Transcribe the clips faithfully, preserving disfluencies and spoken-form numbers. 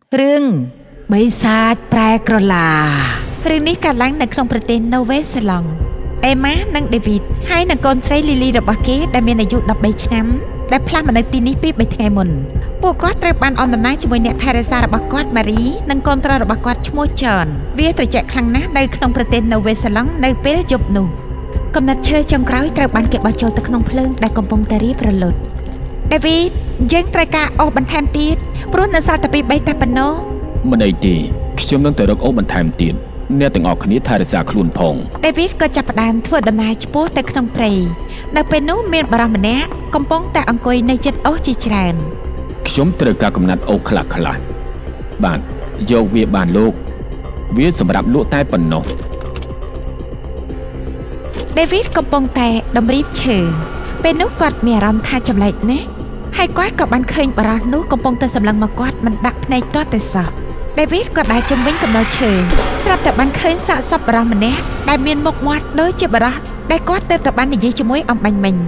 เรื่องใบซาดแปรกระลาเรื่องนี้การล้างในคลองประเทศนอร์เวย์สลองเอม่านังเดวิดให้นังกอนไซลิลีดับบาเกตได้มีอายุดับใบชน้ำได้พลาดมาในตีนี้ปีใบไงมุนพวกก็เตรียมบันออมน้ำน้ำจมูกเนี่ยไทยซาดับบากอดมารีนังกอนตราดับบากอดชมูจอนเวียตระแจกครั้งนะในคลองประเทศนอร์เวย์สลองในเปรจบหนุ่มกำนัดเชยจังกร้าวเตรียมบันเก็บบาโจตะขนมเพลิงได้กำปงตารีประหลดเดวิดยังตรากาออกบันแทมตีดปรุนนาซาตะปีใบตาปนโนมันไอตีខ្ញុំនឹងទៅរកអូបន្ថែមទៀតអ្នកទាំងអស់គ្នាថែរក្សាខ្លួនផងដេវីតក៏ចាប់ផ្ដើមធ្វើដំណើរឆ្ពោះទៅក្នុងព្រៃនៅពេលនោះមានបារម្ភម្នាក់កំពុងតែអង្គុយនៅជិតអូសជាច្រើនខ្ញុំត្រូវការកំណាត់អូសខ្លះខ្លះបាទយកវាបានលោកវាសម្រាប់លក់តែប៉ុណ្ណោះដេវីតកំពុងតែតម្រៀបឈើពេលនោះគាត់មានអារម្មណ៍ថាចម្លែកណាស់ហើយគាត់ក៏បានឃើញបារម្ភនោះកំពុងតែសម្លឹងមកគាត់មិនដាក់ភ្នែកទាស់តែសោះដេវីតក៏ដើរជុំវិញកំណត់ឈើស្រាប់តែបានឃើញសាកសពបារម្ភម្នាក់ដែលមានមុខមាត់ដូចជាបារម្ភដែលគាត់ទៅតែបាននិយាយជាមួយអំបាញ់មិញ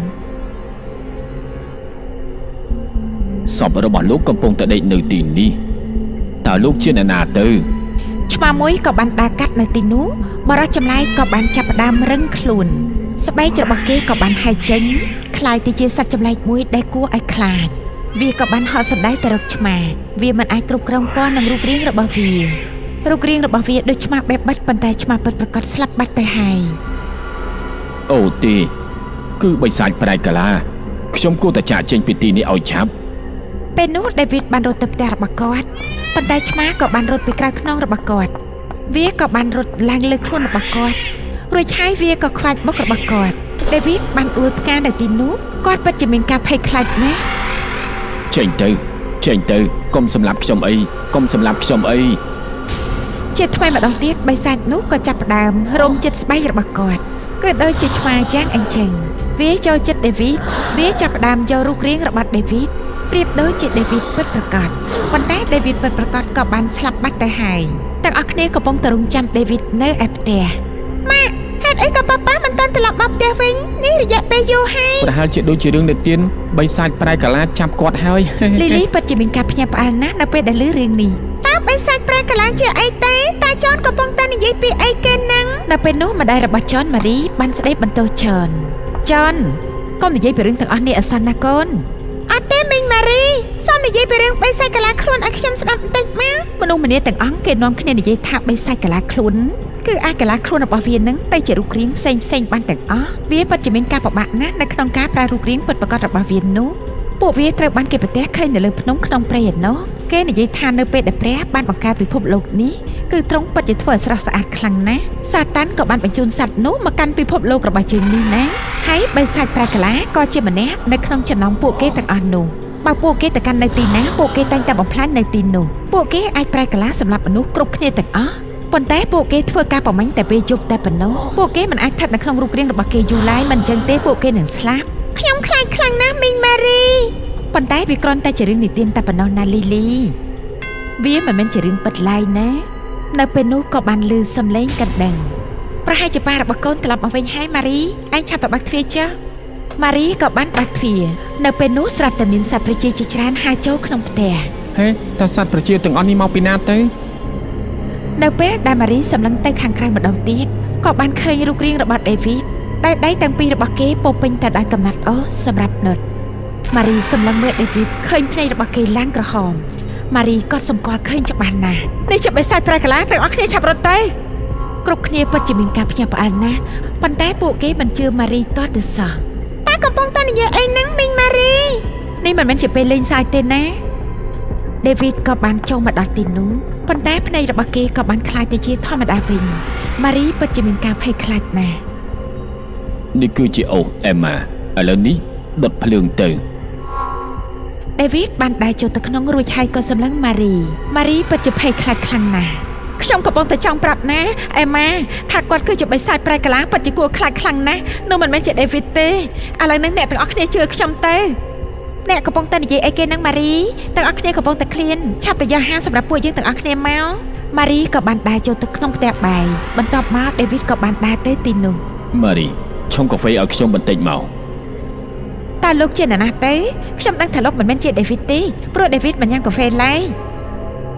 សពរបស់លោកកំពុងតែដេកនៅទីនេះតើលោកជាអ្នកណាទៅឆ្មាមួយក៏បានដើរកាត់នៅទីនោះបរិះចម្លែកក៏បានចាប់ផ្ដើមរឹងខ្លួនស្បែករបស់គេក៏បានហែកចេញคล้ายទៅជាសត្វចម្លែកមួយដែលគួរឲ្យខ្លាចវាក៏បានហត់សម្ដែងទៅរកឆ្មាវាមិនអាចគ្រប់គ្រងពណ៌និងរូបរាងរបស់វារូបរាងរបស់វាដូចឆ្មាបែបបាត់ប៉ុន្តែឆ្មាពិតប្រាកដស្លាប់បាត់ទៅហើយអូទេគឺបិសាចប្រែកកាឡាខ្ញុំគួរតែចាក់ចេញពីទីនេះឲ្យឆាប់ពេលនោះដេវីតបានរត់ទៅផ្ទះរបស់គាត់ប៉ុន្តែឆ្មាក៏បានរត់ពីក្រៅខ្នងរបស់គាត់វាក៏បានរត់ឡើងលើខ្លួនរបស់គាត់រួចហើយវាក៏ខ្វាច់មុខរបស់គាត់ដេវីតបានដួលផ្កានៅទីនោះគាត់ពិតជាមានការភ័យខ្លាចណាស់ចេញទៅចេញទៅកុំសម្លាប់ខ្ញុំអីកុំសម្លាប់ខ្ញុំអីជាថ្មីម្ដងទៀតបិសាចនោះក៏ចាប់ផ្ដើមរោមចិត្តស្បែករបស់គាត់គឺដូចជាឆ្មាយ៉ាងអញ្ចឹងវាចូលចិត្តដេវីតវាចាប់ផ្ដើមយករូបរាងរបស់ដេវីតប្រៀបដូចជាដេវីតពិតប្រាកដប៉ុន្តែដេវីតពិតប្រាកដក៏បានស្លាប់បាត់ទៅហើយទាំងអស់គ្នាកំពុងតែរង់ចាំដេវីតនៅឯផ្ទះម៉ាក់ហេតុអីក៏ប៉ាប៉ាមិនតាន់ត្រឡប់មកផ្ទះវិញនេះរយៈពេលយូរហើយប្រហែលជាដូចជារឿងនិទានបិសាចប្រែកាឡាចាប់គាត់ហើយលីលីពិតជាមានការភ្ញាក់ផ្អើលណាស់នៅពេលដែលឮរឿងនេះតើបិសាចប្រែកាឡាជាអីទេតាចនកំពុងតែនិយាយពីអីគេហ្នឹងនៅពេលនោះម្ដាយរបស់ចនម៉ារីបានស្ដីបន្ទោសចនចនកុំនិយាយពីរឿងទាំងអស់នេះអសនណាកូនអត់ទេមីងម៉ារីសូមនិយាយពីរឿងបិសាចកាឡាខ្លួនឲ្យខ្ញុំស្ដាប់បន្តិចមកមនុស្សម្នាទាំងអង្គគេនាំគ្នានិយាយថាបិសាចកាឡាខ្លួនគឺអាចកាឡាខ្លួនរបស់វានឹងទៅជារូបរាងផ្សេងផ្សេងបានទាំងអស់វាពិតជាមានការពិបាកណាស់នៅក្នុងការប្រើរូបរាងពិតប្រាកដរបស់វានោះពួកវាត្រូវបានគេប្រទះឃើញនៅលើភ្នំក្នុងព្រៃឯណោះគេនិយាយថានៅពេលដែលព្រះបានបង្កើតពិភពលោកនេះគឺទ្រង់ពិតជាធ្វើឲ្យស្រស់ស្អាតខ្លាំងណាស់សាតានក៏បានបញ្ជូនសត្វនោះមកកាន់ពិភពលោករបស់យើងនេះណាហើយបិសាចប្រែកាឡាក៏ជាម្នាក់នៅក្នុងចំណោមពួកគេទាំងអស់នោះបើពួកគេទៅកាន់នៅទីណាពួកគេតែងតែបំផ្លាញនៅទីនោះពួកគេអាចប្រែកាឡាសម្រាប់មនុស្សគ្រប់គ្នាទាំងអស់ប៉ុន្តែពួកគេធ្វើការប្រមាញ់តែពេលយប់តែប៉ុណ្ណោះពួកគេមិនអាចស្ថិតនៅក្នុងរូបរាងរបស់គេយូរឡើយមិនចឹងទេពួកគេនឹងស្លាប់ខ្ញុំខ្លាចខ្លាំងណាស់មីងម៉ារីប៉ុន្តែវាគ្រាន់តែជារឿងនិទានតែប៉ុណ្ណោះណាលីលីវាមិនមែនជារឿងពិតឡើយណានៅពេលនោះក៏បានឮសំឡេងកណ្ដឹងប្រហែលជាប៉ារបស់កូនត្រឡប់មកវិញហើយម៉ារីឯងឆាប់ទៅបើកទ្វារចុះម៉ារីក៏បានបើកទ្វារនៅពេលនោះស្រាប់តែមានសត្វប្រជាជាច្រើនហើរចូលក្នុងផ្ទះហេតើសត្វប្រជាទាំងអស់នេះមកពីណាទៅនៅពេលដែលម៉ារីសម្លឹងទៅខាងក្រៅម្ដងទៀតក៏បានឃើញរូបរាងរបស់ដេវីតដែលដៃទាំងពីររបស់គេពោពេញតែដោយកំណាត់អូសសម្រាប់ដុតម៉ារីសម្លឹងមើលដេវីតឃើញភ្នែករបស់គេឡើងក្រហមម៉ារីក៏សម្គាល់ឃើញច្បាស់ណាស់នេះជាបិសាចប្រែកាឡាទាំងអស់គ្នាឆាប់រត់ទៅគ្រប់គ្នាពិតជាមានការភ្ញាក់ផ្អើលណាស់ប៉ុន្តែពួកគេមិនជឿម៉ារីទាស់ទៅសោះតែកំពុងតែនិយាយអីហ្នឹងមីងម៉ារីនេះមិនមែនជាពេលលេងសើចទេណាដេវីតក៏បានចូលមកដល់ទីនោះប៉ុន្តែភ្នែករបស់គេក៏បានคล้ายទៅជាធម្មតាវិញម៉ារីពិតជាមានការភ័យខ្លាចណាស់នេះគឺជាអូសអេម៉ាឥឡូវនេះដុតភ្លើងទៅដេវីតបានដើរចូលទៅក្នុងរួចហើយក៏សម្លឹងម៉ារីម៉ារីពិតជាភ័យខ្លាចខ្លាំងណាស់ខ្ញុំកំពុងតែចង់ប្រាប់ណាអេម៉ាថាគាត់គឺជាបិសាចប្រែកាឡាពិតជាគួរខ្លាចខ្លាំងណាស់នោះមិនមែនជាដេវីតទេឥឡូវនេះអ្នកទាំងអស់គ្នាជឿខ្ញុំទៅអ្នកកំពុងតែនិយាយអីគេនឹងម៉ារីទាំងអស់គ្នាកំពុងតែឃ្លានឆាប់ទៅយកអាហារសម្រាប់ពួកយើងទាំងអស់គ្នាមកម៉ារីក៏បានដើរចូលទៅក្នុងផ្ទះបាយបន្ទាប់មកដេវីតក៏បានដើរទៅទីនោះម៉ារីឆុងកាហ្វេឲ្យខ្ញុំបន្តិចមកតើលោកជាអ្នកណាទេខ្ញុំដឹងថាលោកមិនមែនជាដេវីតទេព្រោះដេវីតមិនញ៉ាំកាហ្វេឡើយ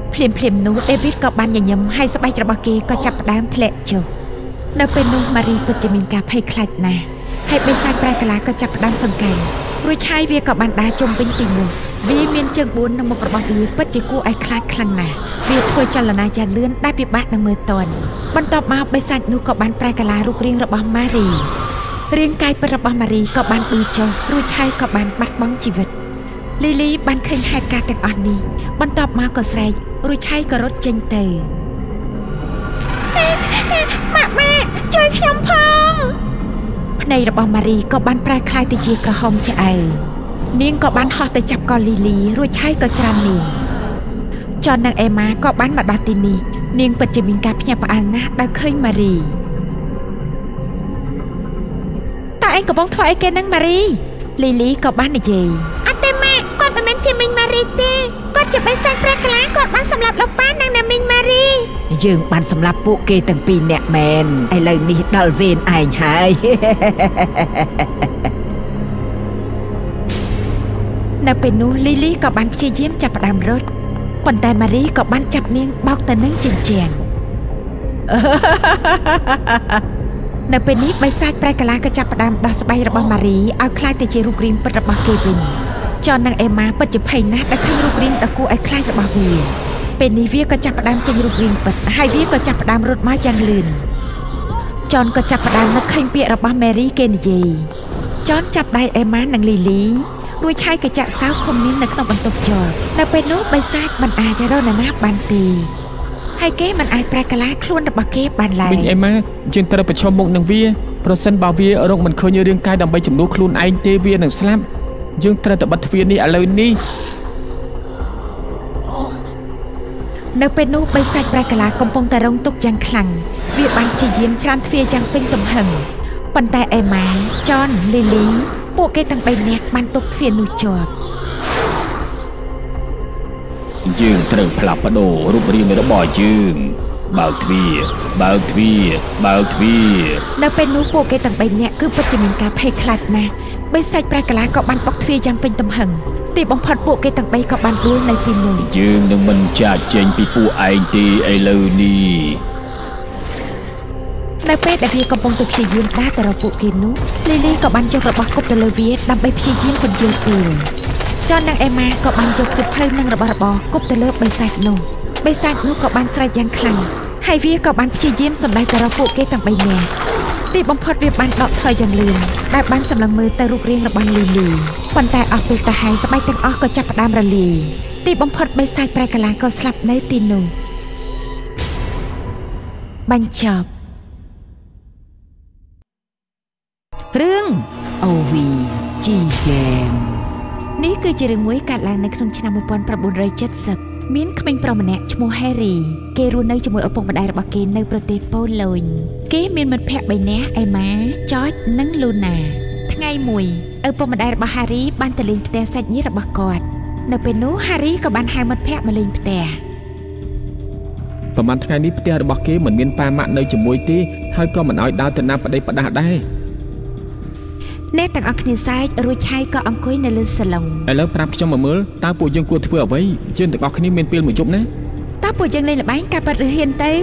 ភ្លាមភ្លាមនោះដេវីតក៏បានញញឹមហើយស្បែករបស់គេក៏ចាប់ផ្ដើមធ្លាក់ចុះនៅពេលនោះម៉ារីពិតជាមានការភ័យខ្លាចណាស់ហើយបិសាចប្រែកាឡាក៏ចាប់ផ្ដើមសង្កេតរួចហើយវាក៏បានដើរជុំវិញទីនោះវាមានជើងបួននៅមុខរបស់វាពិតជាគួរឲ្យខ្លាចខ្លាំងណាស់វាធ្វើចលនាយ៉ាងលឿនដែលពិបាកនឹងមើលទាន់បន្ទាប់មកបិសាចនោះក៏បានប្រែកាឡារូបរាងរបស់ម៉ារីរាងកាយពិតរបស់ម៉ារីក៏បានដួលចុះរួចហើយក៏បានបាត់បង់ជីវិតលីលីបានឃើញហេតុការណ៍ទាំងអស់នេះបន្ទាប់មកក៏ស្រែករួចហើយក៏រត់ចេញទៅម៉ាក់ម៉ាក់ជួយខ្ញុំផងភ្នែករបស់ម៉ារីក៏បានប្រែក្លាយទៅជាក្រហមឆ្អៅនាងក៏បានហោះទៅចាប់កលលីលីរួចហើយក៏ច្រាននាងចននិងអេម៉ាក៏បានមកដល់ទីនេះនាងពិតជាមានការភ្ញាក់ផ្អើលណាស់ដែលឃើញម៉ារីតើឯងកំពុងធ្វើអីគេនឹងម៉ារីលីលីក៏បាននិយាយអត់ទេម៉ាក់គាត់មិនមែនជាមីងម៉ារីទេគាត់ជាបិសាចព្រះកលាគាត់បានសម្លាប់លោកប៉ានិងណាមីងម៉ារីយើងបានសម្លាប់ពួកគេទាំងពីរនាក់មែនឥឡូវនេះដល់វេនឯងហើយនៅពេលនោះលីលីក៏បានព្យាយាមចាប់ផ្ដើមរត់ប៉ុន្តែម៉ារីក៏បានចាប់នាងបោកទៅនឹងជញ្ជាំងនៅពេលនេះបិសាចប្រែកាឡាក៏ចាប់ផ្ដើមដោះស្បែករបស់ម៉ារីឲ្យคล้ายទៅជារូបរាងពិតរបស់គេវិញចននិងអេម៉ាពិតជាភ័យណាស់ដែលឃើញរូបរាងដ៏គួរឲ្យខ្លាចរបស់វាពេលនេះវាក៏ចាប់ផ្ដើមចេញរូបរាងពិតហើយវាក៏ចាប់ផ្ដើមរត់មកយ៉ាងលឿនចនក៏ចាប់ផ្ដើមនឹកឃើញពាក្យរបស់ម៉ារីគេនិយាយចនចាប់ដៃអេម៉ានិងលីលីរួចហើយក៏ចាក់សៅឃុំនាងនៅក្នុងបន្ទប់ជាប់នៅពេលនោះបិសាចមិនអាចរកនរណាបានទេហើយគេមិនអាចប្រែកាឡាខ្លួនរបស់គេបានឡើយវិញអេម៉ាយើងត្រូវប្រឈមមុខនឹងវាប្រសិនបើវារកមិនឃើញរាងកាយដើម្បីជំនួសខ្លួនឯងទេវានឹងស្លាប់យើងត្រូវតែបិទទ្វារនេះឥឡូវនេះនៅពេលនោះបិសាចប្រែកាឡាកំពុងតែរងទុក្ខយ៉ាងខ្លាំងវាបានព្យាយាមច្រានទ្វារយ៉ាងពេញទំហឹងប៉ុន្តែអេម៉ាចនលីលីពួកគេទាំងបីនាក់បានទប់ទ្វារនោះជាប់យើងត្រូវផ្លាស់ប្ដូររូបរាងរបស់យើងបើកទ្វារបើកទ្វារបើកទ្វារនៅពេលនោះពួកគេទាំងបីនាក់គឺពិតជាមានការភ័យខ្លាចណាស់បិសាចប្រែកាឡាក៏បានបុកទ្វារយ៉ាងពេញទំហឹងទីបំផុតពួកគេទាំងបីក៏បានដួលនៅទីនោះយើងនឹងមិនចាកចេញពីពួកឯងទេឥឡូវនេះនៅពេលដែលវាកំពុងតែព្យាយាមដើរទៅរកពួកគេនោះលីលីក៏បានយករបស់គប់ទៅលើវាដើម្បីព្យាយាមពន្យល់ពេលចននិងអេម៉ាក៏បានយកសិភៅនិងរបស់របរគប់ទៅលើបិសាចនោះបិសាចនោះក៏បានស្រែកយ៉ាងខ្លាំងហើយវាក៏បានព្យាយាមសម្ដែងទៅរកពួកគេទាំងបីនាក់ទីបំផុតវាបានដកថយយ៉ាងលឿនដែលបានសម្លឹងមើលទៅរូបរាងរបស់លីលីប៉ុន្តែអស់ពេលទៅហើយស្បែកទាំងអស់ក៏ចាប់ផ្ដើមរលាយទីបំផុតបិសាចប្រែកាឡាក៏ស្លាប់នៅទីនោះបញ្ចប់រឿង អូ វី ជី Game នេះគឺជារឿងមួយកើតឡើងនៅក្នុងឆ្នាំnineteen seventyមានក្មេងប្រុសម្នាក់ឈ្មោះ Harry គេរស់នៅជាមួយឪពុកម្ដាយរបស់គេនៅប្រទេសប៉ូឡូញគេមានមិត្តភក្តិបីនាក់អេម៉ា George និង Luna ថ្ងៃមួយឪពុកម្ដាយរបស់ Harry បានទៅលេងផ្ទះសាច់ញាតិរបស់គាត់នៅពេលនោះ Harry ក៏បានហៅមិត្តភក្តិមកលេងផ្ទះប្រហែលថ្ងៃនេះផ្ទះរបស់គេមិនមានប៉ាម៉ាក់នៅជាមួយទេហើយក៏មិនឲ្យដើរទៅណាប្តីផ្ដាស់ដែរអ្នកទាំងអស់គ្នាសើចរួចហើយក៏អង្គុយនៅលើសាឡុងឥឡូវប្រាប់ខ្ញុំមកមើលតើពួកយើងគួរធ្វើអ្វីយើងទាំងអស់គ្នាមានពេលមួយយប់ណាតើពួកយើងលេងល្បែងកាប៉ាត់ឬហ៊ានទៅ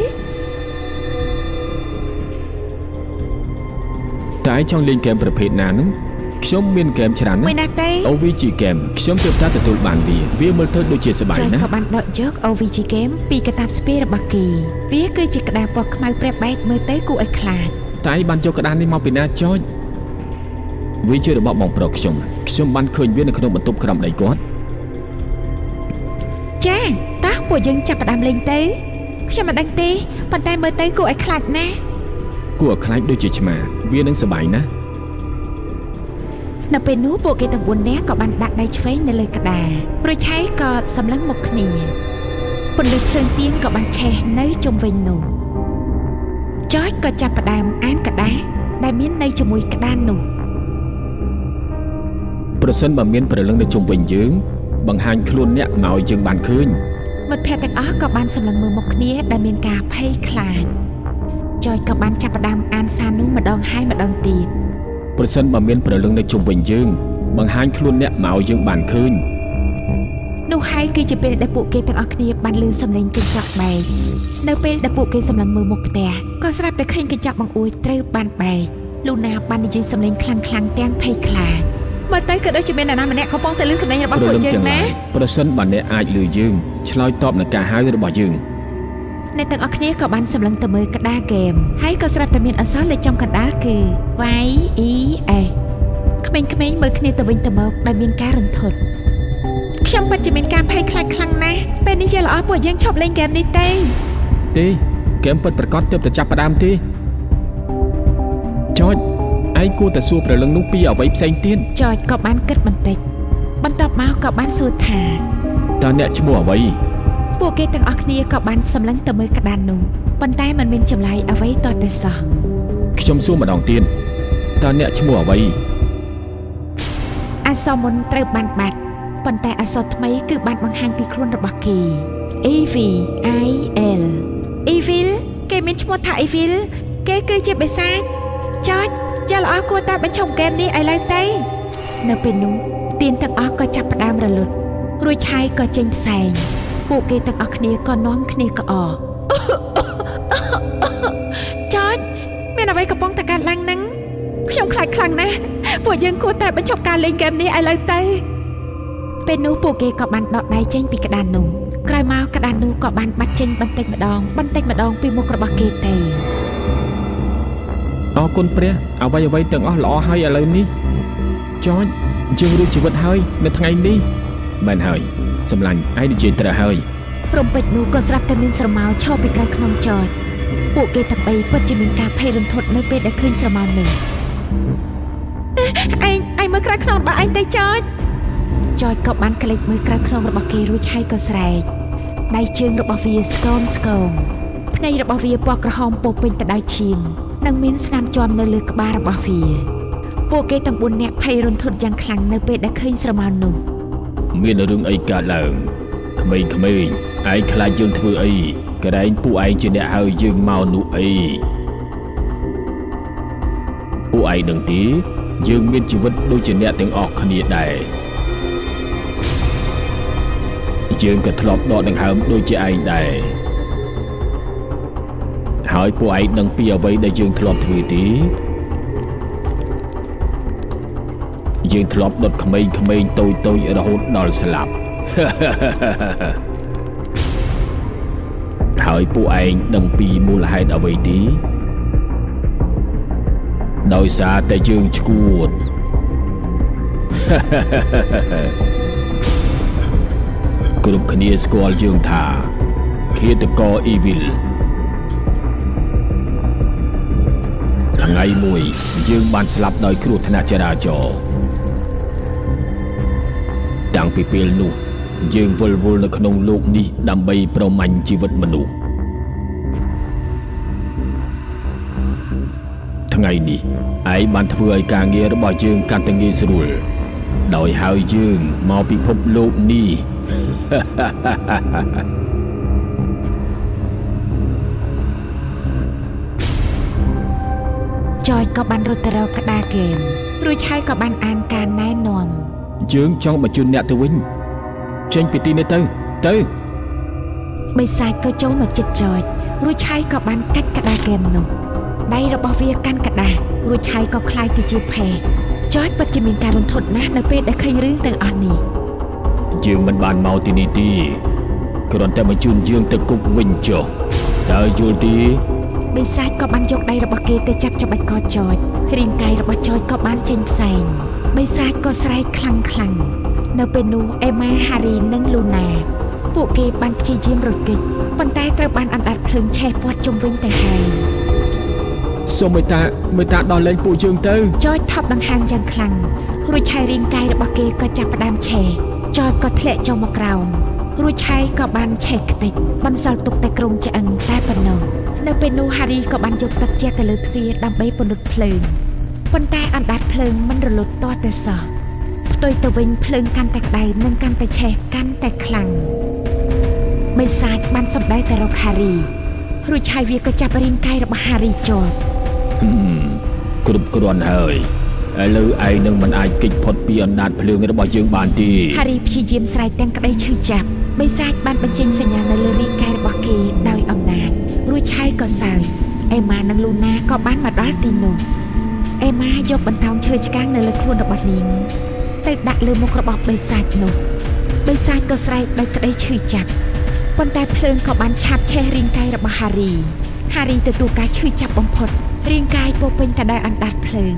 តើចង់លេងហ្គេមប្រភេទណានោះខ្ញុំមានហ្គេមច្រើនណាស់មួយណាទេ អូ វី ជី Game ខ្ញុំទើបតែទទួលបានវាវាមើលទៅដូចជាសប្បាយណាស់ក៏បានដកយក អូ វី ជី Game ពីកាតាបស្ពាយរបស់គេវាគឺជាក្តារពណ៌ខ្មៅប្រេះបែកមើលទៅគួរឲ្យខ្លាចតើបានយកក្តារនេះមកពីណាចុចវាជារបស់បងប្រុសខ្ញុំខ្ញុំបានឃើញវានៅក្នុងបន្ទប់ក្រោមដៃគាត់ចាតើពួកយើងចាប់ផ្ដើមលេងទៅខ្ញុំមិនដឹងទេប៉ុន្តែមើលទៅគួរឲ្យខ្លាចណាស់គួរឲ្យខ្លាចដូចជាឆ្មាវានឹងសប្បាយណាស់នៅពេលនោះពួកគេទាំងបួននាក់ក៏បានដាក់ដៃឆ្វេងនៅលើក្តាររួចហើយក៏សម្លឹងមុខគ្នាពន្លឺភ្លើងទៀនក៏បានឆេះនៅជុំវិញនោះចចក៏ចាប់ផ្ដើមអានក្តារដែលមាននៅជាមួយក្តារនោះប្រសិនបើមានព្រលឹងនៅជុំវិញយើងបង្ហាញខ្លួនអ្នកមកយើងបានឃើញមិត្តភក្តិទាំងអស់ក៏បានសម្លឹងមើលមុខគ្នាដែលមានការភ័យខ្លាចចចក៏បានចាប់ផ្ដើមអានសារនោះម្ដងហើយម្ដងទៀតប្រសិនបើមានព្រលឹងនៅជុំវិញយើងបង្ហាញខ្លួនអ្នកមកយើងបានឃើញនោះហើយគឺជាពេលដែលពួកគេទាំងអស់គ្នាបានឮសំឡេងកញ្ចក់បែកនៅពេលដែលពួកគេសម្លឹងមើលមុខផ្ទះក៏ស្រាប់តែឃើញកញ្ចក់បង្អួចត្រូវបានបែកលូណាបាននិយាយសំឡេងខ្លាំងៗទាំងភ័យខ្លាចបើតែក៏ដូចជាមាននរណាម្នាក់កំពុងតែឮសំឡេងរបស់ពួកយើងណាប្រសិនបើអ្នកអាចឮយើងឆ្លើយតបនឹងការហៅរបស់យើងអ្នកទាំងអស់គ្នាក៏បានសម្លឹងទៅមើលក្តារហ្គេមហើយក៏ស្រាប់តែមានអក្សរលេខចំកណ្ដាលគឺ Y E S ក្មេងៗមើលគ្នាទៅវិញទៅមកដោយមានការរន្ធត់ខ្ញុំពិតជាមានការភ័យខ្លាចខ្លាំងណាស់ពេលនេះជាល្អពួកយើងឈប់លេងហ្គេមនេះទេទេហ្គេមពិតប្រាកដទើបតែចាប់ផ្ដើមទេចុចឯងគួរតែសួរប្រលឹងនោះពីអ្វីផ្សេងទៀតចុចក៏បានគិតបន្តិចបន្ទាប់មកក៏បានសួរថាតើអ្នកឈ្មោះអ្វីពួកគេទាំងអស់គ្នាក៏បានសម្លឹងទៅមើលក្តារនោះប៉ុន្តែมันមានចម្លើយអ្វីតតែសោះខ្ញុំសួរម្ដងទៀតតើអ្នកឈ្មោះអ្វីអក្សរមុនត្រូវបានបាត់ប៉ុន្តែអក្សរថ្មីគឺបានបង្ហាញពីខ្លួនរបស់គេ E V I L Evil គេមានឈ្មោះថា Evil គេគឺជាបិសាចចុចចាល្អគួរតែបញ្ឈប់ហ្គេមនេះឲ្យឡើងទៅនៅពេលនោះទៀនទាំងអស់ក៏ចាប់ផ្ដើមរលត់រួចហើយក៏ចេញផ្សែងពួកគេទាំងអស់គ្នាក៏នាំគ្នាក្អកចុចមានអ្វីកំពុងតែកើតឡើងហ្នឹងខ្ញុំខ្លាចខ្លាំងណាស់ពួកយើងគួរតែបញ្ឈប់ការលេងហ្គេមនេះឲ្យឡើងទៅពេលនោះពួកគេក៏បានដកដៃចេញពីក្តារនោះក្រោយមកក្តារនោះក៏បានបាត់ចេញបន្តិចម្ដងបន្តិចម្ដងពីមុខរបស់គេទៅអរគុណព្រះអ្វីអ្វីទាំងអស់ល្អហើយឥឡូវនេះចុចយើងរួចជីវិតហើយនៅថ្ងៃនេះមែនហើយសម្លាញ់ឯងនិយាយត្រូវហើយព្រំពេជ្រនោះក៏ស្រាប់តែមានស្រមោលឈរពីក្រោយខ្នងចចពួកគេទាំងបីពិតជាមានការភ័យរន្ធត់នៅពេលដែលឃើញស្រមោលនេះឯងឯងមើលក្រោយខ្នងរបស់ឯងទៅចចចចក៏បានក្លេកមើលក្រោយខ្នងរបស់គេរួចហើយក៏ស្រែកដៃជើងរបស់វាស្គមស្គមភ្នែករបស់វាពណ៌ក្រហមពោពេញទៅដោយឈាមនិងមានស្នាមជាប់នៅលើក្បាលរបស់វាពួកគេទាំងបួននាក់ភ័យរន្ធត់យ៉ាងខ្លាំងនៅពេលដែលឃើញស្រមោលនោះមានរឿងអីកើតឡើងក្មេងៗឯងខ្លាចយើងធ្វើអីក្រែងពួកឯងជាអ្នកហៅយើងមកនោះអីពួកឯងដឹងទេយើងមានជីវិតដូចជាអ្នកទាំងអស់គ្នាដែរយើងក៏ធ្លាប់ដកដង្ហើមដូចជាឯងដែរហើយពួកឯងដឹងពីអ្វីដែលយើងធ្លាប់ធ្វើទេយើងធ្លាប់ដុតក្មេងៗតូចតូចរហូតដល់ស្លាប់ហើយពួកឯងដឹងពីមូលហេតុអ្វីទេដោយសារតែយើងឈួតគ្រប់គ្នាស្គាល់យើងថាឃាតករ Evil ថ្ងៃមួយយើងបានស្លាប់ដោយគ្រោះថ្នាក់ចរាចរណ៍តាំងពីពេលនោះយើងវិលវល់នៅក្នុងលោកនេះដើម្បីប្រមាញ់ជីវិតមនុស្សថ្ងៃនេះឯងបានធ្វើឲ្យការងាររបស់យើងកាន់តែងាយស្រួលដោយហៅយើងមកពិភពលោកនេះចយក៏បានរត់ទៅរកក្តារហ្គេមរួចហើយក៏បានអានការណែនាំយើងចង់បញ្ជូនអ្នកទៅវិញចេញពីទីនេះទៅទៅបិសាចក៏ចូលមកជិតចយរួចហើយក៏បានកាច់ក្តារហ្គេមនោះដៃរបស់វាកាន់ក្តាររួចហើយក៏คล้ายទៅជាភេទចយពិតជាមានការរន្ធត់ណាស់នៅពេលដែលឃើញរឿងទាំងអស់នេះយើងមិនបានមកទីនេះទេគ្រាន់តែបញ្ជូនយើងទៅគុកវិញចុះតើយល់ទេបិសាចក៏បានយកដៃរបស់គេទៅចាប់ច្បាច់កចយរាងកាយរបស់ចយក៏បានចេញផ្សែងបិសាចក៏ស្រែកខ្លាំងខ្លាំងនៅពេលនោះអេម៉ាហារីនិងលូណាពួកគេបានព្យាយាមរត់គេចប៉ុន្តែត្រូវបានអណ្ដាតភ្លើងឆេះព័ទ្ធជុំវិញទៅហើយសូមមេត្តាមេត្តាដោះលែងពួកយើងទៅចយថប់ដង្ហើមយ៉ាងខ្លាំងរួចហើយរាងកាយរបស់គេក៏ចាប់ផ្ដើមឆេះចយក៏ធ្លាក់ចុះមកក្រោមរួចហើយក៏បានឆេះខ្ទេចបន្សល់ទុកតែក្រុមឆ្អឹងតែប៉ុណ្ណោះនៅពេលនោះហារីក៏បានយកទឹកជះទៅលើទ្វារដើម្បីពន្លត់ភ្លើងប៉ុន្តែអណ្ដាតភ្លើងមិនរលត់ទាស់តែសោះផ្ទុយទៅវិញភ្លើងកាន់តែក្តៅនិងកាន់តែឆេះកាន់តែខ្លាំងបិសាចបានសម្ដែងទៅរកហារីរួចហើយវាក៏ចាប់រាងកាយរបស់ហារីជាប់គ្រប់គ្រាន់ហើយឥឡូវឯងនឹងមិនអាចគេចផុតពីអណ្ដាតភ្លើងរបស់យើងបានទេហារីព្យាយាមស្រែកទាំងក្តីឈឺចាប់បិសាចបានបញ្ចេញសញ្ញានៅលើរាងកាយរបស់គេដោយអំណាចរួចហើយក៏សើចអេម៉ានិងលូណាក៏បានមកដល់ទីនោះអេម៉ាយកបន្តោងឈើឆ្កាងនៅលើខ្លួនរបស់នាងទៅដាក់លើមុខរបស់បិសាចនោះបិសាចក៏ស្រែកដោយក្តីឈឺចាប់ប៉ុន្តែភ្លើងក៏បានឆាបឆេះរាងកាយរបស់ហារីហារីទទួលការឈឺចាប់បំផុតរាងកាយពោពេញទៅដោយអណ្ដាតភ្លើង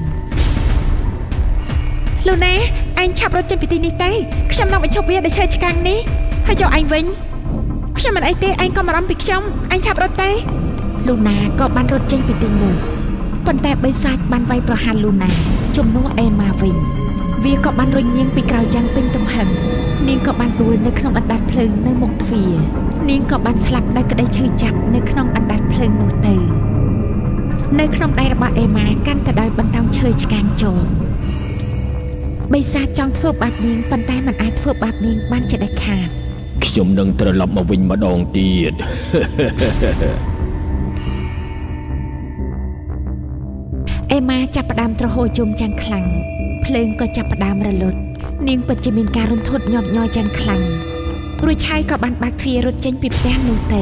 លូណាអញឆាប់រត់ចេញពីទីនេះទៅខ្ញុំនឹងបញ្ឈប់វាដោយឈើឆ្កាំងនេះហើយយកអញវិញខ្ញុំមិនអីទេអញក៏បារម្ភពីខ្ញុំអញឆាប់រត់ទៅលូណាក៏បានរត់ចេញពីទីនោះប៉ុន្តែបិសាចបានវាយប្រហារលូណាជំនួសអេម៉ាវិញវាក៏បានរុញនាងពីក្រោយយ៉ាងពេញទំហឹងនាងក៏បានដួលនៅក្នុងអណ្ដាតភ្លើងនៅមុខទ្វារនាងក៏បានស្លាប់ដោយក្តីឈឺចាប់នៅក្នុងអណ្ដាតភ្លើងនោះទៅនៅក្នុងដៃរបស់អេម៉ាកាន់តែដោយបន្តោងឈើឆ្កាងចូលបិសាចចង់ធ្វើបាបនាងប៉ុន្តែមិនអាចធ្វើបាបនាងបានជាដាច់ខាតខ្ញុំនឹងត្រឡប់មកវិញម្ដងទៀតអេម៉ាចាប់ផ្ដើមទ្រហោជុំយ៉ាងខ្លាំងភ្លើងក៏ចាប់ផ្ដើមរលត់នាងពិតជាមានការរន្ធត់ញាប់ញ័រយ៉ាងខ្លាំងរួចហើយក៏បានបើកទ្វាររត់ចេញពីផ្ទះនោះទៅ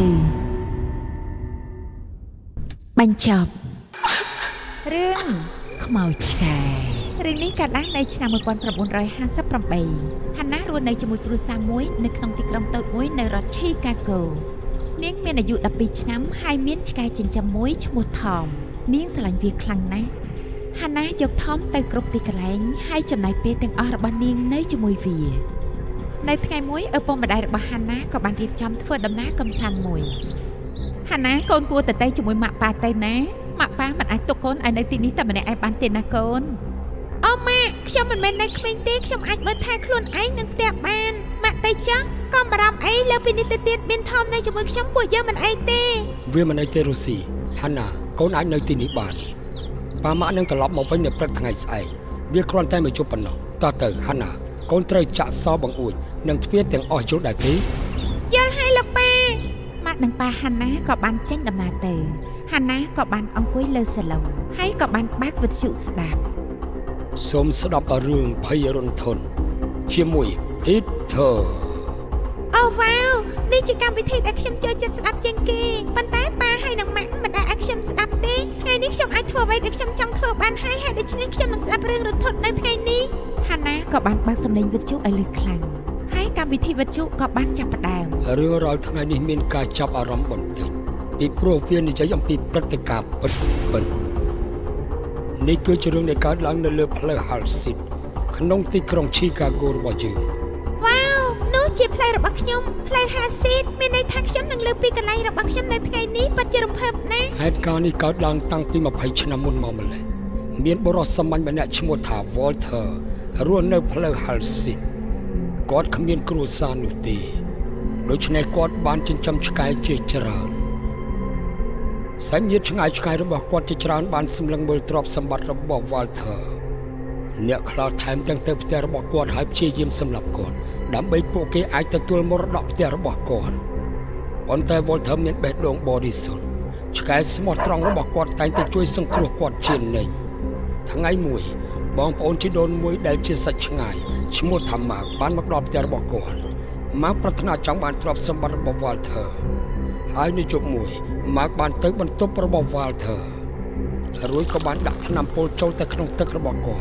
បញ្ចប់រឿងខ្មោចឆ្កែរឿងនេះកើតឡើងនៅឆ្នាំmột nghìn chín trămห้าสิบแปดហាណារស់នៅជាមួយគ្រួសារមួយនៅក្នុងទីក្រុងតូចមួយនៅរដ្ឋ Chicago នាងមានអាយុដប់ពីរឆ្នាំហើយមានឆ្កែចិញ្ចឹមមួយឈ្មោះថមនាងស្រឡាញ់វាខ្លាំងណាស់ហាណាយកថមទៅគ្រប់ទីកន្លែងហើយចំណាយពេលទាំងអស់របស់នាងនៅជាមួយវានៅថ្ងៃមួយឪពុកម្ដាយរបស់ហាណាក៏បានរៀបចំធ្វើដំណើរកម្សាន្តមួយហាណាកូនគួរទៅទៅជាមួយម៉ាក់ប៉ាទៅណាម៉ាក់ប៉ាមិនអាចទុកកូនឲ្យនៅទីនេះតែម្នាក់ឯងបានទេណាកូនអូម៉ាក់ខ្ញុំមិនមែននៅក្មេងទេខ្ញុំអាចមើលថែខ្លួនឯងនឹងផ្ទះបានម៉ាក់ទៅចាស់កុំបារម្ភអីលើពីនេះទៅទៀតមានថមនៅជាមួយខ្ញុំពួកយើងមិនអីទេវាមិនអីទេរុស៊ីហាណាកូនអាចនៅទីនេះបានប៉ាម៉ាក់នឹងត្រឡប់មកវិញនៅព្រឹកថ្ងៃស្អែកវាគ្រាន់តែមកជួបប៉ុណ្ណោះតោះទៅហាណាកូនត្រូវចាក់សបង្អួចនិងទ្វារទាំងអស់យល់ដែរទេយល់ហើយលោកប៉ាម៉ាក់និងប៉ាហាណាក៏បានចេញដំណើរទៅហាណាក៏បានអង្គុយលើសាឡុងហើយក៏បានបើកវិទ្យុស្ដាប់សូមស្ដាប់រឿងភ័យរន្ធត់ជាមួយ Peter អូវ៉ាវនេះជាកម្មវិធីដែលខ្ញុំចូលចិត្តស្ដាប់ជាងគេប៉ុន្តែប៉ាហើយនិងម៉ាក់មិនដែលឲ្យខ្ញុំស្ដាប់ទេថ្ងៃនេះខ្ញុំអាចធ្វើអ្វីដែលខ្ញុំចង់ធ្វើបានហើយហេតុដូច្នេះខ្ញុំនឹងស្ដាប់រឿងរន្ធត់នៅថ្ងៃនេះហាណាក៏បានបើកសំឡេងវិទ្យុឲ្យលឺខ្លាំងហើយកម្មវិធីវិទ្យុក៏បានចាប់ផ្ដើមរឿងរាល់ថ្ងៃនេះមានការចាប់អារម្មណ៍បន្តិចពីព្រោះវានិយាយអំពីព្រឹត្តិការណ៍ពិតពិតនេះគឺជារឿងដែលកើតឡើងនៅលើផ្លូវ Halsted ក្នុងទីក្រុង Chicago របស់យើងវ៉ាវនោះជាផ្លូវរបស់ខ្ញុំផ្លូវ Halsted មានន័យថាខ្ញុំនឹងលើពីកន្លែងរបស់ខ្ញុំនៅថ្ងៃនេះពិតជារំភើបណាស់ហេតុការណ៍នេះកើតឡើងតាំងពីម្ភៃឆ្នាំមុនមកម្ល៉េះមានបុរសសាមញ្ញម្នាក់ឈ្មោះថា Walter រស់នៅផ្លូវ Halsted គាត់គ្មានគ្រួសារនោះទេដូច្នេះគាត់បានចិញ្ចឹមឆ្កែជាច្រើនសាច់ញាតិឆ្ងាយឆ្ងាយរបស់គាត់ជាច្រើនបានសម្លឹងមើលទ្រព្យសម្បត្តិរបស់ Walter អ្នកខ្លះថែមទាំងទៅផ្ទះរបស់គាត់ហើយព្យាយាមសម្លាប់គាត់ដើម្បីពួកគេអាចទទួលមរតកផ្ទះរបស់គាត់ប៉ុន្តែ Walter មានបេះដូងបរិសុទ្ធឆ្កែស្មោះត្រង់របស់គាត់តែងតែជួយសង្គ្រោះគាត់ជានិច្ចថ្ងៃមួយបងប្អូនជីដូនមួយដែលជាសាច់ឆ្ងាយឈ្មោះថាម៉ាកបានមកដល់ផ្ទះរបស់គាត់ម៉ាកប្រាថ្នាចង់បានទ្រព្យសម្បត្តិរបស់ Walter ហើយនៅជប់មួយម៉ាកបានទៅបន្ទប់របស់ Walter រួចក៏បានដាក់ថ្នាំពុលចូលទៅក្នុងទឹករបស់គាត់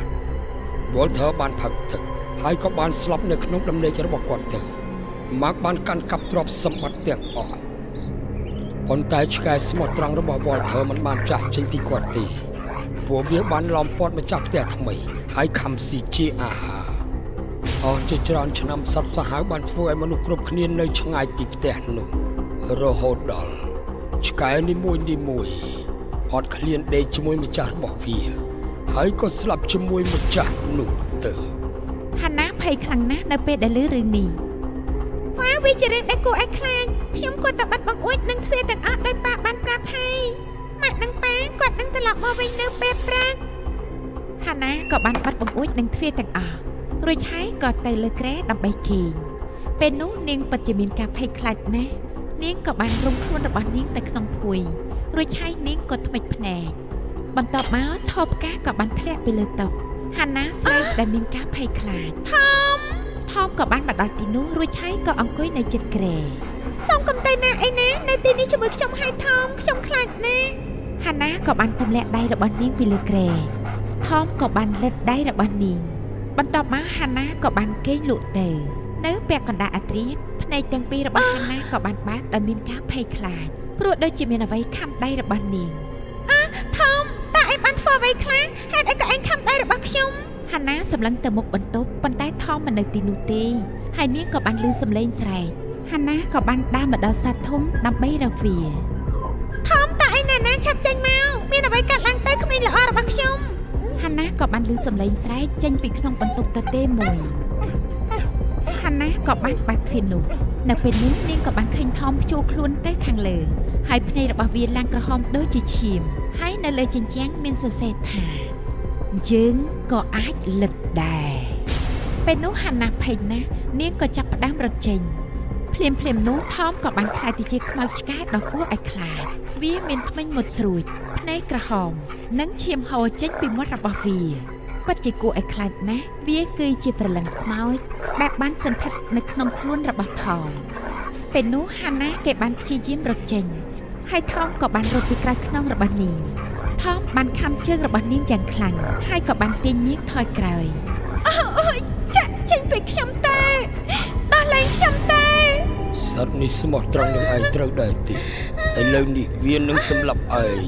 Walter បានផឹកទឹកហើយក៏បានស្លាប់នៅក្នុងដំណេករបស់គាត់ទៅម៉ាកបានកាន់កាប់ទ្រព្យសម្បត្តិទាំងអស់ប៉ុន្តែឆ្កែស្មោះត្រង់របស់ Walter មិនបានចាស់ចេញពីគាត់ទេពួកវាបានឡោមព័ទ្ធមកចាប់ផ្ទះថ្មីហើយខំស៊ីជាអាហារអស់ជាច្រើនឆ្នាំសត្វសាហាវបានធ្វើឲ្យមនុស្សគ្រប់គ្នានៅឆ្ងាយពីផ្ទះនោះរហូតដល់ឆ្កែនីមួយនីមួយអត់ឃ្លានដេកជាមួយម្ចាស់របស់វាហើយក៏ស្លាប់ជាមួយម្ចាស់នោះទៅហាណាភ័យខ្លាំងណាស់នៅពេលដែលឮរឿងនេះវ៉ាវាជារឿងដែលគួរឲ្យខ្លាចខ្ញុំគួរតែបាត់បង្អួចនឹងទ្វារទាំងអស់ដោយប៉ាបានប្រាប់ហើយម៉ាក់និងប៉ាគាត់នឹងត្រឡប់មកវិញនៅពេលព្រឹកហាណាក៏បានបាត់បង្អួចនឹងទ្វារទាំងអស់រួចហើយក៏ទៅលើគ្រែដើម្បីគេងពេលនោះនាងពិតជាមានការភ័យខ្លាចណាស់នាងក៏បានរុំខ្លួនរបស់នាងទៅក្នុងភួយរួចហើយនាងក៏ធ្មេចភ្នែកបន្ទាប់មកថោផ្កាក៏បានធ្លាក់ពីលើតុហាណាស្រីដែលមានការភ័យខ្លាចថមថមក៏បានមកដល់ទីនោះរួចហើយក៏អង្គុយនៅជិតគ្រែសូមកុំទៅណាអីណានៅទីនេះជាមួយខ្ញុំហើយថមខ្ញុំខ្លាចណាស់ហាណាក៏បានទម្លាក់ដៃរបស់នាងពីលើគ្រែថមក៏បានលិតដៃរបស់នាងបន្ទាប់មកហាណាក៏បានគេងលក់ទៅនៅពាក់កណ្ដាលអាត្រៀតភ្នែកទាំងពីររបស់ហាណាក៏បានបើកដោយមានការភ័យខ្លាចព្រោះដូចជាមានអ្វីខាំដៃរបស់នាងអើថមតើឯងបានធ្វើអ្វីខ្លះហេតុអីក៏ឯងខាំដៃរបស់ខ្ញុំហាណាសម្លឹងទៅមុខបន្ទប់ប៉ុន្តែថមមិននៅទីនោះទេហើយនាងក៏បានឮសំឡេងស្រែកហាណាក៏បានដើរមកដល់សាច់ធំដើម្បីរកវាថមតើឯងនៅណាឆាប់ចេញមកមានអ្វីកើតឡើងទៅក្មេងល្អរបស់ខ្ញុំហាណាក៏បានឮសំឡេងស្រែកចេញពីក្នុងបន្ទប់ទទេមួយហាណាក៏បានបើកទ្វារនោះនៅពេលនោះនាងក៏បានឃើញថមភ្ជួរខ្លួនទៅខាងលើហើយភ្នែករបស់វាឡើងក្រហមដូចជាឈាមហើយនៅលើជញ្ជាំងមានសរសេរថាយើងក៏អាចលិតដែរពេលនោះហាណាភ័យណាស់នាងក៏ចាប់ផ្ដើមរត់ចេញភ្លាមភ្លាមនោះថមក៏បានខ្លាចទៅជាខ្មៅឆ្កែដ៏គួរឲ្យខ្លាចវាមានធ្មេញមុតស្រួចភ្នែកក្រហមនិងឈាមហូរចេញពីមាត់របស់វាពិតជាគួរឲ្យខ្លាចណាស់វាគឺជាព្រលឹងខ្មោចដែលបានសន្ធិដ្ឋនៅក្នុងខ្លួនរបស់ថមពេលនោះហាណាគេបានព្យាយាមរត់ចេញហើយថមក៏បានរត់ពីក្រៅខ្នងរបស់នាងថមបានខំជើងរបស់នាងយ៉ាងខ្លាំងហើយក៏បានទាញនាងថយក្រោយអូយចាក់ចេញពីខ្ញុំតែដោះលែងខ្ញុំតែសត្វនេះស្មោះត្រង់នឹងឯងត្រូវដែរទីឥឡូវនេះវានឹងសម្លាប់ឯង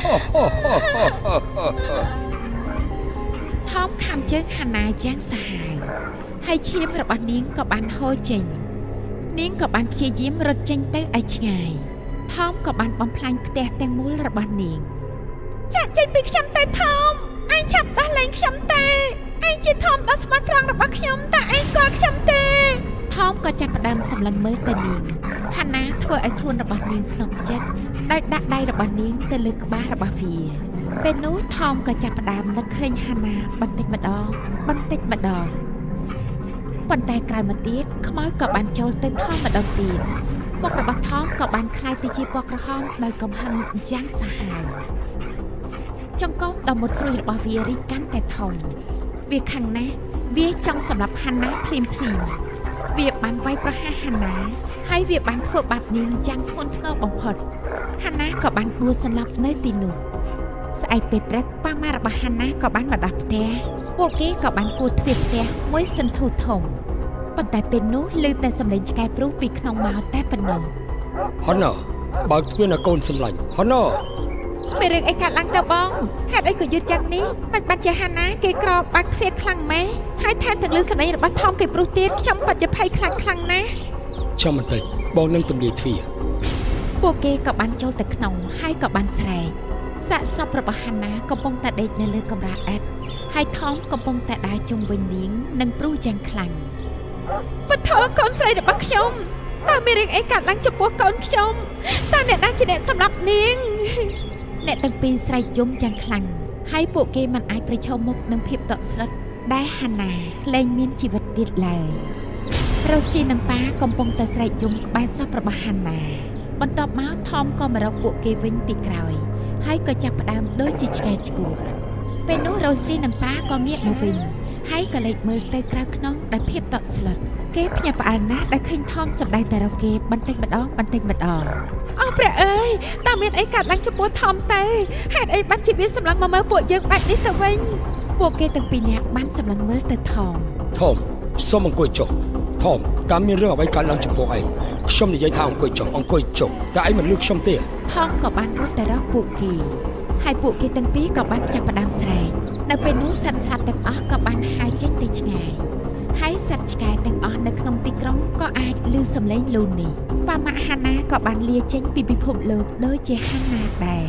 ថមខំជើងហាណាយ៉ាងសាហាវហើយឈាមរបស់នាងក៏បានហូរចេញនាងក៏បានព្យាយាមរត់ចេញទៅឲ្យឆ្ងាយថមក៏បានបំផ្លាញផ្ទះទាំងមូលរបស់នាងចាក់ចេញពីខ្ញុំទៅថមឯងឆាប់ដោះលែងខ្ញុំទេឯងជាថមដ៏ស្មោះត្រង់របស់ខ្ញុំតើឯងស្គាល់ខ្ញុំទេថមក៏ចាប់ផ្ដើមសម្លឹងមើលទៅនាងហាណាធ្វើឲ្យខ្លួនរបស់នាងស្ងប់ចិត្តដោយដាក់ដៃរបស់នាងទៅលើក្បាលរបស់វាពេលនោះថមក៏ចាប់ផ្ដើមនឹកឃើញហាណាបន្តិចម្ដងបន្តិចម្ដងប៉ុន្តែក្រោយមកទៀតខ្មោចក៏បានចូលទៅថមម្ដងទៀតមុខរបស់ថមក៏បានคล้ายទៅជាពណ៌ក្រហមដោយកំហឹងយ៉ាងសាហាវចង្កូតដ៏មុតស្រួយរបស់វារីកកាន់តែធំវាខឹងណាស់វាចង់សម្លាប់ហាណាភ្លាមភ្លាមវាបានវាយប្រហារហាណាហើយវាបានធ្វើបាបនាងយ៉ាងធ្ងន់ធ្ងរបំផុតហាណាក៏បានដួលសន្លប់នៅទីនោះស្អែកពេលព្រឹកប៉ាម៉ារបស់ហាណាក៏បានមកដល់ផ្ទះពួកគេក៏បានគួរទ្វារផ្ទះមួយសន្ធូរធំប៉ុន្តែពេលនោះឮតែសំឡេងឆ្កែព្រុសពីក្នុងមកតែប៉ុណ្ណោះហណោបើកទ្វារណាកូនសម្លាញ់ហណោមានរឿងអីកើតឡើងទៅបងហេតុអីក៏យឺតយ៉ាងនេះមិនបាច់ជាហាណាគេក្របើកទ្វារខ្លាំងម៉េះហើយថែមទាំងឮសំឡេងរបស់ថមគេព្រុសទៀតខ្ញុំពិតជាភ័យខ្លាចខ្លាំងណាស់ចាំបន្តិចបងនឹងទម្លាយទ្វារពួកគេក៏បានចូលទៅក្នុងហើយក៏បានស្រែកសាកសពរបស់ហាណាកំពុងតែដេកនៅលើកម្រាលឥដ្ឋហើយថមកំពុងតែដើរជុំវិញនាងនិងព្រុសយ៉ាងខ្លាំងបថោកូនស្រីរបស់ខ្ញុំតើមានរឿងអីកើតឡើងចំពោះកូនខ្ញុំតើអ្នកណាជាអ្នកសម្លាប់នាងអ្នកទាំងពីរស្រែកយំយ៉ាងខ្លាំងហើយពួកគេមិនអាចប្រឈមមុខនឹងភាពតក់ស្លុតដែលហាណាលែងមានជីវិតទៀតឡើយរ៉ូស៊ីនិងប៉ាកំពុងតែស្រែកយំក្បែរសពរបស់ហាណាបន្ទាប់មកថមក៏មករកពួកគេវិញពីក្រោយហើយក៏ចាប់ផ្ដើមដូចជាឆ្កែឆ្កួតពេលនោះរ៉ូស៊ីនិងប៉ាក៏ងាកមកវិញហើយក៏លេចមើលទៅក្រៅខ្នងដោយភាពតក់ស្លុតគេភ្ញាក់ផ្អើលណាស់ដែលឃើញថមសម្ដែងតែរកគេបន្តិចម្ដងបន្តិចម្ដងអោះព្រះអើយតើមានអីកើតឡើងចំពោះថមទៅហេតុអីបានជាវាសម្លឹងមកមើលពួកយើងបែបនេះទៅវិញពួកគេទាំងពីរនាក់បានសម្លឹងមើលទៅថមថមសូមអង្គុយចុះថមតើមានរឿងអ្វីកើតឡើងចំពោះឯងខ្ញុំនិយាយថាអង្គុយចុះអង្គុយចុះតែឯងមិនលឺខ្ញុំទេថមក៏បានរត់ទៅរកពួកគេហើយពួកគេទាំងពីរក៏បានចាប់ផ្ដើមស្រែកនៅពេលនោះសត្វស្លាប់ទាំងអស់ក៏បានហាយចេញទៅឆ្ងាយហើយសត្វឆ្កែទាំងអស់នៅក្នុងទីក្រុងក៏អាចឮសំឡេងលូនេះប៉ាម៉ាក់ហាណាក៏បានលាចេញពីពិភពលោកដូចជាហាណាដែរ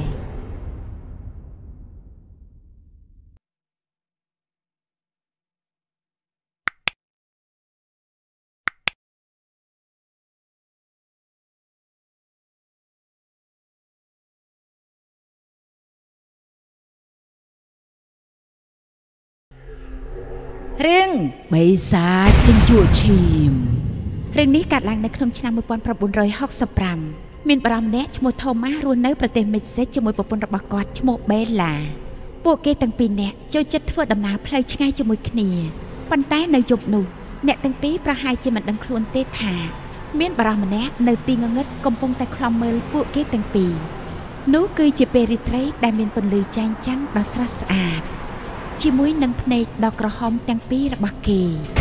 រឿងបិសាចចិញ្ចក់ឈាមរឿងនេះកើតឡើងនៅក្នុងឆ្នាំmột nghìn chín trăm sáu mươi lămមានបារម្ភម្នាក់ឈ្មោះថូម៉ាស់រស់នៅប្រទេសមិចស៊ិកជាមួយប្រពន្ធរបស់គាត់ឈ្មោះបេឡាពួកគេទាំងពីរនាក់ចូលចិត្តធ្វើដំណើរផ្លូវឆ្ងាយជាមួយគ្នាប៉ុន្តែនៅយប់នោះអ្នកទាំងពីរប្រហែលជាមិនដឹងខ្លួនទេថាមានបារម្ភម្នាក់នៅទីងងឹតកំពុងតែខ្លំមើលពួកគេទាំងពីរនោះគឺជាពេលរាត្រីដែលមានពន្លឺចែងចាំងដ៏ស្រស់ស្អាតជាមួយនឹងភ្នែកដ៏ក្រហមទាំងពីររបស់គេ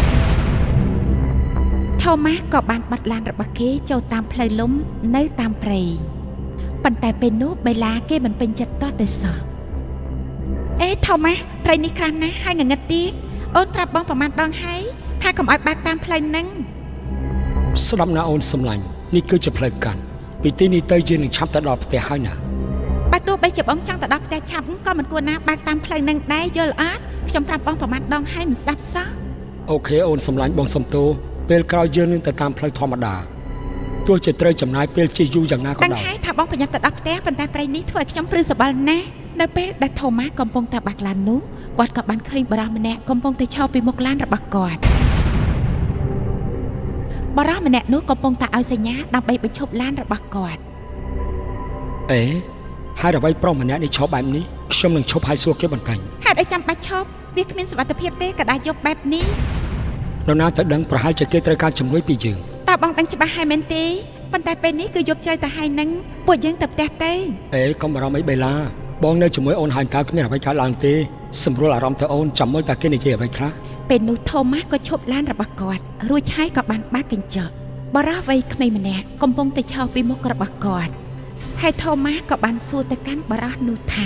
ថូម៉ាសក៏បានបាត់ឡានរបស់គេចូលតាមផ្លូវលំនៅតាមព្រៃប៉ុន្តែពេលនោះបេឡាគេមិនពេញចិត្តតតែសោះអេថូម៉ាសព្រៃនេះខ្លាំងណាស់ហើយងងឹតទៀតអូនប្រាប់បងប្រមាណដងហើយថាកុំឲ្យបើកតាមផ្លូវហ្នឹងស្ដាប់ណាអូនសម្លាញ់នេះគឺជាផ្លូវកាត់ពីទីនេះទៅយើងនឹងឆាប់ទៅដល់ផ្ទះហើយណាបើទោះបីជាបងចង់ទៅដល់ផ្ទះឆាប់ក៏មិនគួរណាបើកតាមផ្លូវហ្នឹងដែរយល់អត់ខ្ញុំប្រាប់បងប្រមាណដងហើយមិនស្ដាប់សោះអូខេអូនសម្លាញ់បងសុំទោសពេលក្រោយយើងនឹងទៅតាមផ្លូវធម្មតាទោះជាត្រូវចំណាយពេលជិះយូរយ៉ាងណាក៏ដោយដឹងហើយថាបងប្រញាប់ទៅដល់ផ្ទះប៉ុន្តែព្រៃនេះធ្វើឲ្យខ្ញុំព្រឺសបល់ណាស់នៅពេលដែលថូម៉ាសកំពុងតែបាក់ឡាននោះគាត់ក៏បានឃើញបារម្ភម្នាក់កំពុងតែឈរពីមុខឡានរបស់គាត់បារម្ភម្នាក់នោះកំពុងតែឲ្យសញ្ញាដើម្បីបញ្ឈប់ឡានរបស់គាត់អេហើយអ្វីប្រុសម្នាក់នេះឈប់បែបនេះខ្ញុំនឹងឈប់ហើយសួរគេបន្តែងហេតុអីចាំបាច់ឈប់វាគ្មានសុវត្ថិភាពទេក៏ដែរយកបែបនេះនរណាទៅដឹងប្រហែលជាគេត្រូវការជំនួយពីយើងតើបងដឹងច្បាស់ហើយមែនទេប៉ុន្តែពេលនេះគឺយប់ជ្រៅទៅហើយនឹងពួកយើងទៅផ្ទះទៅអេកុំបារម្ភអីបេឡាបងនៅជាមួយអូនហើយតើគ្មានអ្វីកើតឡើងទេសម្រួលអារម្មណ៍ទៅអូនចាំមើលតើគេនិយាយអ្វីខ្លះពេលនោះថូម៉ាសក៏ឈប់ឡានរបស់គាត់រួចហើយក៏បានបើកកញ្ចក់បារម្ភវ័យក្មេងម្នាក់កំពុងតែឈរពីមុខរបស់គាត់ហើយថូម៉ាសក៏បានសួរទៅកាន់បារម្ភនោះថា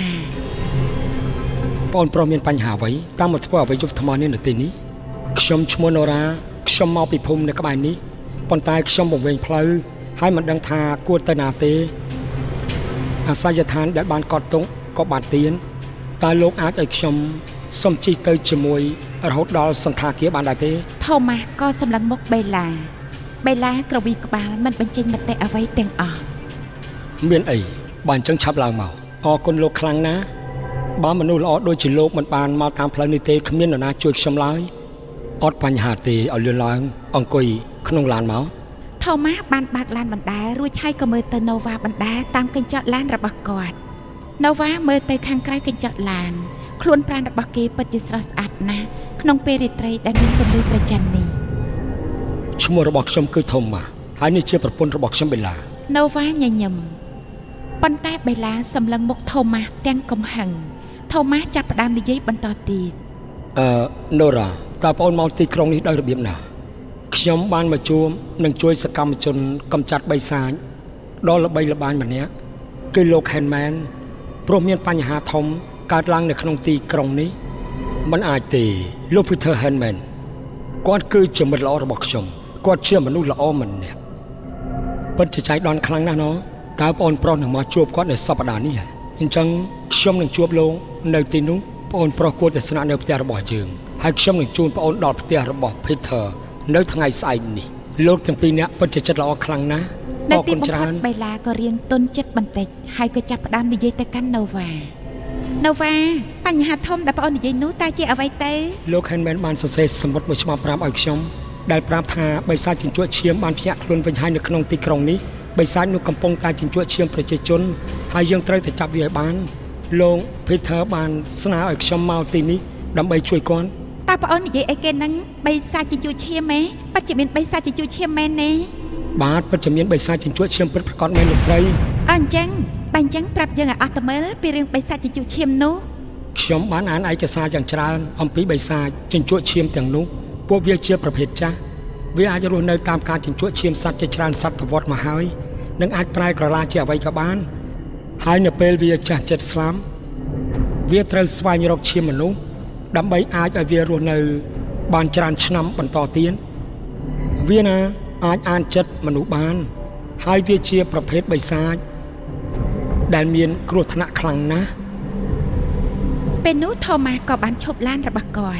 បងប្រុសមានបញ្ហាអ្វីតាមមកធ្វើអ្វីយប់ថ្មនេះនៅទីនេះខ្ញុំឈ្មោះណូរ៉ាខ្ញុំមកពីភូមិនៅក្បែរនេះប៉ុន្តែខ្ញុំបង្វែងផ្លូវហើយមិនដឹងថាគួរទៅណាទេអាសយដ្ឋានដែលបានកត់ទុកក៏បានទៀនតើលោកអាចឲ្យខ្ញុំសុំជិះទៅជាមួយរហូតដល់សន្តាគារបានដែរទេថូម៉ាសក៏សម្លឹងមុខបេឡាបេឡាក្រវីក្បាលមិនបញ្ចេញមតិអ្វីទាំងអស់មានអីបើអញ្ចឹងឆាប់ឡើងមកអរគុណលោកខ្លាំងណាស់បើមនុស្សល្អដូចជាលោកមិនបានមកតាមផ្លូវនេះទេគ្មាននរណាជួយខ្ញុំឡើយអត់បញ្ហាទេឲ្យលឿនឡើងអង្គុយក្នុងឡានមកថូម៉ាសបានបើកឡានបណ្ដារួចហើយក៏មើលទៅណូវ៉ាបណ្ដាតាមកញ្ចក់ឡានរបស់គាត់ណូវ៉ាមើលទៅខាងក្រៅកញ្ចក់ឡានខ្លួនប្រាណរបស់គេពិតជាស្រស់ស្អាតណាស់ក្នុងពេលរាត្រីដែលមានពន្លឺព្រះច័ន្ទនេះឈ្មោះរបស់ខ្ញុំគឺថូម៉ាសហើយនេះជាប្រពន្ធរបស់ខ្ញុំបេឡាណូវ៉ាញញឹមប៉ុន្តែបេឡាសម្លឹងមុខថូម៉ាសទាំងកំហឹងថូម៉ាសចាប់ផ្ដើមនិយាយបន្តទៀតអឺណូរ៉ាតើបងអូនមកទីក្រុងនេះដោយរបៀបណាខ្ញុំបានមកជួបនឹងជួយសកម្មជនកម្ចាត់បិសាចដ៏ល្បីល្បាញម្នាក់គឺលោក Handman ព្រោះមានបញ្ហាធំកើតឡើងនៅក្នុងទីក្រុងនេះមិនអាចទេលោក Peter Handman គាត់គឺជាមិត្តល្អរបស់ខ្ញុំគាត់ជាមនុស្សល្អម្នាក់ពិតជាចៃដន្យខ្លាំងណាស់ណ៎តើបងអូនប្រុសនឹងមកជួបគាត់នៅសប្តាហ៍នេះអញ្ចឹងខ្ញុំនឹងជួបលោកនៅទីនោះបងអូនប្រុសគួរតែស្នាក់នៅផ្ទះរបស់យើងហើយខ្ញុំនឹងជូនបងអូនដល់ផ្ទះរបស់ Peter នៅថ្ងៃស្អែកនេះលោកទាំងពីរនាក់ពិតជាចិត្តល្អខ្លាំងណាស់អរគុណច្រើនបេឡាក៏រៀងទន់ចិត្តបន្តិចហើយក៏ចាប់ផ្ដើមនិយាយទៅកាន់ណូវ៉ាណូវ៉ាបញ្ហាធំដែលបងអូននិយាយនោះតើជាអ្វីទៅលោក Handman បានសរសេរសំបុត្រមួយច្បាប់ប្រាប់ឲ្យខ្ញុំដែលប្រាប់ថាបិសាចជញ្ជក់ឈាមបានភ្ញាក់ខ្លួនវិញហើយនៅក្នុងទីក្រុងនេះបិសាចនោះកំពុងតែជញ្ជក់ឈាមប្រជាជនហើយយើងត្រូវតែចាប់វាឲ្យបានលោក Peter បានស្នើឲ្យខ្ញុំមកទីនេះដើម្បីជួយគាត់តើបងអូននិយាយអីគេនឹងបិសាចជញ្ជក់ឈាមហ៎ពិតជាមានបិសាចជញ្ជក់ឈាមមែនទេបាទពិតជាមានបិសាចជញ្ជក់ឈាមពិតប្រាកដមែនលោកស្រីអញ្ចឹងបើអញ្ចឹងប្រាប់យើងឲ្យអស់ទៅមើលពីរឿងបិសាចជញ្ជក់ឈាមនោះខ្ញុំបានអានឯកសារយ៉ាងច្រើនអំពីបិសាចជញ្ជក់ឈាមទាំងនោះពួកវាជាប្រភេទចាស់វាអាចរស់នៅតាមការជញ្ជក់ឈាមសត្វជាច្រើនសតវត្សមកហើយនឹងអាចប្រែក្រឡាជាអ្វីក៏បានហើយនៅពេលវាចាស់ចិត្តស្លាប់វាត្រូវស្វែងរកឈាមមនុស្សដើម្បីអាចឲ្យវារស់នៅបានច្រើនឆ្នាំបន្តទៀតវាណាអាចអានចិត្តមនុស្សបានហើយវាជាប្រភេទបិសាចដែលមានគ្រោះថ្នាក់ខ្លាំងណាស់ពេលនោះថូម៉ាសក៏បានឈប់ឡានរបស់គាត់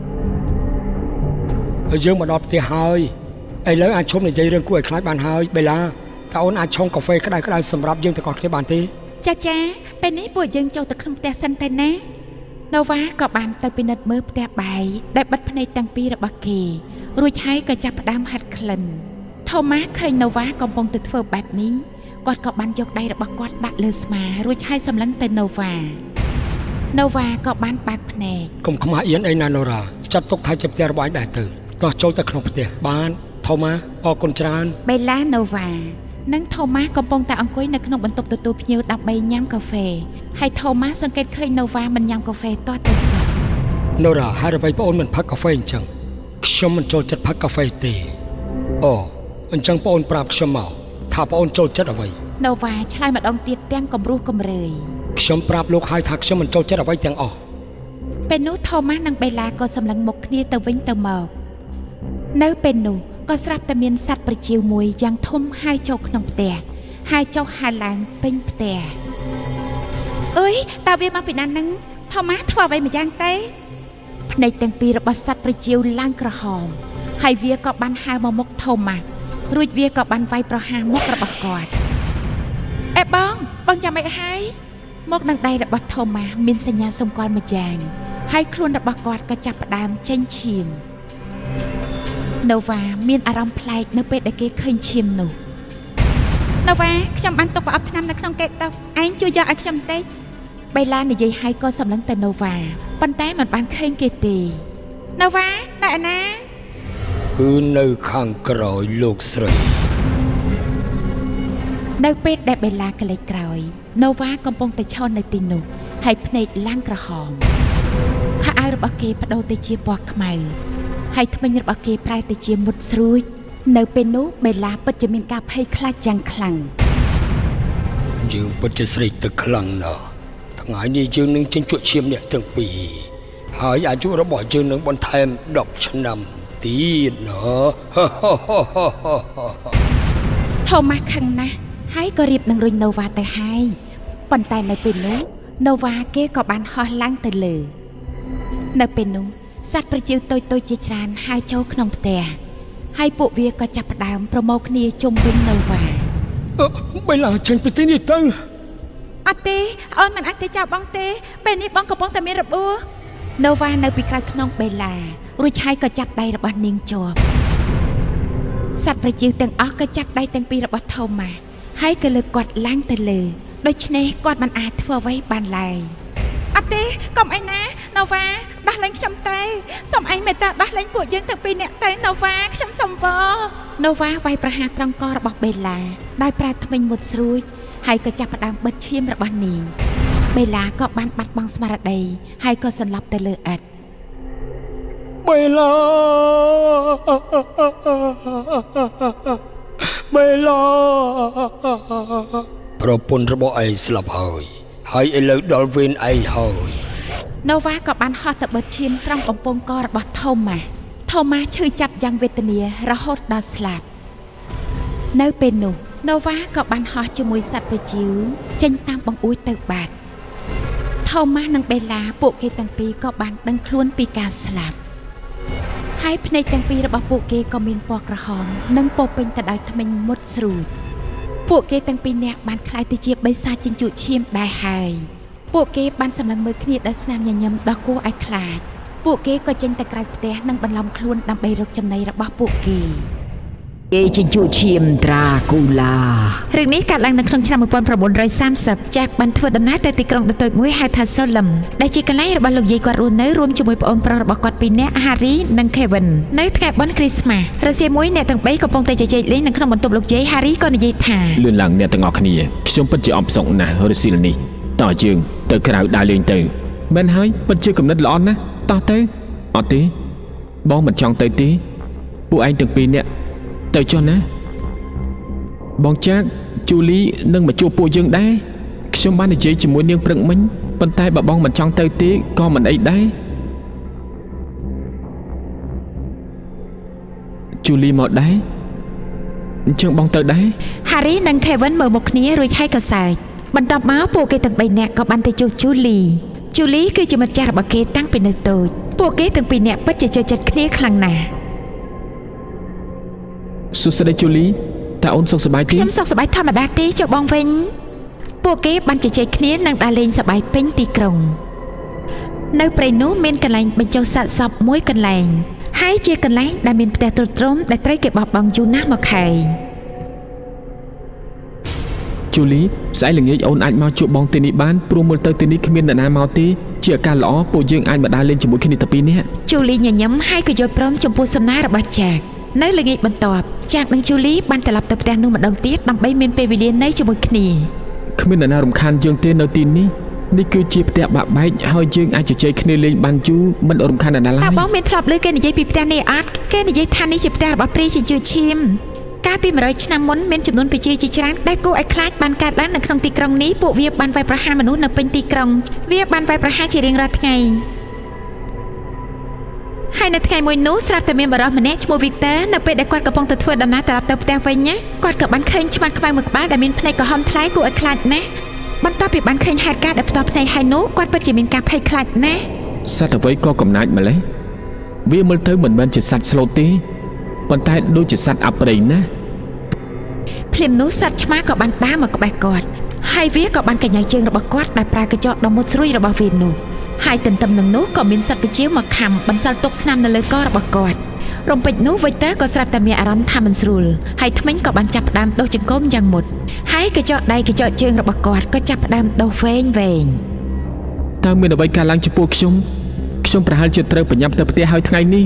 យើងមកដល់ផ្ទះហើយឥឡូវអាចឈប់និយាយរឿងគួរឲ្យខ្លាចបានហើយបេឡាតើអូនអាចឆុងកាហ្វេក្តៅក្តៅសម្រាប់យើងទាំងអស់គ្នាបានទេចាចាពេលនេះពួកយើងចូលទៅក្នុងផ្ទះសិនទៅណាណូវ៉ាក៏បានទៅពិនិត្យមើលផ្ទះបាយដែលបិទភ្នែកទាំងពីររបស់គេរួចហើយក៏ចាប់ផ្ដើមហាត់ក្លិនថូម៉ាសឃើញណូវ៉ាកំពុងតែធ្វើបែបនេះគាត់ក៏បានយកដៃរបស់គាត់ដាក់លើស្មារួចហើយសម្លឹងទៅណូវ៉ា Nova ក៏បានបើកភ្នែកកុំខ្មាស់អៀនអីណា Nora ចាត់ទុកថាជាផ្ទះរបស់ឯងដែរទៅតោះចូលទៅក្នុងផ្ទះបាន Thomas អរគុណច្រើន Bella Nova និង Thomas កំពុងតែអង្គុយនៅក្នុងបន្ទប់ទទួលភ្ញៀវដើម្បីញ៉ាំកាហ្វេហើយ Thomas សង្កេតឃើញ Nova មិនញ៉ាំកាហ្វេទាល់តែសោះ Nora ហើយអ្វីបងអូនមិនផឹកកាហ្វេអញ្ចឹងខ្ញុំមិនចូលចិត្តផឹកកាហ្វេទេអូអញ្ចឹងបងអូនប្រាប់ខ្ញុំមកថាបងអូនចូលចិត្តអ្វី Nova ឆ្លើយម្ដងទៀតទាំងគំរោះគំរើយខ្ញុំប្រាប់លោកហើយថាខ្ញុំមិនចូលចិត្តអ្វីទាំងអស់ពេលនោះ Thomas និង Bella ក៏សម្លឹងមុខគ្នាទៅវិញទៅមកនៅពេលនោះក៏ស្រាប់តែមានសត្វប្រចៀវមួយយ៉ាងធំហើយចូលក្នុងផ្ទះហើយចុះហើយឡើងពេញផ្ទះអើយតើវាមកពីណានឹង Thomas ធ្វើអ្វីម្យ៉ាងទេភ្នែកទាំងពីររបស់សត្វប្រចៀវឡើងក្រហមហើយវាក៏បានហៅមកមុខ Thomas រួចវាក៏បានវាយប្រហារមុខរបស់គាត់អេបងបងចាំមិនហើយមុខនឹងដៃរបស់ Thomas មានសញ្ញាសម្គាល់មួយយ៉ាងហើយខ្លួនរបស់គាត់ក៏ចាប់ផ្ដើមចេញឈាម Nova មានអារម្មណ៍ប្លែកនៅពេលដែលគេឃើញឈាមនោះ Nova ខ្ញុំបានទុកប្រអប់ថ្នាំនៅក្នុងកេតតុឯងជួយយកឲ្យខ្ញុំតិច Bella និយាយហើយក៏សម្លឹងទៅ Nova ប៉ុន្តែមិនបានឃើញគេទេ Nova នៅឯណាគឺនៅខាងក្រោយលោកស្រីនៅពេលដែល Bella កលេចក្រោយ Nova កំពុងតែឈរនៅទីនោះហើយភ្នែកឡើងក្រហមខោអាវរបស់គេបដូរទៅជាពណ៌ខ្មៅហើយធ្មេញរបស់គេប្រែទៅជាមុតស្រួចនៅពេលនោះ Bella ពិតជាមានការភ័យខ្លាចយ៉ាងខ្លាំងយើងពិតជាស្រេកទឹកខ្លាំងណាស់ថ្ងៃនេះយើងនឹងចេញជក់ឈាមអ្នកទាំងពីរហើយអាយុរបស់យើងនឹងបន្ថែមដប់ឆ្នាំទៀតណា Thomas ខឹងណាស់ហើយក៏រៀបនឹងរុញ Nova ទៅហើយប៉ុន្តែនៅពេលនោះ Nova គេក៏បានហោះឡើងទៅលើនៅពេលនោះសត្វប្រចៀវតូចៗជាច្រើនហើយចូលក្នុងផ្ទះហើយពួកវាក៏ចាប់ផ្ដើមប្រមូលគ្នាជុំវិញ Nova Bella ចេញពីទីនេះទៅអត់ទេអូនមិនអាចទៅចាប់បងទេពេលនេះបងកំពុងតែមានរបួស Nova នៅពីក្រោយខ្នង Bella រួចហើយក៏ចាប់ដៃរបស់នាងជាប់សត្វប្រចៀវទាំងអស់ក៏ចាប់ដៃទាំងពីររបស់ Thomas ហើយក៏លើកគាត់ឡើងទៅលើដូច្នេះគាត់មិនអាចធ្វើអ្វីបានឡើយអត់ទេកុំអីណា Nova ដោះលែងខ្ញុំទៅសូមឯងមេត្តាដោះលែងពួកយើងទាំងពីរនាក់ទៅ Nova ខ្ញុំសូមវល់ Nova វាយប្រហារត្រង់ករបស់ Bella ដោយប្រើធ្មេញមុតស្រួចហើយក៏ចាប់ផ្ដើមបិទឈាមរបស់នាង Bella ក៏បានបាត់បង់ស្មារតីហើយក៏សន្លប់ទៅលើឥដ្ឋ Bella Bella ប្រពន្ធរបស់ឯងស្លាប់ហើយហើយឥឡូវដល់វេនឯងហើយ Nova ក៏បានហោះទៅបិទឈាមត្រង់បំពង់ករបស់ Thomas Thomas ឈឺចាប់យ៉ាងវេទនារហូតដល់ស្លាប់នៅពេលនោះ Nova ក៏បានហោះជាមួយសត្វប្រចៀវចេញតាមបង្អួចទៅបាត់ Thomas និង Bella ពួកគេទាំងពីរក៏បានដឹងខ្លួនពីការស្លាប់ហើយភ្នែកទាំងពីររបស់ពួកគេក៏មានពណ៌ក្រហមនិងពោពេញទៅដោយធ្មេញមុតស្រួចពួកគេទាំងពីរនាក់បានក្លាយទៅជាបិសាចចិញ្ចក់ឈាមដែរហើយពួកគេបានសម្លឹងមើលគ្នាដោយស្នាមញញឹមដ៏គួរឲ្យខ្លាចពួកគេក៏ចេញទៅក្រៅផ្ទះនិងបន្លំខ្លួនដើម្បីរកចំណីរបស់ពួកគេ គេចិញ្ចក់ឈាមត្រាគូឡារឿងនេះកើតឡើងនៅក្នុងឆ្នាំ nineteen thirty ចាក់បានធ្វើដំណើរទៅទីក្រុងដ៏តូចមួយហៅថា Salem ដែលជាកន្លែងរបស់លោកយាយគាត់រស់នៅរួមជាមួយប្អូនប្រុសរបស់គាត់ពីរនាក់ Harry និង Kevin នៅថ្ងៃបុណ្យ Christmas រសៀលមួយអ្នកទាំងបីកំពុងតែជជែកលេងនៅក្នុងបន្ទប់លោកយាយ Harry ក៏និយាយថាលឿនឡើងអ្នកទាំងអស់គ្នាខ្ញុំពិតជាអបសុកណាស់រសៀលនេះតើយើងទៅក្រៅដើរលេងទៅមិនហើយពិតជាគំនិតល្អណាស់តោះទៅអត់ទេបងមិនចង់ទៅទេពួកឯងទាំងពីរនាក់ទៅចុះណាបងចាក់ជូលីនឹងមកជួបពួកយើងដែរខ្ញុំបាននិយាយជាមួយនាងព្រឹកមិញប៉ុន្តែបើបងមិនចង់ទៅទេក៏មិនអីដែរជូលីមកដែរអញ្ចឹងបងទៅដែរ Harry និង Kevin មើលមុខគ្នារួចហើយក៏សើចបន្ទាប់មកពួកគេទាំងបីនាក់ក៏បានទៅជួបជូលីជូលីគឺជាមិត្តចាស់របស់គេតាំងពីនៅតូចពួកគេទាំងពីរនាក់ពិតជាចូលចិត្តគ្នាខ្លាំងណាស់សួស្តីជូលីតើអូនសុខសប្បាយទេខ្ញុំសុខសប្បាយធម្មតាទេចុះបងវិញពួកគេបានជជែកគ្នានិងដើរលេងសប្បាយពេញទីក្រុងនៅព្រៃនោះមានកន្លែងបញ្ចុះសាកសពមួយកន្លែងហើយជាកន្លែងដែលមានផ្ទះទ្រុឌទ្រោមដែលត្រូវគេបោះបង់យូរណាស់មកហើយជូលីស្អែកល្ងាចអូនអាចមកជួបបងទីនេះបានព្រោះមើលទៅទីនេះគ្មានអ្នកណាមកទេជាការល្អពួកយើងអាចមកដើរលេងជាមួយគ្នាទៅពីនេះជូលីញញឹមហើយក៏យល់ព្រមចំពោះសំណើរបស់ចាក់នៅល្ងាចបន្ទាប់ចាក់និងជូលីបានត្រឡប់ទៅផ្ទះនោះម្ដងទៀតដើម្បីមានពេលវេលានៅជាមួយគ្នាគ្មានអ្នកណារំខានយើងទេនៅទីនេះនេះគឺជាផ្ទះបាក់បែកហើយយើងអាចជជែកគ្នាលេងបានយូរមិនរំខានអ្នកណាឡើយតើបងមានធ្លាប់ឮគេនិយាយពីផ្ទះនេះអត់គេនិយាយថានេះជាផ្ទះរបស់ព្រាយជាជឿឈាមកាលពីមួយរយឆ្នាំមុនមានចំនួនប្រជាជាច្រើនដែលគួរឲ្យខ្លាចបានកើតឡើងនៅក្នុងទីក្រុងនេះពួកវាបានវាយប្រហារមនុស្សនៅពេញទីក្រុងវាបានវាយប្រហារជារៀងរាល់ថ្ងៃហើយនៅថ្ងៃមួយនោះស្រាប់តែមានបរិសម្នាក់ឈ្មោះ Victor នៅពេលដែលគាត់កំពុងទៅធ្វើដំណើរត្រឡប់ទៅផ្ទះវិញណាគាត់ក៏បានឃើញឆ្មាខ្មៅមួយក្បាលដែលមានភ្នែកក្រហមថ្លាយគួរឲ្យខ្លាចណាស់បន្ទាប់ពីបានឃើញហេតុការណ៍ដែលផ្ទាល់ភ្នែកហើយនោះគាត់ពិតជាមានការភ័យខ្លាចណាស់សត្វអ្វីក៏កំណាចម្លេះវាមើលទៅមិនមែនជាសត្វស្លូតទេប៉ុន្តែដូចជាសត្វអប្រិយណាស់ភ្លាមនោះសត្វឆ្មាក៏បានដើរមកក្បែរគាត់ហើយវាក៏បានកញ្ញើជើងរបស់គាត់ដែលប្រើកញ្ចក់ដ៏មុតស្រួយរបស់វានោះហើយទន្ទឹមនឹងនោះក៏មានសត្វពជាមកខំបន្សល់ទុកស្នាមនៅលើករបស់គាត់រំពេចនោះវិចតើក៏ស្រាប់តែមានអារម្មណ៍ថាមិនស្រួលហើយធ្មេញក៏បានចាប់ផ្ដើមដុសចង្កូមយ៉ាងមុតហើយកញ្ចក់ដៃកញ្ចក់ជើងរបស់គាត់ក៏ចាប់ផ្ដើមដុសវែងវែងតើមានអ្វីកើតឡើងចំពោះខ្ញុំខ្ញុំប្រហែលជាត្រូវប្រញាប់ទៅផ្ទះហើយថ្ងៃនេះ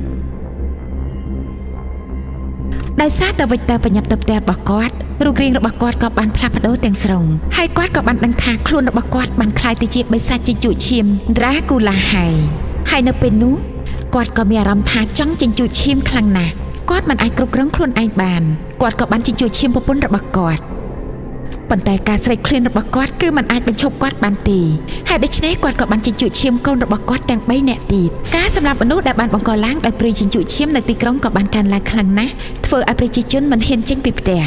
ដោយសារតែវិចតើប្រញាប់ទៅផ្ទះរបស់គាត់រូបរាងរបស់គាត់ក៏បានផ្លាស់ប្ដូរទាំងស្រុងហើយគាត់ក៏បានដឹងថាខ្លួនរបស់គាត់បានក្លាយទៅជាបិសាចជញ្ជក់ឈាម Dracula ហើយហើយនៅពេលនោះគាត់ក៏មានអារម្មណ៍ថាចង់ជញ្ជក់ឈាមខ្លាំងណាស់គាត់មិនអាចគ្រប់គ្រងខ្លួនឯងបានគាត់ក៏បានជញ្ជក់ឈាមប្រពន្ធរបស់គាត់ប៉ុន្តែការស្រេកឃ្លានរបស់គាត់គឺមិនអាចបញ្ឈប់គាត់បានទេហើយដូច្នេះគាត់ក៏បានជញ្ជក់ឈាមកូនរបស់គាត់ទាំងបីនាក់ទៀតការសម្លាប់មនុស្សដែលបានបង្កឡើងដោយព្រាយជញ្ជក់ឈាមនៅទីក្រុងក៏បានកើនឡើងខ្លាំងណាស់ធ្វើឲ្យប្រជាជនមិនហ៊ានចេញពីផ្ទះ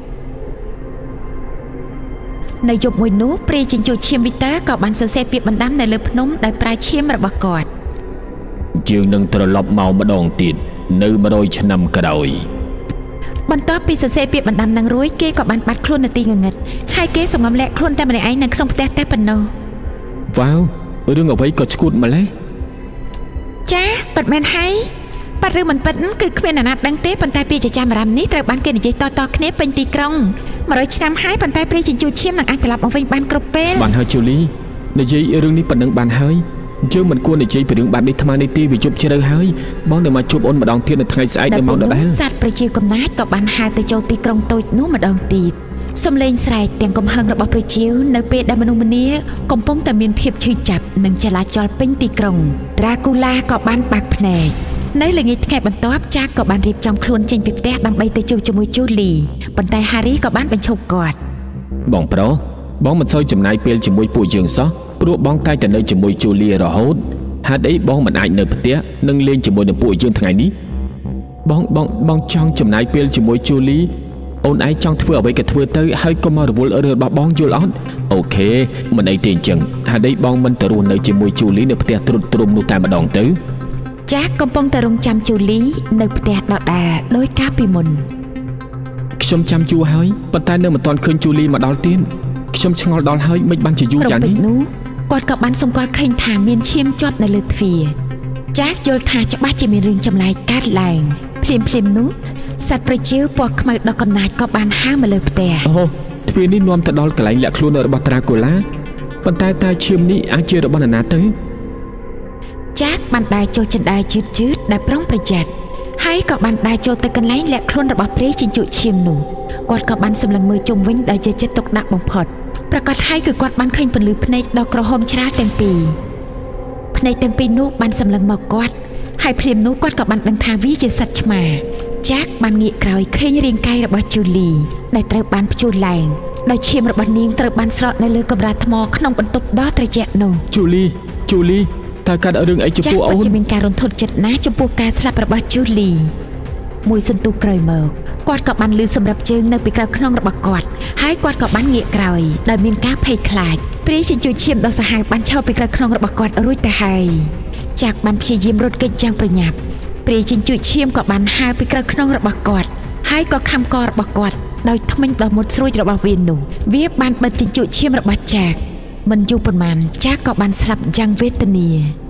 នៅយប់មួយនោះព្រាយជញ្ជក់ឈាមវីតាក៏បានសរសេរពាក្យបណ្ដាំនៅលើភ្នំដោយប្រើឈាមរបស់គាត់យើងនឹងត្រឡប់មកម្ដងទៀតនៅមួយរយឆ្នាំក្រោយបន្ទាប់ពីសរសេរពាក្យបណ្ដាំនឹងរួចគេក៏បានបាត់ខ្លួននៅទីងងឹតហើយគេសម្ងំលាក់ខ្លួនតែម្នាក់ឯងនៅក្នុងផ្ទះតែប៉ុណ្ណោះវ៉ាវរឿងអ្វីក៏ឈួតម្លេះចាប៉ិតមែនហើយប៉ិតឬមិនប៉ិតគឺគ្មានអ្នកណាដឹងទេប៉ុន្តែពាក្យចចាមអារ៉ាមនេះត្រូវបានគេនិយាយតៗគ្នាពេញទីក្រុងមួយរយឆ្នាំហើយប៉ុន្តែព្រាយជញ្ជក់ឈាមនឹងអាចត្រឡប់មកវិញបានគ្រប់ពេលបានហើយជូលីនិយាយរឿងនេះប៉ុណ្ណឹងបានហើយយើងមិនគួរនិយាយពីរឿងបែបនេះថ្មនេះទេវាជប់ជ្រៅហើយបងនឹងមកជួបអូនម្ដងទៀតនៅថ្ងៃស្អែកនៅម៉ោងដដែលសត្វប្រជាកំណាចក៏បានហើរទៅចូលទីក្រុងតូចនោះម្ដងទៀតសំឡេងស្រែកទាំងកំហឹងរបស់ប្រជានៅពេលដែលមនុស្សម្នាកំពុងតែមានភាពឈឺចាប់និងចលាចលពេញទីក្រុង Dracula ក៏បានបាក់ភ្នែកនៅល្ងាចថ្ងៃបន្ទាប់ចាក់ក៏បានរៀបចំខ្លួនចេញពីផ្ទះដើម្បីទៅជួបជាមួយជូលីប៉ុន្តែ Harry ក៏បានបញ្ឈប់គាត់បងប្រុសបងមិនសូវចំណាយពេលជាមួយពួកយើងសោះព្រោះបងតែងតែនៅជាមួយជូលីរហូតហេតុអីបងមិនអាចនៅផ្ទះនិងលេងជាមួយនឹងពួកយើងថ្ងៃនេះបងបងបងចង់ចំណាយពេលជាមួយជូលីអូនឯងចង់ធ្វើអ្វីក៏ធ្វើទៅហើយកុំមករវល់រឿងរបស់បងយល់អត់អូខេមិនអីទេអញ្ចឹងហេតុអីបងមិនទៅរស់នៅជាមួយជូលីនៅផ្ទះទ្រុឌទ្រោមនោះតែម្ដងទៅចាស់កំពុងតែរងចាំជូលីនៅផ្ទះដដែលដោយកាលពីមុនខ្ញុំចាំជួហើយប៉ុន្តែនៅមិនទាន់ឃើញជូលីមកដល់ទៀតខ្ញុំឆ្ងល់ដល់ហើយមិនបានជាយូរយ៉ាងនេះគាត់ក៏បានសម្គាល់ឃើញថាមានឈាមជាប់នៅលើទ្វារចាស់យល់ថាច្បាស់ជាមានរឿងចម្លែកកើតឡើងភ្លាមភ្លាមនោះសត្វប្រជាពណ៌ខ្មៅដ៏កំណាចក៏បានហើរមកលើផ្ទះអូទ្វារនេះនាំទៅដល់កន្លែងលាក់ខ្លួនរបស់ Dracula ប៉ុន្តែតើឈាមនេះអាចជារបស់នរណាទៅចាស់បានដើរចូលចិនដើរជឿតជឿតដែលប្រុងប្រយ័ត្នហើយក៏បានដើរចូលទៅកន្លែងលាក់ខ្លួនរបស់ព្រាយជញ្ជក់ឈាមនោះគាត់ក៏បានសម្លឹងមើលជុំវិញដោយជាចិត្តទុកដាក់បំផុតប្រកាសហើយគឺគាត់បានឃើញពន្លឺភ្នែកដ៏ក្រហមច្រាលទាំងពីរភ្នែកទាំងពីរនោះបានសម្លឹងមកគាត់ហើយភ្លាមនោះគាត់ក៏បានដឹងថាវាជាសត្វឆ្មាចាក់បានងាកក្រោយឃើញរាងកាយរបស់ជូលីដែលត្រូវបានព្យួរឡើងដោយឈាមរបស់នាងត្រូវបានស្រក់នៅលើកម្រាលថ្មក្នុងបន្ទប់ដ៏ត្រជាក់នោះជូលីជូលីតើកើតរឿងអីចំពោះអូនចាក់មានការរន្ធត់ចិត្តណាស់ចំពោះការស្លាប់របស់ជូលីមួយសន្ទុះក្រោយមកគាត់ក៏បានលឺសម្រាប់ជើងនៅពីក្រៅខ្នងរបស់គាត់ហើយគាត់ក៏បានងាកក្រោយដោយមានការភ័យខ្លាចព្រាយជញ្ជក់ឈាមដ៏សាហាវបានឈរពីក្រៅខ្នងរបស់គាត់រួចទៅហើយចាក់បានព្យាយាមរត់គេចយ៉ាងប្រញាប់ព្រាយជញ្ជក់ឈាមក៏បានហើរពីក្រៅខ្នងរបស់គាត់ហើយក៏ខំករបស់គាត់ដោយធ្មេញដ៏មុតស្រួចរបស់វានោះវាបានបិទជញ្ជក់ឈាមរបស់ចាក់មិនយូរប៉ុន្មានចាក់ក៏បានស្លាប់យ៉ាងវេទនា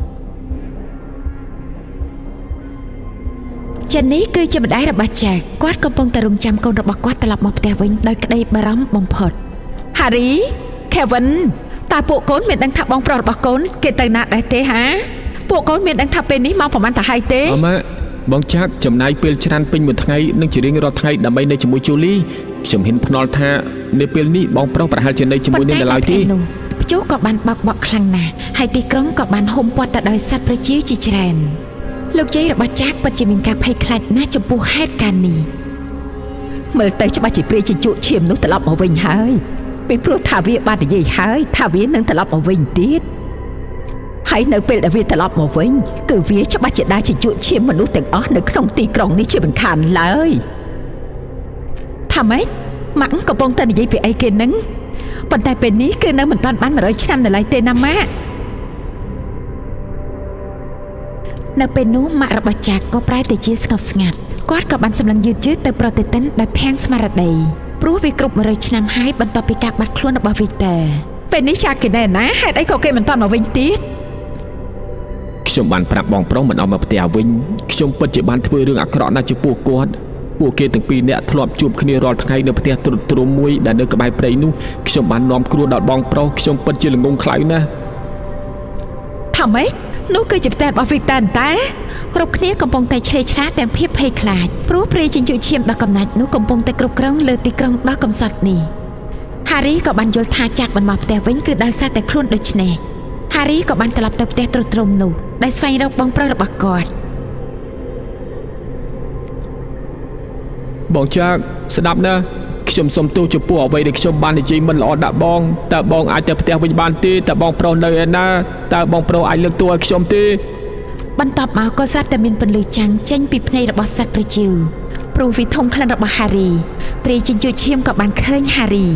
ចានេះគឺជាម្ដាយរបស់ចាក់គាត់កំពុងតែរងចាំកូនរបស់គាត់ត្រឡប់មកផ្ទះវិញដោយក្តីបារម្ភបំផុត Harry Kevin តตาពួកកូនមានដឹងថាបងប្រុសរបស់កូនគេទៅណាដែរទេហាពួកកូនមានដឹងថាពេលនេះមកប្រហែលតាហើយទេអម៉ាបងចាក់ចំណាយពេលច្រើនពេញមួយថ្ងៃនឹងជារៀងរាល់ថ្ងៃដើម្បីនៅជាមួយជូលីខ្ញុំហ៊ានភ្នាល់ថានៅពេលនេះបងប្រុសប្រហែលជានៅជាមួយនាងនៅឡើយទេព្យុះក៏បានបោកបក់ខ្លាំងណាស់ហើយទីក្រុងក៏បានហុំព័ទ្ធទៅដោយសត្វប្រជាជាច្រើនលោកយាយរបស់ចាក់ពិតជាមានការភ័យខ្លាចណាស់ចំពោះហេតុការណ៍នេះមើលទៅច្បាស់ជាព្រាយជញ្ជក់ឈាមនោះត្រឡប់មកវិញហើយពីព្រោះថាវាបាននិយាយហើយថាវានឹងត្រឡប់មកវិញទៀតហើយនៅពេលដែលវាត្រឡប់មកវិញគឺវាច្បាស់ជាដើរជញ្ជក់ឈាមមនុស្សទាំងអស់នៅក្នុងទីក្រុងនេះជាមិនខានឡើយថាម៉េចម៉ាក់កំពុងតែនិយាយពីអីគេនឹងប៉ុន្តែពេលនេះគឺនៅមិនបានបានមួយរយឆ្នាំនៅឡើយទេណាម៉ាក់នៅពេលនោះម៉ាក់របស់ចាក់ក៏ប្រែទៅជាស្ងប់ស្ងាត់គាត់ក៏បានសម្លឹងយឺតយឺតទៅប្រតិទិនដោយភាំងស្មារតីព្រោះវាគ្រប់មួយរយឆ្នាំហើយបន្ទាប់ពីការបាត់ខ្លួនរបស់វីតាពេលនេះចាក់គេណែណាហេតុអីក៏គេមិនតន់មកវិញទៀតខ្ញុំបានប្រាប់បងប្រុសមិនអោយមកផ្ទះវិញខ្ញុំពិតជាបានធ្វើរឿងអាក្រក់ណាស់ចំពោះគាត់ពួកគេទាំងពីរនាក់ធ្លាប់ជួបគ្នារាល់ថ្ងៃនៅផ្ទះទ្រុឌទ្រោមមួយដែលនៅក្បែរព្រៃនោះខ្ញុំបាននាំគ្រោះដល់បងប្រុសខ្ញុំពិតជាល្ងងខ្លៅណាស់ថាម៉េចនោះគឺជាផ្ទះរបស់វីតាតែគ្រប់គ្នាកំពុងតែឆ្លេឆ្លាតទាំងភាពភ័យខ្លាចព្រោះព្រាយជញ្ជក់ឈាមដល់កំណាច់នោះកំពុងតែគ្រប់គ្រងលើទីក្រុងដ៏កំសត់នេះហារីក៏បានយល់ថាចាក់បានមកផ្ទះវិញគឺដោយសារតែខ្លួនដូច្នេះហារីក៏បានត្រឡប់ទៅផ្ទះទ្រុឌទ្រោមនោះដែលស្វែងរកបងប្រុសរបស់គាត់បងចាក់ស្ដាប់ណាខ្ញុំសុំទោសចំពោះអ្វីដែលខ្ញុំបាននិយាយមិនល្អដាក់បងតើបងអាចទៅផ្ទះវិញបានទេតើបងប្រុសនៅឯណាតើបងប្រុសអាចលើកទោសឲ្យខ្ញុំទេបន្ទាប់មកក៏ស្រាប់តែមានពន្លឺចាំងចេញពីភ្នែករបស់សត្វប្រជិវព្រោះវាធំក្លិនរបស់ហារីព្រាយជញ្ជក់ឈាមក៏បានឃើញហារី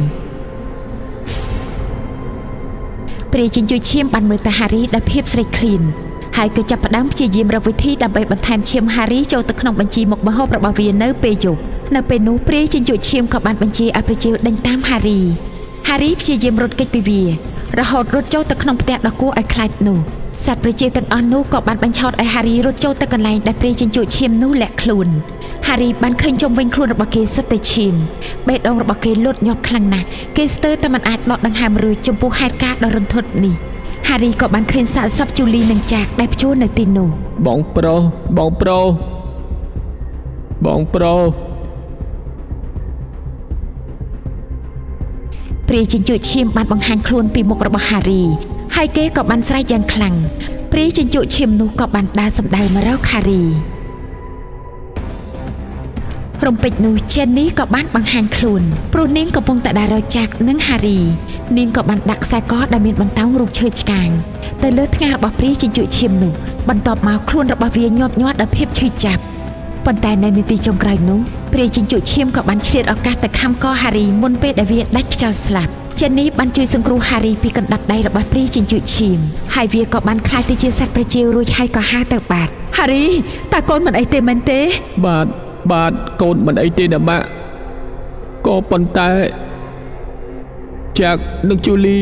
ព្រាយជញ្ជក់ឈាមបានមើលទៅហារីដោយភាពស្រេកឃ្លានហើយក៏ចាប់ផ្ដើមព្យាយាមរកវិធីដើម្បីបន្ថែមឈាមហារីចូលទៅក្នុងបញ្ជីមុខម្ហូបរបស់វានៅពេលយប់នៅពេលនោះព្រាយជញ្ជក់ឈាមក៏បានបញ្ជាឲ្យប្រជិវដេញតាមហារីហារីព្យាយាមរត់គេចពីវារហូតរត់ចូលទៅក្នុងផ្ទះដ៏គួរឲ្យខ្លាចនោះសត្វប្រជាទាំងអស់នោះក៏បានបញ្ឆោតឲ្យហារីរត់ចូលទៅកន្លែងដែលព្រាយជញ្ជក់ឈាមនោះលាក់ខ្លួនហារីបានឃើញជុំវិញខ្លួនរបស់គេសុទ្ធតែឈាមបេះដូងរបស់គេលូតញាប់ខ្លាំងណាស់គេស្ទើរតែមិនអាចដកដង្ហើមរួចចំពោះហេតុការណ៍ដ៏រន្ធត់នេះហារីក៏បានឃើញសាកសពជូលីនិងចាក់ដែលព្យួរនៅទីនោះបងប្រុសបងប្រុសបងប្រុសព្រាយជញ្ជក់ឈាមបានបង្ហាញខ្លួនពីមុខរបស់ហារីហើយគេក៏បានស្រែកយ៉ាងខ្លាំងព្រាយជញ្ជក់ឈាមនោះក៏បានដើរសម្ដៅមករកហារីរំពេចនោះចេននេះក៏បានបង្ហាញខ្លួនព្រោះនាងកំពុងតែដើររកចាក់និងហារីនាងក៏បានដាក់ខ្សែកដែលមានបន្តោងរូបឈើឆ្កាងទៅលើថ្ងាសរបស់ព្រាយជញ្ជក់ឈាមនោះបន្ទាប់មកខ្លួនរបស់វាញាប់ញ័រដោយភាពឈឺចាប់ប៉ុន្តែនៅនាទីចុងក្រោយនោះព្រាយជញ្ជក់ឈាមក៏បានឆ្លៀតឱកាសទៅខំកហារីមុនពេលដែលវាដាច់ខ្យល់ស្លាប់ចេននេះបានជួយសង្គ្រោះហារីពីកណ្ដាប់ដៃរបស់ព្រាយជញ្ជក់ឈាមហើយវាក៏បានខ្លាចទៅជាសត្វប្រជិវរួចហើយក៏ហើរទៅបាត់ហារីតើកូនមិនអីទេមែនទេបាទបាទកូនមិនអីទេណាម៉ាក់ក៏ប៉ុន្តែចាក់និងជូលី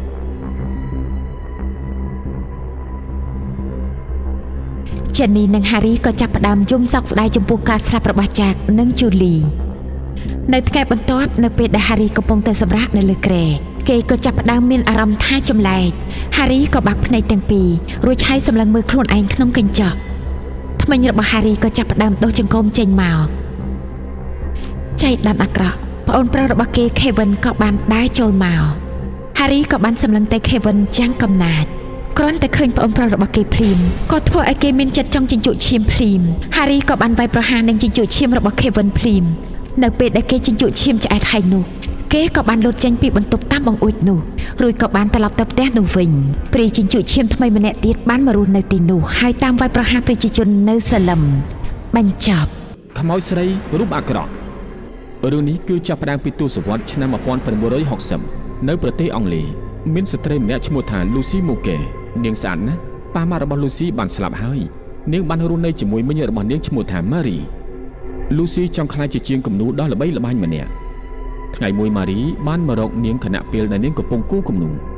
ចេននេះនិងហារីក៏ចាប់ផ្ដើមយំសោកស្ដាយចំពោះការស្លាប់របស់ចាក់និងជូលីនៅថ្ងៃបន្ទាប់នៅពេលដែលហារីកំពុងតែសម្រាកនៅលើគ្រែគេក៏ចាប់ផ្ដើមមានអារម្មណ៍ថាចម្លែកហារីក៏បាក់ភ្នែកទាំងពីររួចហើយសម្លឹងមើលខ្លួនឯងក្នុងកញ្ចក់ថ្មិញរបស់ហារីក៏ចាប់ផ្ដើមដុសចង្កូមចេញមកចៃដន្យអាក្រក់ប្អូនប្រុសរបស់គេខេវិនក៏បានដើរចូលមកហារីក៏បានសម្លឹងទៅខេវិនចាំងកំណាចគ្រាន់តែឃើញប្អូនប្រុសរបស់គេភ្លាមក៏ធ្វើឲ្យគេមានចិត្តចង់ជញ្ជក់ឈាមភ្លាមហារីក៏បានវាយប្រហារនឹងជញ្ជក់ឈាមរបស់ខេវិនភ្លាមនៅពេលដែលគេជញ្ជក់ឈាមឆ្អែតហើយនោះគេក៏បានលោតចេញពីបន្ទប់តាមបង្អួចនោះរួចក៏បានត្រឡប់ទៅផ្ទះនោះវិញព្រាយជញ្ជក់ឈាមថ្មីម្នាក់ទៀតបានមករស់នៅទីនោះហើយតាមវាយប្រហារប្រជាជននៅសាឡឹមបញ្ចប់ខ្មោចស្រីរូបអាក្រក់រឿងនេះគឺចាប់ផ្ដើមពីទសវត្សរ៍ឆ្នាំmột nghìn chín trăm sáu mươiនៅប្រទេសអង់គ្លេសមានស្ត្រីម្នាក់ឈ្មោះថា Lucy Moke នាងស្អាតណាស់ប៉ាម៉ារបស់ Lucy បានស្លាប់ហើយនាងបានរស់នៅជាមួយមិញរបស់នាងឈ្មោះថា Mary Lucy ចង់ក្លាយជាជាងគំនូរដ៏ល្បីល្បាញម្នាក់ថ្ងៃមួយ Mary បានមករកនាងខណៈពេលដែលនាងកំពុងគូរគំនូរ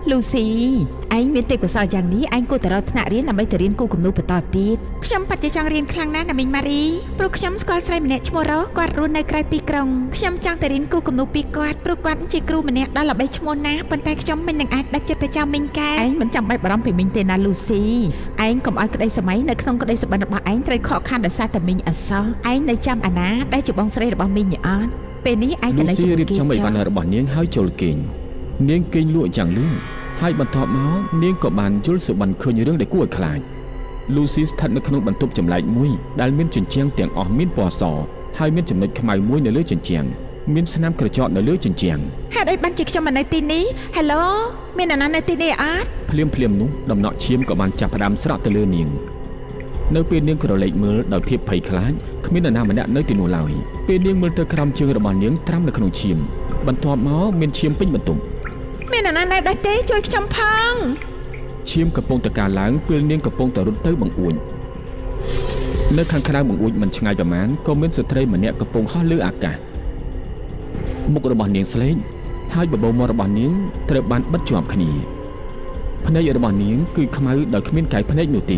Lucy ឯងមានទេពកោសល្យយ៉ាងនេះឯងគួរតែរកថ្នាក់រៀនដើម្បីទៅរៀនគូគំនូបន្តទៀតខ្ញុំពិតជាចង់រៀនខ្លាំងណាស់ណាមីងម៉ារីព្រោះខ្ញុំស្គាល់ស្រីម្នាក់ឈ្មោះរ៉ូគាត់រស់នៅក្រៅទីក្រុងខ្ញុំចង់ទៅរៀនគូគំនូពីគាត់ព្រោះគាត់ជាគ្រូម្នាក់ដ៏ល្បីឈ្មោះណាស់ប៉ុន្តែខ្ញុំមិននឹងអាចដាច់ចិត្តទៅចោលមីងកែឯងមិនចាំបាច់បារម្ភពីមីងទេណា Lucy ឯងកុំឲ្យក្តីសម័យនៅក្នុងក្តីសុបិនរបស់ឯងត្រូវខកខានដោយសារតែមីងអសោះឯងនៅចាំអាណាដែលជាបងស្រីរបស់មីងអត់ពេលនេះឯងទៅនៅជាមួយគេចាំអីវ៉ាន់របស់នាងហើយចូលគេងនាងគេងលក់យ៉ាងលឿនហើយបន្ទាប់មកនាងក៏បានយល់សុបិនឃើញរឿងដែលគួរឲ្យខ្លាច Lucy ស្ថិតនៅក្នុងបន្ទប់ចម្លែកមួយដែលមានជញ្ជាំងទាំងអស់មានពណ៌សហើយមានចំណុចខ្មៅមួយនៅលើជញ្ជាំងមានស្នាមក្រចកនៅលើជញ្ជាំងហេតុអីបានជាខ្ញុំមកនៅទីនេះ Hello មានអ្នកណានៅទីនេះអត់ភ្លាមភ្លាមនោះដំណក់ឈាមក៏បានចាប់ផ្ដើមស្រក់ទៅលើនាងនៅពេលនាងក្រឡេកមើលដោយភាពភ័យខ្លាចគ្មាននរណាម្នាក់នៅទីនោះឡើយពេលនាងមើលទៅក្រោមជើងរបស់នាងត្រាំនៅក្នុងឈាមបន្ទាប់មកមានឈាមពេញបន្ទប់មាននរណានៅដែរទេជួយខ្ញុំផងឈាមកំពុងតែកើនឡើងពេលនាងកំពុងតែរត់ទៅបង្អួចនៅខាងក្រៅបង្អួចមិនឆ្ងាយប្រមាណក៏មានស្ត្រីម្នាក់កំពុងហោះលើអាកាសមុខរបស់នាងស្លេកហើយបបោមាត់របស់នាងត្រូវបានបិទជាប់គ្នាភ្នែករបស់នាងគឺខ្មៅដោយគ្មានកែវភ្នែកនោះទេ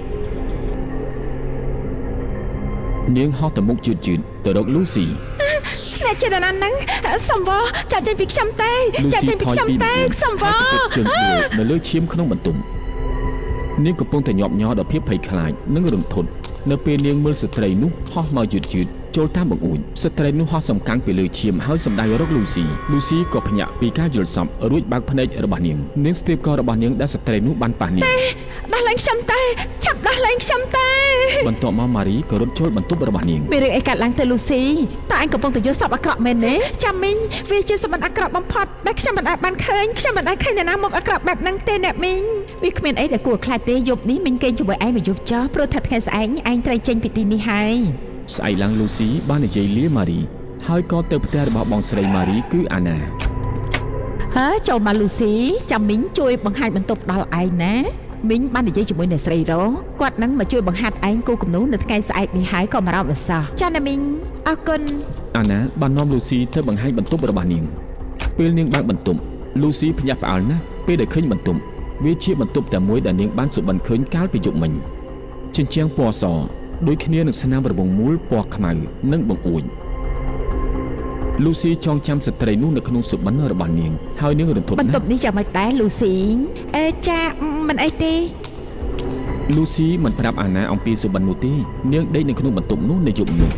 នាងហោះទៅមុខជឿជឿទៅរក Lucy អ្នកជានរណាហ្នឹងសំវចាក់ចេញពីខ្ញុំទេចាក់ចេញពីខ្ញុំទេសំវជើងដួលនៅលើឈាមក្នុងបន្ទប់នាងកំពុងតែញាប់ញ័រដោយភាពភ័យខ្លាចនិងរន្ធត់នៅពេលនាងមើលស្ត្រីនោះហោះមកជឿជឿចូលតាមបង្អួចស្ត្រីនោះហោះសំកាំងពីលើឈាមហើយសម្ដៅរក Lucy Lucy ក៏ភ្ញាក់ពីការយល់សប្តិរួចបើកភ្នែករបស់នាងនាងស្ទាបករបស់នាងដែលស្ត្រីនោះបានប៉ះនាងដោះលែងខ្ញុំទេឆាប់ដោះលែងខ្ញុំទេបន្ទាប់មកម៉ារីក៏រត់ចូលបន្ទប់របស់នាងមានរឿងអីកើតឡើងទៅ Lucy តើអញកំពុងតែយល់សប្តិអាក្រក់មែនទេចាំមីងវាជាសម្បត្តិអាក្រក់បំផុតដែលខ្ញុំមិនអាចបានឃើញខ្ញុំមិនអាចឃើញអ្នកណាមកអាក្រក់បែបហ្នឹងទេអ្នកមីងវាគ្មានអីដែលគួរខ្លាចទេយប់នេះមីងគេងជាមួយឯងមួយយប់ចោះព្រោះថាថ្ងៃស្អែកឯងត្រូវចេញពីទីនេះហើយស្អែកឡើង Lucy បាននិយាយលាម៉ារីហើយក៏ទៅផ្ទះរបស់បងស្រីម៉ារីគឺអាណាហើយចូលមក Lucy ចាំមីងជួយបង្ហាញបន្ទប់ដល់ឯងណាមីងបាននិយាយជាមួយអ្នកស្រីរ៉ូគាត់នឹងមកជួយបង្ហាត់ឯងគូគំនូនៅថ្ងៃស្អែកនេះហើយក៏មករាប់អសោះចាណាមីងអរគុណអាណាបាននាំ Lucy ទៅបង្ហាញបន្ទប់របស់នាងពេលនាងបើកបន្ទប់ Lucy ភ្ញាក់ផ្អើលណាស់ពេលដែលឃើញបន្ទប់វាជាបន្ទប់តែមួយដែលនាងបានសុបិនឃើញកាលពីយប់មិញជញ្ជាំងពណ៌សដូចគ្នានឹងស្នាមរបងមូលពណ៌ខ្មៅនិងបង្អួច Lucy ចងចាំស្ត្រីនោះនៅក្នុងសុបិនរបស់នាងហើយនាងរន្ធត់ណាស់បន្ទប់នេះយ៉ាងម៉េចដែរ Lucy អេចាមិនអីទេ Lucy មិនប្រាប់អាណាអំពីសុបិននោះទេនាងដេកនៅក្នុងបន្ទប់នោះនៅយប់នោះ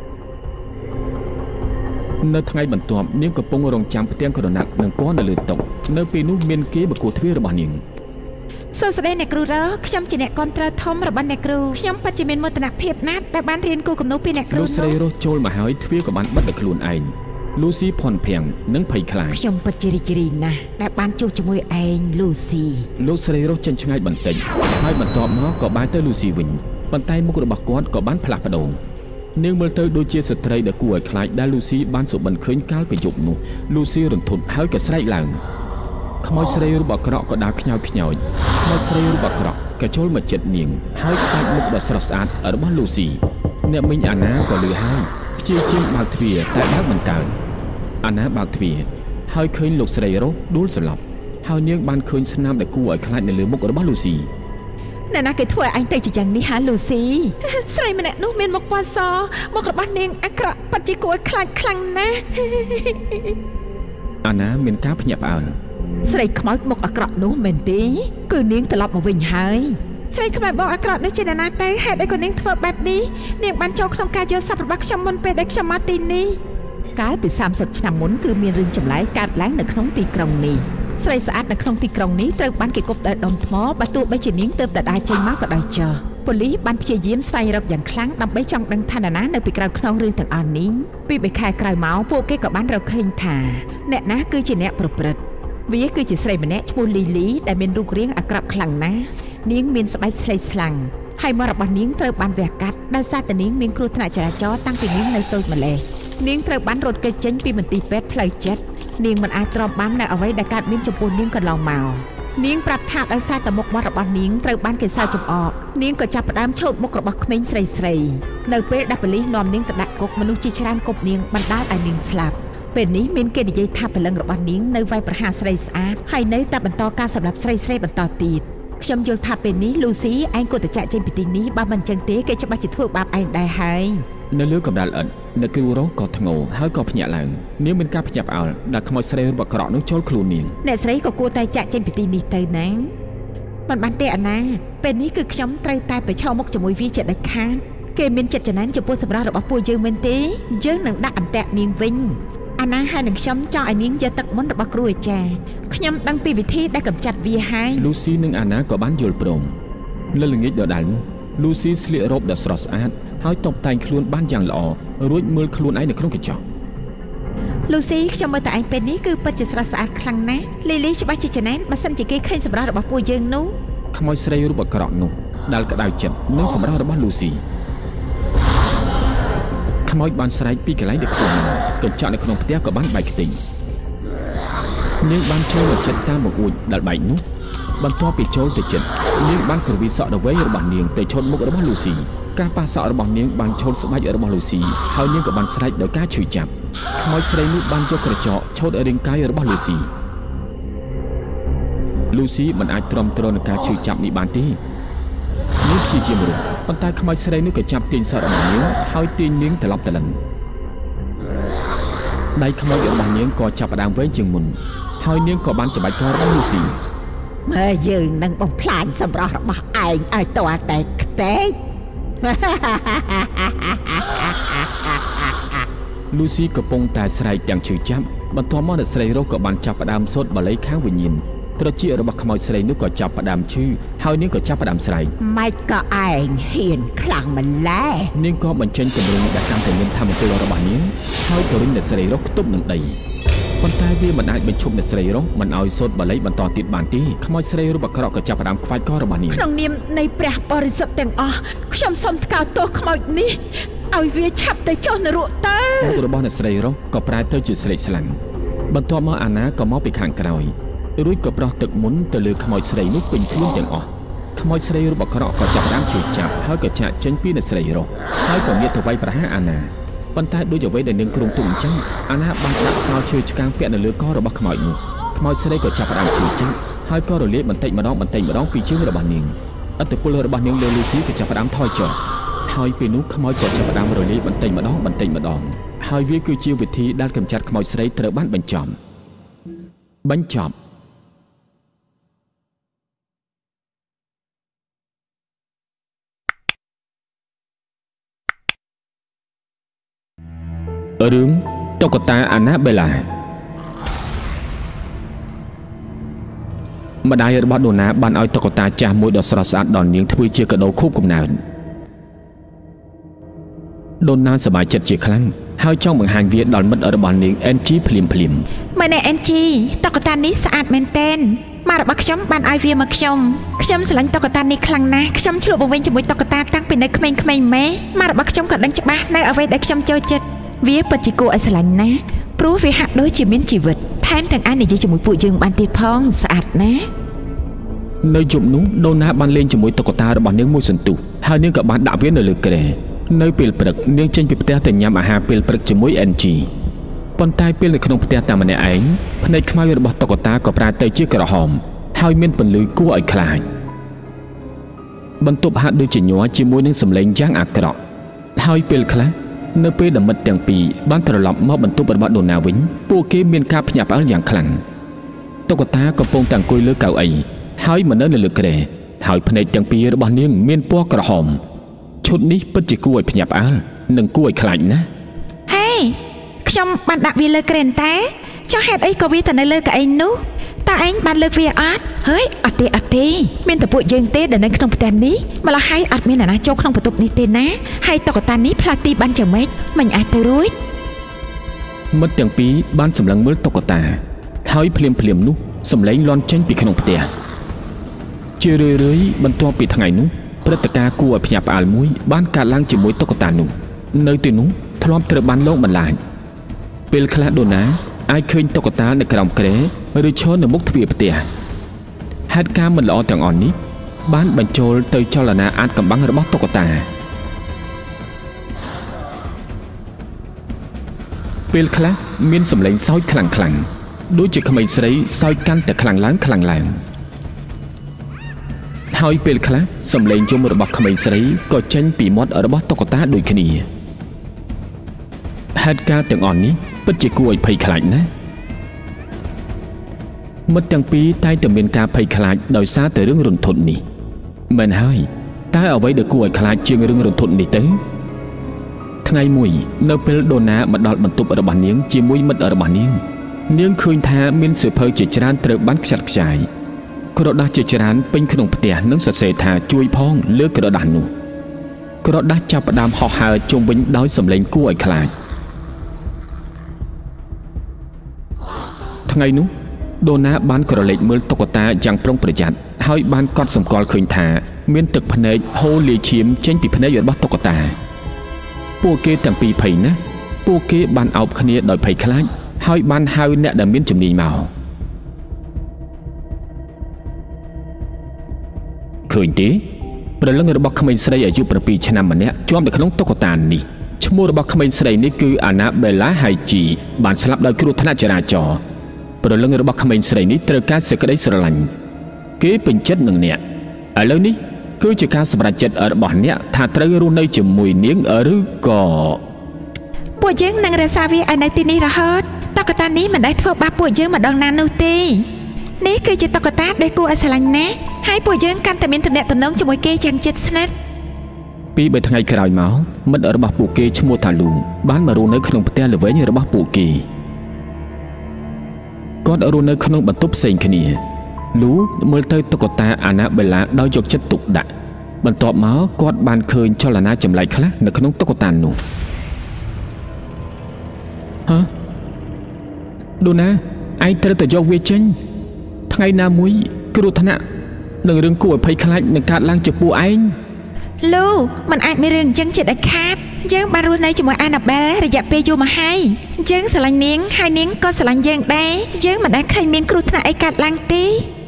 នៅថ្ងៃបន្ទាប់នាងកំពុងរងចាំផ្ទាំងក្រណាត់និងពណ៌នៅលើតុនៅពេលនោះមានគេបកគោទ្វាររបស់នាងសួស្តីអ្នកគ្រូរ៉ូខ្ញុំជាអ្នកគាំទ្រធំរបស់អ្នកគ្រូខ្ញុំពិតជាមានមោទនភាពណាស់ដែលបានរៀនគូគំនូពីអ្នកគ្រូលោកស្រីរស់ចូលមកហើយទ្វារក៏បានបិទដោយខ្លួនឯង Lucy ភ័ន្តភាំងនិងភ័យខ្លាចខ្ញុំពិតជារីករាយណាស់ដែលបានជួបជាមួយឯង Lucy លោកស្រីរស់ចេញឆ្ងាយបន្តិចហើយបន្ទាប់មកក៏បានទៅ Lucy វិញប៉ុន្តែមុខរបស់គាត់ក៏បានផ្លាស់ប្ដូរនាងមើលទៅដូចជាស្ត្រីដែលគួរឲ្យខ្លាចដែល Lucy បានសុបិនឃើញកាលពីយប់នោះ Lucy រន្ធត់ហើយក៏ស្រែកឡើងខ្មោចស្រីរូបអាក្រក់ក៏ដើរខ្ញោចខ្ញោចខ្មោចស្រីរូបអាក្រក់ក៏ចូលមកជិតនាងហើយខ្វាច់មុខដ៏ស្រស់ស្អាតរបស់ Lucy អ្នកមីងអាណាក៏លឺហើយព្យាយាមបើកទ្វារតែបើកមិនកើតអាណាបើកទ្វារហើយឃើញលោកស្រីរស់ដួលសន្លប់ហើយនាងបានឃើញស្នាមដែលគួរឲ្យខ្លាចនៅលើមុខរបស់ Lucy អ្នកណាគេធ្វើឲ្យអញទៅជាយ៉ាងនេះហា Lucy ស្រីម្នាក់នោះមានមុខពណ៌សមុខរបស់នាងអាក្រក់ពិតជាគួរឲ្យខ្លាចខ្លាំងណាស់អាណាមានការភ្ញាក់ផ្អើលស្រីខ្មោចមុខអាក្រក់នោះមែនទេគឺនាងត្រឡប់មកវិញហើយស្រីខ្មោចបងអាក្រក់នោះជានរណាទៅហេតុអីក៏នាងធ្វើបែបនេះនាងបានចូលក្នុងការយល់សប្តិរបស់ខ្ញុំមុនពេលដែលខ្ញុំមកទីនេះកាលពីសាមសិបឆ្នាំមុនគឺមានរឿងចម្លែកកើតឡើងនៅក្នុងទីក្រុងនេះស្រីស្អាតនៅក្នុងទីក្រុងនេះត្រូវបានគេគប់ដោយដុំថ្មបើទោះបីជានាងទើបតែដើរចេញមកក៏ដោយចុះប៉ូលីសបានព្យាយាមស្វែងរកយ៉ាងខ្លាំងដើម្បីចង់ដឹងថានរណានៅពីក្រោយខ្នងរឿងទាំងអស់នេះពីបីខែក្រោយមកពួកគេក៏បានរកឃើញថាអ្នកណាគឺជាអ្នកប្រព្រឹត្តវាគឺជាស្រីម្នាក់ឈ្មោះលីលីដែលមានរូបរាងអាក្រក់ខ្លាំងណាស់នាងមានស្បែកស្លេកស្លាំងហើយមាត់របស់នាងត្រូវបានវះកាត់ដោយសារតែនាងមានគ្រោះថ្នាក់ចរាចរណ៍តាំងពីនាងនៅតូចម្ល៉េះនាងត្រូវបានរត់គេចចេញពីមន្ទីរពេទ្យផ្លូវចិត្តនាងមិនអាចទ្រាំបាននៅអ្វីដែលកើតមានចំពោះនាងកន្លងមកនាងប្រាប់ថាដោយសារតែមុខមាត់របស់នាងត្រូវបានគេសើចចំអកនាងក៏ចាប់ផ្ដើមឆោតមុខរបស់ក្មេងស្រីស្រីនៅពេលដែលប៉ូលីសនាំនាងទៅដាក់គុកមនុស្សជាច្រើនគប់នាងបណ្ដាលឲ្យនាងស្លាប់ពេលនេះមានគេនិយាយថាព្រលឹងរបស់នាងនៅវាយប្រហារស្រីស្អាតហើយនៅតែបន្តការសម្លាប់ស្រីស្រីបន្តទៀតខ្ញុំយល់ថាពេលនេះលូស៊ីឯងគួរតែចាក់ចេញពីទីនេះបើមិនអញ្ចឹងទេគេច្បាស់ជាធ្វើបាបឯងដែរហើយនៅលើកម្រាលឥដ្ឋអ្នកគ្រូរងក៏ធ្ងោហើយក៏ភ្ញាក់ឡើងនាងមានការភ្ញាក់ផ្អើលដែលខ្មោចស្រីរបស់ក្រក់នោះចូលខ្លួននាងអ្នកស្រីក៏គួរតែចាក់ចេញពីទីនេះទៅណាមិនបានទេអាណាពេលនេះគឺខ្ញុំត្រូវតែប្រឈមមុខជាមួយវាជាដាច់ខាតគេមានចិត្តចំណានចំពោះសម្រាប់របស់ពួកយើងមែនទេយើងនឹងដាក់អន្ទាក់នាងវិញអាណាហើយនឹងខ្ញុំចង់ឲ្យនាងយកទឹកមុនរបស់គ្រូអាចារ្យខ្ញុំដឹងពីវិធីដែលកម្ចាត់វាហើយលូស៊ីនិងអាណាក៏បានយល់ព្រមលើល្ងាចដដែលនោះលូស៊ីស្លៀករ៉ូបដ៏ស្រស់ស្អាតហើយតុបតែងខ្លួនបានយ៉ាងល្អរួចមើលខ្លួនឯងនៅក្នុងកញ្ចក់លូស៊ីខ្ញុំមើលតែឯងពេលនេះគឺពិតជាស្រស់ស្អាតខ្លាំងណាស់លីលីច្បាស់ជាចំណានបើសិនជាគេឃើញសម្រាប់របស់ពួកយើងនោះខ្មោចស្រីរូបអាក្រក់នោះដែលក្តៅចិត្តនឹងសម្រាប់របស់លូស៊ីខ្មោចបានស្រែកពីកន្លែងដែលខ្លួនកញ្ចក់នៅក្នុងផ្ទះក៏បានបែកខ្ទេញនាងបានចូលមកចិត្តតាមបង្អួចដែលបែកនោះបន្ទាប់ពីចូលទៅចិត្តនាងបានគ្រវីសក់ដល់វែងរបស់នាងទៅឈុតមុខរបស់លូស៊ីការប៉ះសក់របស់នាងបានឈុតស្បែករបស់លូស៊ីហើយនាងក៏បានស្រែកដោយការឈឺចាប់ខ្មោចស្រីនោះបានយកក្រចកឈុតរាងកាយរបស់លូស៊ីលូស៊ីមិនអាចទ្រាំទ្រនឹងការឈឺចាប់នេះបានទេនាងព្យាយាមរត់ប៉ុន្តែខ្មោចស្រីនោះក៏ចាប់ទាញសក់របស់នាងហើយទាញនាងត្រឡប់ទៅលិនដៃខ្មោចរបស់នាងក៏ចាប់ផ្ដើមវែងជាងមុនហើយនាងក៏បានច្បាច់ករបស់លូស៊ីមើលយើងនឹងបំផ្លាញសម្រស់របស់ឯងឲ្យតើតែខ្ទេចលូស៊ីកំពុងតែស្រែកទាំងឈឺចាប់បន្ទាប់មកអ្នកស្រីរស់ក៏បានចាប់ផ្ដើមសូត្របាឡេខាងវិញ្ញាណត្រចៀករបស់ខ្មោចស្រីនោះក៏ចាប់ផ្ដើមឈឺហើយនាងក៏ចាប់ផ្ដើមស្រែកម៉េចក៏ឯងហ៊ានខ្លាំងម្ល៉េះនាងក៏បញ្ចេញគម្រោងដែលកាន់តែមានធម៌ពលរបស់នាងហើយក៏រុញអ្នកស្រីរស់ខ្ទប់នឹងដីប៉ុន្តែវាមិនអាចបញ្ឈប់អ្នកស្រីរស់មិនឲ្យសូត្របាឡេបន្តទៀតបានទេខ្មោចស្រីរូបអាក្រក់ក៏ចាប់ផ្ដើមខ្វាច់ករបស់នាងក្នុងនាមនៃព្រះបរិសុទ្ធទាំងអស់ខ្ញុំសូមថ្កោលទោសខ្មោចនេះឲ្យវាឆាប់ទៅចុះនរកទៅមុខរបស់អ្នកស្រីរស់ក៏ប្រែទៅជាស្រេកស្លាំងបន្ទាប់មកអាណាក៏មកពីខាងក្រោយរួចក៏ប្រោះទឹកមុនទៅលើខ្មោចស្រីនោះពេញខ្លួនទាំងអស់ខ្មោចស្រីរូបអាក្រក់ក៏ចាប់ផ្ដើមឈឺចាប់ហើយក៏ចាក់ចេញពីអ្នកស្រីរស់ហើយក៏ងាកទៅវាយប្រហារអាណាប៉ុន្តែដូចអ្វីដែលនាងគ្រោងទុកអញ្ចឹងអាណាបានដាក់សោឈើឆ្កាងពាក់នៅលើករបស់ខ្មោចនោះខ្មោចស្រីក៏ចាប់ផ្ដើមឈឺចាប់ហើយក៏រលាកបន្តិចម្ដងបន្តិចម្ដងពីជើងរបស់នាងឥទ្ធិពលរបស់នាងលើលូស៊ីក៏ចាប់ផ្ដើមថយចុះហើយពេលនោះខ្មោចក៏ចាប់ផ្ដើមរលាកបន្តិចម្ដងបន្តិចម្ដងហើយវាគឺជាវិធីដែលកម្ចាត់ខ្មោចស្រីត្រូវបានបញ្ចប់បញ្ចប់រឿងតុក្កតាអាណាបេឡាម្ដាយរបស់ដូណាបានឲ្យតុក្កតាចាស់មួយដ៏ស្រស់ស្អាតដល់នាងធ្វើជាកាដូខូបកំណើតដូណាសប្បាយចិត្តជាខ្លាំងហើយចង់បង្ហាញវាដល់មិត្តរបស់នាងអេនជីភ្លាមភ្លាមមើលណែអេនជីតុក្កតានេះស្អាតមែនទែនម៉ារបស់ខ្ញុំបានឲ្យវាមកខ្ញុំខ្ញុំស្រឡាញ់តុក្កតានេះខ្លាំងណាស់ខ្ញុំឆ្លុះបង្វែងជាមួយតុក្កតាតាំងពីនៅក្មេងៗម៉េម៉ារបស់ខ្ញុំក៏ដឹងច្បាស់នៅអ្វីដែលខ្ញុំចូលចិត្តវាពិតជាគួរឲ្យស្រឡាញ់ណាស់ព្រោះវាហាក់ដូចជាមានជីវិតថែមទាំងអាចនិយាយជាមួយពួកយើងបានទៀតផងស្អាតណាស់នៅយប់នោះដូណាបានលេងជាមួយតុក្កតារបស់នាងមួយសន្ទុះហើយនាងក៏បានដាក់វានៅលើគ្រែនៅពេលព្រឹកនាងចេញពីផ្ទះទៅញ៉ាំអាហារពេលព្រឹកជាមួយអេនជីប៉ុន្តែពេលនៅក្នុងផ្ទះតែម្នាក់ឯងភ្នែកខ្មៅរបស់តុក្កតាក៏ប្រែទៅជាក្រហមហើយមានពន្លឺគួរឲ្យខ្លាចបន្ទប់ហាក់ដូចជាញ័រជាមួយនឹងសម្លេងយ៉ាងអាក្រក់ហើយពេលខ្លះនៅពេលដែលមិត្តទាំងពីរបានត្រឡប់មកបន្ទប់របស់ដូណាវិញពួកគេមានការភ្ញាក់ផ្អើលយ៉ាងខ្លាំងតុក្កតាកំពុងតែអង្គុយលើកៅអីហើយមិននៅលើគ្រែហើយភ្នែកទាំងពីររបស់នាងមានពណ៌ក្រហមឈុតនេះពិតជាគួរឲ្យភ្ញាក់ផ្អើលនិងគួរឲ្យខ្លាចណាស់ហេខ្ញុំបានដាក់វាលើគ្រែតែចុះហេតុអីក៏វាទៅនៅលើកៅអីនោះតើឯងបានលើកវាអត់ហើយអត់ទេអត់ទេមានតែពួកយើងទេដែលនៅក្នុងផ្ទះនេះម្ល៉េះហើយអត់មានអ្នកណាចូលក្នុងបន្ទប់នេះទេណាហើយតុក្កតានេះផ្លាស់ទីបានយ៉ាងម៉េចមិនអាចទៅរួចមិត្តទាំងពីរបានសម្លឹងមើលតុក្កតាហើយភ្លាមភ្លាមនោះសម្លេងលាន់ចេញពីក្នុងផ្ទះជារឿយរឿយបន្ទាប់ពីថ្ងៃនោះព្រឹត្តិការណ៍គួរឲ្យភ្ញាក់ផ្អើលមួយបានកើតឡើងជាមួយតុក្កតានោះនៅទីនោះធ្លាប់ត្រូវបានលោកបន្លាចពេលខ្លះដូណាអាចឃើញតុក្កតានៅក្រោមគ្រែឬឈរនៅមុខទ្វារផ្ទះហេតុការណ៍មិនល្អទាំងអស់នេះបានបញ្ចូលទៅចលនាអាថ៌កំបាំងរបស់តុក្កតាពេលខ្លះមានសម្លេងសើចខ្លាំងខ្លាំងដូចជាក្មេងស្រីសើចកាន់តែខ្លាំងឡើងខ្លាំងឡើងហើយពេលខ្លះសម្លេងយំរបស់ក្មេងស្រីក៏ចេញពីមាត់របស់តុក្កតាដូចគ្នាហេតុការណ៍ទាំងអស់នេះពិតជាគួរឲ្យភ័យខ្លាចណាស់មិត្តទាំងពីរតែងតែមានការភ័យខ្លាចដោយសារតែរឿងរន្ធត់នេះមែនហើយតើអ្វីដែលគួរឲ្យខ្លាចជាងរឿងរន្ធត់នេះទៅថ្ងៃមួយនៅពេលដូណាមកដល់បន្ទប់របស់នាងជាមួយមិត្តរបស់នាងនាងឃើញថាមានសៀវភៅជាច្រើនត្រូវបានខ្ចាត់ខ្ចាយក្រដាសជាច្រើនពេញក្នុងផ្ទះនិងសរសេរថាជួយផងលើក្រដាសនោះក្រដាសចាប់ផ្ដើមហោះហើរជុំវិញដោយសំឡេងគួរឲ្យខ្លាចថ្ងៃនោះដូណាបានក្រឡេកមើលតុក្កតាយ៉ាងប្រុងប្រយ័ត្នហើយបានកត់សម្គាល់ឃើញថាមានទឹកភ្នែកហូរលាយឈាមចេញពីភ្នែករបស់តុក្កតាពួកគេទាំងពីរភ័យណាស់ពួកគេបានអោបគ្នាដោយភ័យខ្លាចហើយបានហៅអ្នកដែលមានជំនាញមកឃើញទេព្រលឹងរបស់ក្មេងស្រីអាយុbảyឆ្នាំម្នាក់ជាប់នៅក្នុងតុក្កតានេះឈ្មោះរបស់ក្មេងស្រីនេះគឺអាណាបេឡាហៃជីបានស្លាប់ដោយគ្រោះថ្នាក់ចរាចរណ៍ព្រលឹងរបស់ក្មេងស្រីនេះត្រូវការសេចក្តីស្រឡាញ់គេពេញចិត្តនឹងអ្នកឥឡូវនេះគឺជាការសម្រេចចិត្តរបស់អ្នកថាត្រូវរស់នៅជាមួយនាងឬក៏ពួកយើងនឹងរក្សាវាឲ្យនៅទីនេះរហូតតុក្កតានេះមិនដែលធ្វើបាបពួកយើងម្ដងណានោះទេនេះគឺជាតុក្កតាដែលគួរឲ្យស្រឡាញ់ណាស់ហើយពួកយើងកាន់តែមានទំនាក់ទំនងជាមួយគេយ៉ាងជិតស្និទ្ធពីបីថ្ងៃក្រោយមកមិត្តរបស់ពួកគេឈ្មោះថាលូបានមករស់នៅក្នុងផ្ទះល្វែងរបស់ពួកគេគាត់រស់នៅក្នុងបន្ទប់ផ្សេងគ្នាលូមើលទៅតុក្កតាអាណាបេឡាដោយយកចិត្តទុកដាក់បន្ទាប់មកគាត់បានឃើញចលនាចម្លែកខ្លះនៅក្នុងតុក្កតានោះហ៎ដូណាឯងត្រូវតែយកវាចេញថ្ងៃណាមួយគ្រោះថ្នាក់នឹងរឿងគួរឲ្យភ័យខ្លាចនឹងកើតឡើងចំពោះឯងលូมันអាចមានរឿងអញ្ចឹងជាដាច់ខាតយើងបានរស់នៅជាមួយអាណាបេលរយៈពេលយូរមកហើយយើងស្រឡាញ់នាងហើយនាងក៏ស្រឡាញ់យើងដែរយើងមិនដែលឃើញមានគ្រោះថ្នាក់អីកើតឡើងទេ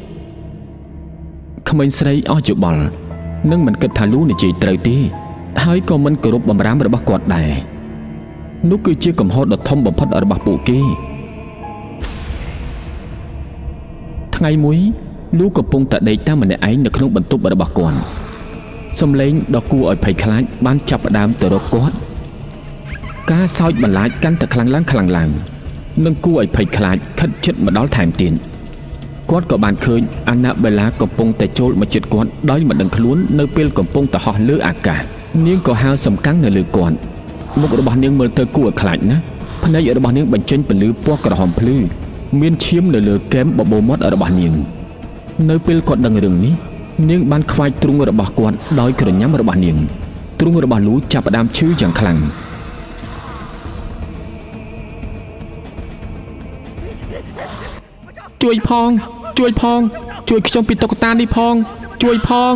ក្មេងស្រីអស់ច្បល់នឹងមិនគិតថាលូនិយាយត្រូវទេហើយក៏មិនគោរពបម្រាមរបស់គាត់ដែរនោះគឺជាកំហុសដ៏ធំបំផុតរបស់ពួកគេថ្ងៃមួយលូកំពុងតែដេកតាមម្នាក់ឯងនៅក្នុងបន្ទប់របស់គាត់សំឡេងដ៏គួរឲ្យភ័យខ្លាចបានចាប់ផ្ដើមទៅរកគាត់ការសើចបន្លាចកាន់តែខ្លាំងឡើងខ្លាំងឡើងនិងគួរឲ្យភ័យខ្លាចខិតជិតមកដល់ថែមទៀតគាត់ក៏បានឃើញអាណាបេឡាកំពុងតែចូលមកជិតគាត់ដោយមិនដឹងខ្លួននៅពេលកំពុងតែហោះលើអាកាសនាងក៏ហៅសំកាំងនៅលើគាត់មុខរបស់នាងមើលទៅគួរឲ្យខ្លាចណាស់ភ្នែករបស់នាងបញ្ចេញពន្លឺពណ៌ក្រហមភ្លឺមានឈាមនៅលើគែមបបោមាត់របស់នាងនៅពេលគាត់ដឹងរឿងនេះនាងបានខ្វាយទ្រូងរបស់គាត់ដោយក្រញាំរបស់នាងទ្រូងរបស់លូចាប់ផ្ដើមឈឺយ៉ាងខ្លាំងជួយផងជួយផងជួយខ្ញុំពីតុក្កតានេះផងជួយផង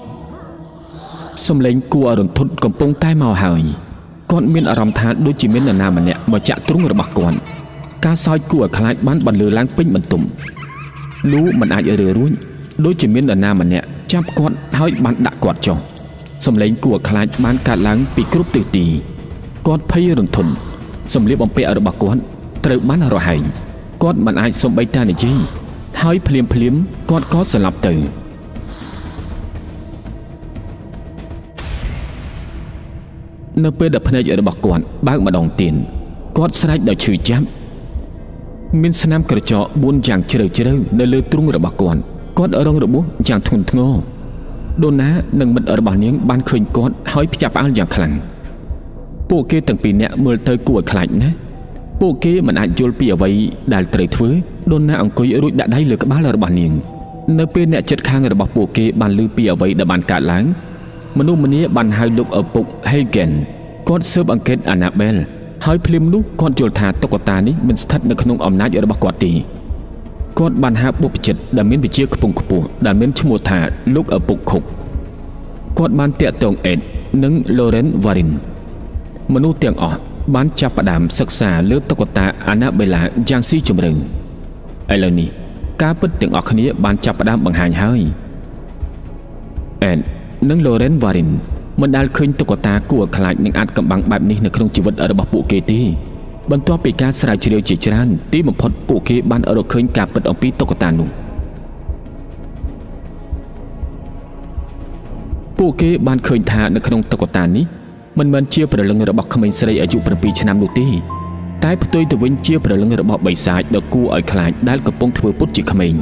សំឡេងគួររន្ធត់កំពុងតែមកហើយគាត់មានអារម្មណ៍ថាដូចជាមាននរណាម្នាក់មកចាក់ទ្រូងរបស់គាត់ការសើចគួរឲ្យខ្លាចបានបន្លឺឡើងពេញបន្ទប់លូមិនអាចរើរួចដូចជាមាននរណាម្នាក់ចាប់គាត់ហើយបានដាក់គាត់ចុះសំឡេងគួរឲ្យខ្លាចបានកើតឡើងពីគ្រប់ទិសទីគាត់ភ័យរន្ធត់សម្លៀកបំពាក់របស់គាត់ត្រូវបានរហែងគាត់មិនអាចសំបីតានិយាយហើយភ្លាមភ្លាមគាត់ក៏ស្លាប់ទៅនៅពេលដែលភ្នែករបស់គាត់បើកម្ដងទៀតគាត់ស្រែកដោយឈឺចាប់មានស្នាមក្រចកបួនយ៉ាងជ្រៅជ្រៅនៅលើទ្រូងរបស់គាត់គាត់រងរបួសយ៉ាងធ្ងន់ធ្ងរដូណានិងមិត្តរបស់នាងបានឃើញគាត់ហើយភ្ញាក់ផ្អើលយ៉ាងខ្លាំងពួកគេទាំងពីរនាក់មើលទៅគួរឲ្យខ្លាចណាស់ពួកគេមិនអាចយល់ពីអ្វីដែលត្រូវធ្វើដូណាអង្គុយរួចដាក់ដៃលើក្បាលរបស់នាងនៅពេលអ្នកជិតខាងរបស់ពួកគេបានឮពីអ្វីដែលបានកើតឡើងមនុស្សម្នាបានហៅលោកឪពុក Hagen គាត់ស៊ើបអង្កេត Annabelle ហើយភ្លាមនោះគាត់យល់ថាតុក្កតានេះមិនស្ថិតនៅក្នុងអំណាចរបស់គាត់ទេគាត់បានហៅបុព្វជិតដែលមានវិជ្ជាខ្ពង់ខ្ពស់ដែលមានឈ្មោះថាលោកឪពុកខុកគាត់បានតាក់ទងអេដនិង Lauren Varin មនុស្សទាំងអស់បានចាប់ផ្ដើមសិក្សាលើតុក្កតា Annabelle យ៉ាងស៊ីជម្រៅឥឡូវនេះការពិតទាំងអស់គ្នាបានចាប់ផ្ដើមបង្ហាញហើយអេដនិង Lauren Varin មិនដែលឃើញតុក្កតាគួរឲ្យខ្លាចនឹងអាចកំបាំងបែបនេះនៅក្នុងជីវិតរបស់ពួកគេទេបន្ទាប់ពីការស្រាវជ្រាវជាច្រើនទីបំផុតពួកគេបានរកឃើញការពិតអំពីតុក្កតានោះពួកគេបានឃើញថានៅក្នុងតុក្កតានេះមិនមែនជាព្រលឹងរបស់ក្មេងស្រីអាយុ7ឆ្នាំនោះទេតែផ្ទុយទៅវិញជាព្រលឹងរបស់បិសាចដ៏គួរឲ្យខ្លាចដែលកំពុងធ្វើពុតជាក្មេង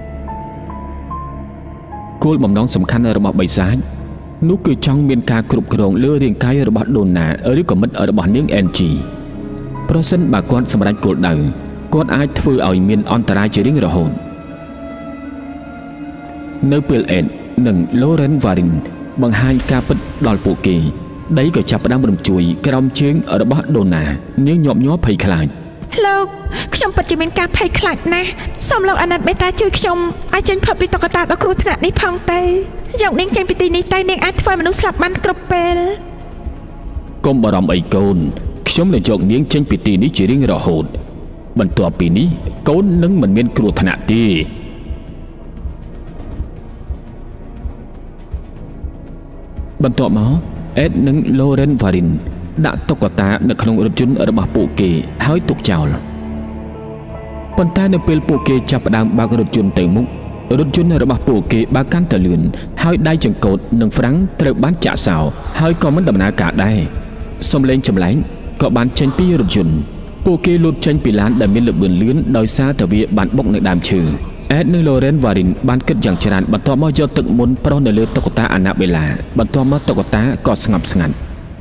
គោលបំណងសំខាន់របស់បិសាចនោះគឺចង់មានការគ្រប់គ្រងលើរាងកាយរបស់ដូណាឬក៏មិត្តរបស់នាង អេន ជី ប្រសិនបើគាត់សម្រេចគោលដៅគាត់អាចធ្វើឲ្យមានអន្តរាយជារៀងរហូតនៅពេលអេដនិង Lauren Varin បង្ហាញការពិតដល់ពួកគេដីក៏ចាប់ផ្ដើមរំជួយក្រោមជើងរបស់ដូណានាងញាប់ញ័រភ័យខ្លាចលោកខ្ញុំពិតជាមានការភ័យខ្លាចណាស់សូមលោកអាណិតមេត្តាជួយខ្ញុំឲ្យចេញផុតពីតុក្កតាដ៏គ្រោះថ្នាក់នេះផងទៅយកនាងចេញពីទីនេះទៅនាងអាចធ្វើមនុស្សស្លាប់បានគ្រប់ពេលកុំបារម្ភអីកូនខ្ញុំនឹងយកនាងចេញពីទីនេះជារៀងរហូតបន្ទាប់ពីនេះកូននឹងមិនមានគ្រោះថ្នាក់ទេបន្ទាប់មកអេដនិង Lauren Varin ដាក់តុក្កតានៅក្នុងរថយន្តរបស់ពួកគេហើយទុកចោលប៉ុន្តែនៅពេលពួកគេចាប់ផ្ដើមបើករថយន្តទៅមុខរថយន្តរបស់ពួកគេបើកាន់តែលឿនហើយដៃចង្កូតនិងហ្វ្រាំងត្រូវបានចាក់សោហើយក៏មិនដំណើរការដែរសំឡេងចម្លែកក៏បានចេញពីរថយន្តពួកគេលូតចេញពីឡានដែលមានល្បឿនលឿនដោយសារតែវាបានបុកនៅដើមឈើអេដនិង Lauren Varin បានគិតយ៉ាងច្រើនបន្ទាប់មកយកទឹកមុនប្រុសនៅលើតុក្កតាអាណាបេឡាបន្ទាប់មកតុក្កតាក៏ស្ងប់ស្ងាត់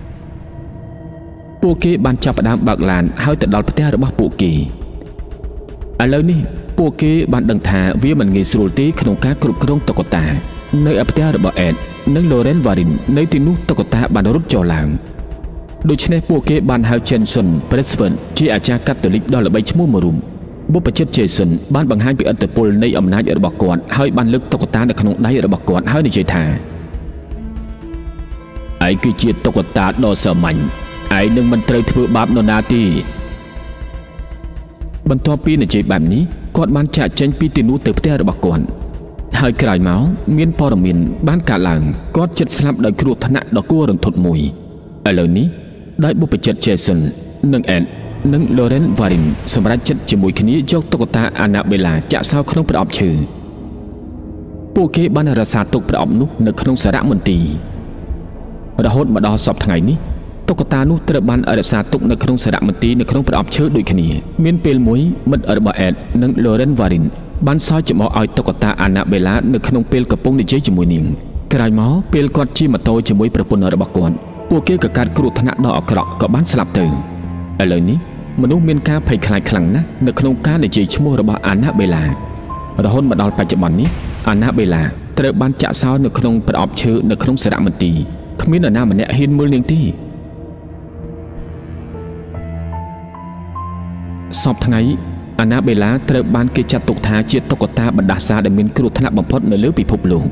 ពួកគេបានចាប់ផ្ដើមបើកឡានហើយទៅដល់ផ្ទះរបស់ពួកគេឥឡូវនេះពួកគេបានដឹងថាវាមិនងាយស្រួលទេក្នុងការគ្រប់គ្រងតុក្កតានៅឯផ្ទះរបស់អេដនិង Lauren Varin នៅទីនោះតុក្កតាបានរត់ចូលឡើងដូច្នេះពួកគេបានហៅ Jenson Preston ជាអាចារ្យកាតូលិកដ៏ល្បីឈ្មោះមួយរូបបុព្វជិត Jason បានបង្ហាញពីឥទ្ធិពលនៃអំណាចរបស់គាត់ហើយបានលើកតុក្កតានៅក្នុងដៃរបស់គាត់ហើយនិយាយថាឯងគឺជាតុក្កតាដ៏សាមញ្ញឯងនឹងមិនត្រូវធ្វើបាបនរណាទេបន្ទាប់ពីនិយាយបែបនេះគាត់បានចាកចេញពីទីនោះទៅផ្ទះរបស់គាត់ហើយក្រោយមកមានព័ត៌មានបានកើតឡើងគាត់ជិតស្លាប់ដោយគ្រោះថ្នាក់ដ៏គួររន្ធត់មួយឥឡូវនេះដោយបុព្វជិត Jason និង Ed និង Lauren Varin សម្រាប់ចិត្តជាមួយគ្នាយកតុក្កតា Annabella ចាក់សោក្នុងប្រអប់ឈើពួកគេបានរក្សាទុកប្រអប់នោះនៅក្នុងសារមន្ទីររហូតមកដល់សប្តាហ៍ថ្ងៃនេះតុក្កតានោះត្រូវបានរក្សាទុកនៅក្នុងសារមន្ទីរនៅក្នុងប្រអប់ឈើដូចគ្នាមានពេលមួយមិត្តរបស់ Ed និង Lauren Varin បានសើចចំអកឲ្យតុក្កតា Annabella នៅក្នុងពេលកំពុងនិយាយជាមួយនាងក្រោយមកពេលគាត់ជិះម៉ូតូជាមួយប្រពន្ធរបស់គាត់ពួកគេក៏កាត់គ្រោះថ្នាក់ដ៏អាក្រក់ក៏បានស្លាប់ទៅឥឡូវនេះមនុស្សមានការភ័យខ្លាចខ្លាំងណាស់នៅក្នុងការនិយាយឈ្មោះរបស់ Annabella រហូតមកដល់បច្ចុប្បន្ននេះ Annabella ត្រូវបានចាក់សោនៅក្នុងប្រអប់ឈើនៅក្នុងសារមន្ទីរគ្មាននរណាម្នាក់ហ៊ានមើលនាងទេសពថ្ងៃ Annabella ត្រូវបានគេចាត់ទុកថាជាតុក្កតាបណ្ដាសាដែលមានគ្រោះថ្នាក់បំផុតនៅលើពិភពលោក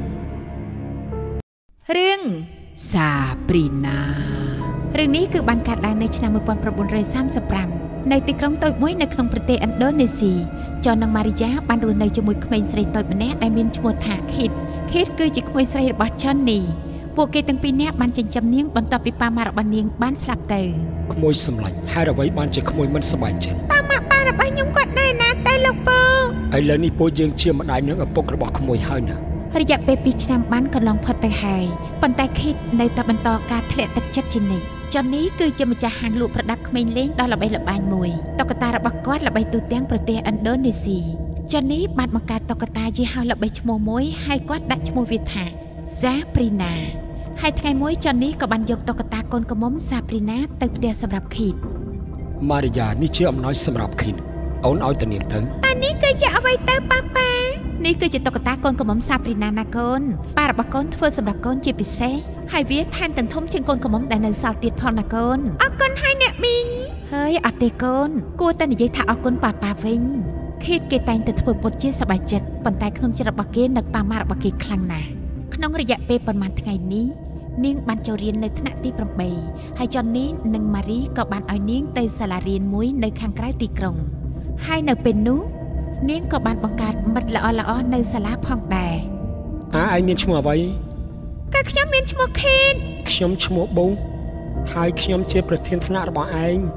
រឿងសាព្រីណារឿងនេះគឺបានកើតឡើងនៅឆ្នាំmột nghìn chín trăm ba mươi lămនៅទីក្រុងតូចមួយនៅក្នុងប្រទេសឥណ្ឌូនេស៊ីចននិងម៉ារីយ៉ាបានរស់នៅជាមួយក្មេងស្រីតូចម្នាក់ដែលមានឈ្មោះថាខេតខេតគឺជាក្មួយស្រីរបស់ចននេះពួកគេទាំងពីរនាក់បានចិញ្ចឹមនាងបន្ទាប់ពីប៉ាម៉ារបស់នាងបានស្លាប់ទៅក្មួយសម្លាញ់ហេតុអ្វីបានជាក្មួយមិនសប្បាយចិត្តប៉ាម៉ាប៉ារបស់ខ្ញុំគាត់នៅណាទៅលោកពូឥឡូវនេះពួកយើងជាម្ដាយនិងឪពុករបស់ក្មួយហើយណារយៈពេលពីរឆ្នាំបានកន្លងផុតទៅហើយប៉ុន្តែខេតនៅតែបន្តការធ្លាក់ទឹកចិត្តជានិច្ចចននេះគឺជាម្ចាស់ហាងលក់ប្រដាប់ក្មេងលេងដ៏ល្បីល្បាញមួយតុក្កតារបស់គាត់ល្បីទូទាំងប្រទេសឥណ្ឌូនេស៊ីចននេះបានបង្កើតតុក្កតាយីហោល្បីឈ្មោះមួយហើយគាត់ដាក់ឈ្មោះវាថាសាព្រីណាហើយថ្ងៃមួយចននេះក៏បានយកតុក្កតាកូនក្រមុំសាព្រីណាទៅផ្ទះសម្រាប់ខេតម៉ារីយ៉ានេះជាអំណោយសម្រាប់ខេតអូនឲ្យទៅនាងទៅអានេះគឺជាអ្វីទៅប៉ាប៉ានេះគឺជាតុក្កតាកូនក្រមុំសាព្រីណាណាកូនប៉ារបស់កូនធ្វើសម្រាប់កូនជាពិសេសហើយវាថែមទាំងធំជាងកូនក្រមុំដែលនៅសល់ទៀតផងណាកូនអរគុណហើយអ្នកមីងហើយអត់ទេកូនគួរតែនិយាយថាអរគុណប៉ាប៉ាវិញខេតគេតែងតែធ្វើពុតជាសប្បាយចិត្តប៉ុន្តែក្នុងចិត្តរបស់គេនឹកប៉ាម៉ារបស់គេខ្លាំងណាស់ក្នុងរយៈពេលប្រហែលថ្ងៃនេះនាងបានចូលរៀននៅថ្នាក់ទីeightហើយចននេះនិងម៉ារីក៏បានឲ្យនាងទៅសាលារៀនមួយនៅខាងក្រៅទីក្រុងហើយនៅពេលនោះនាងក៏បានបង្កើតមិត្តល្អល្អនៅសាលាផងដែរតើឯងមានឈ្មោះអ្វីក៏ខ្ញុំមានឈ្មោះខេតខ្ញុំឈ្មោះប៊ូហើយខ្ញុំជាប្រធានថ្នាក់របស់ឯង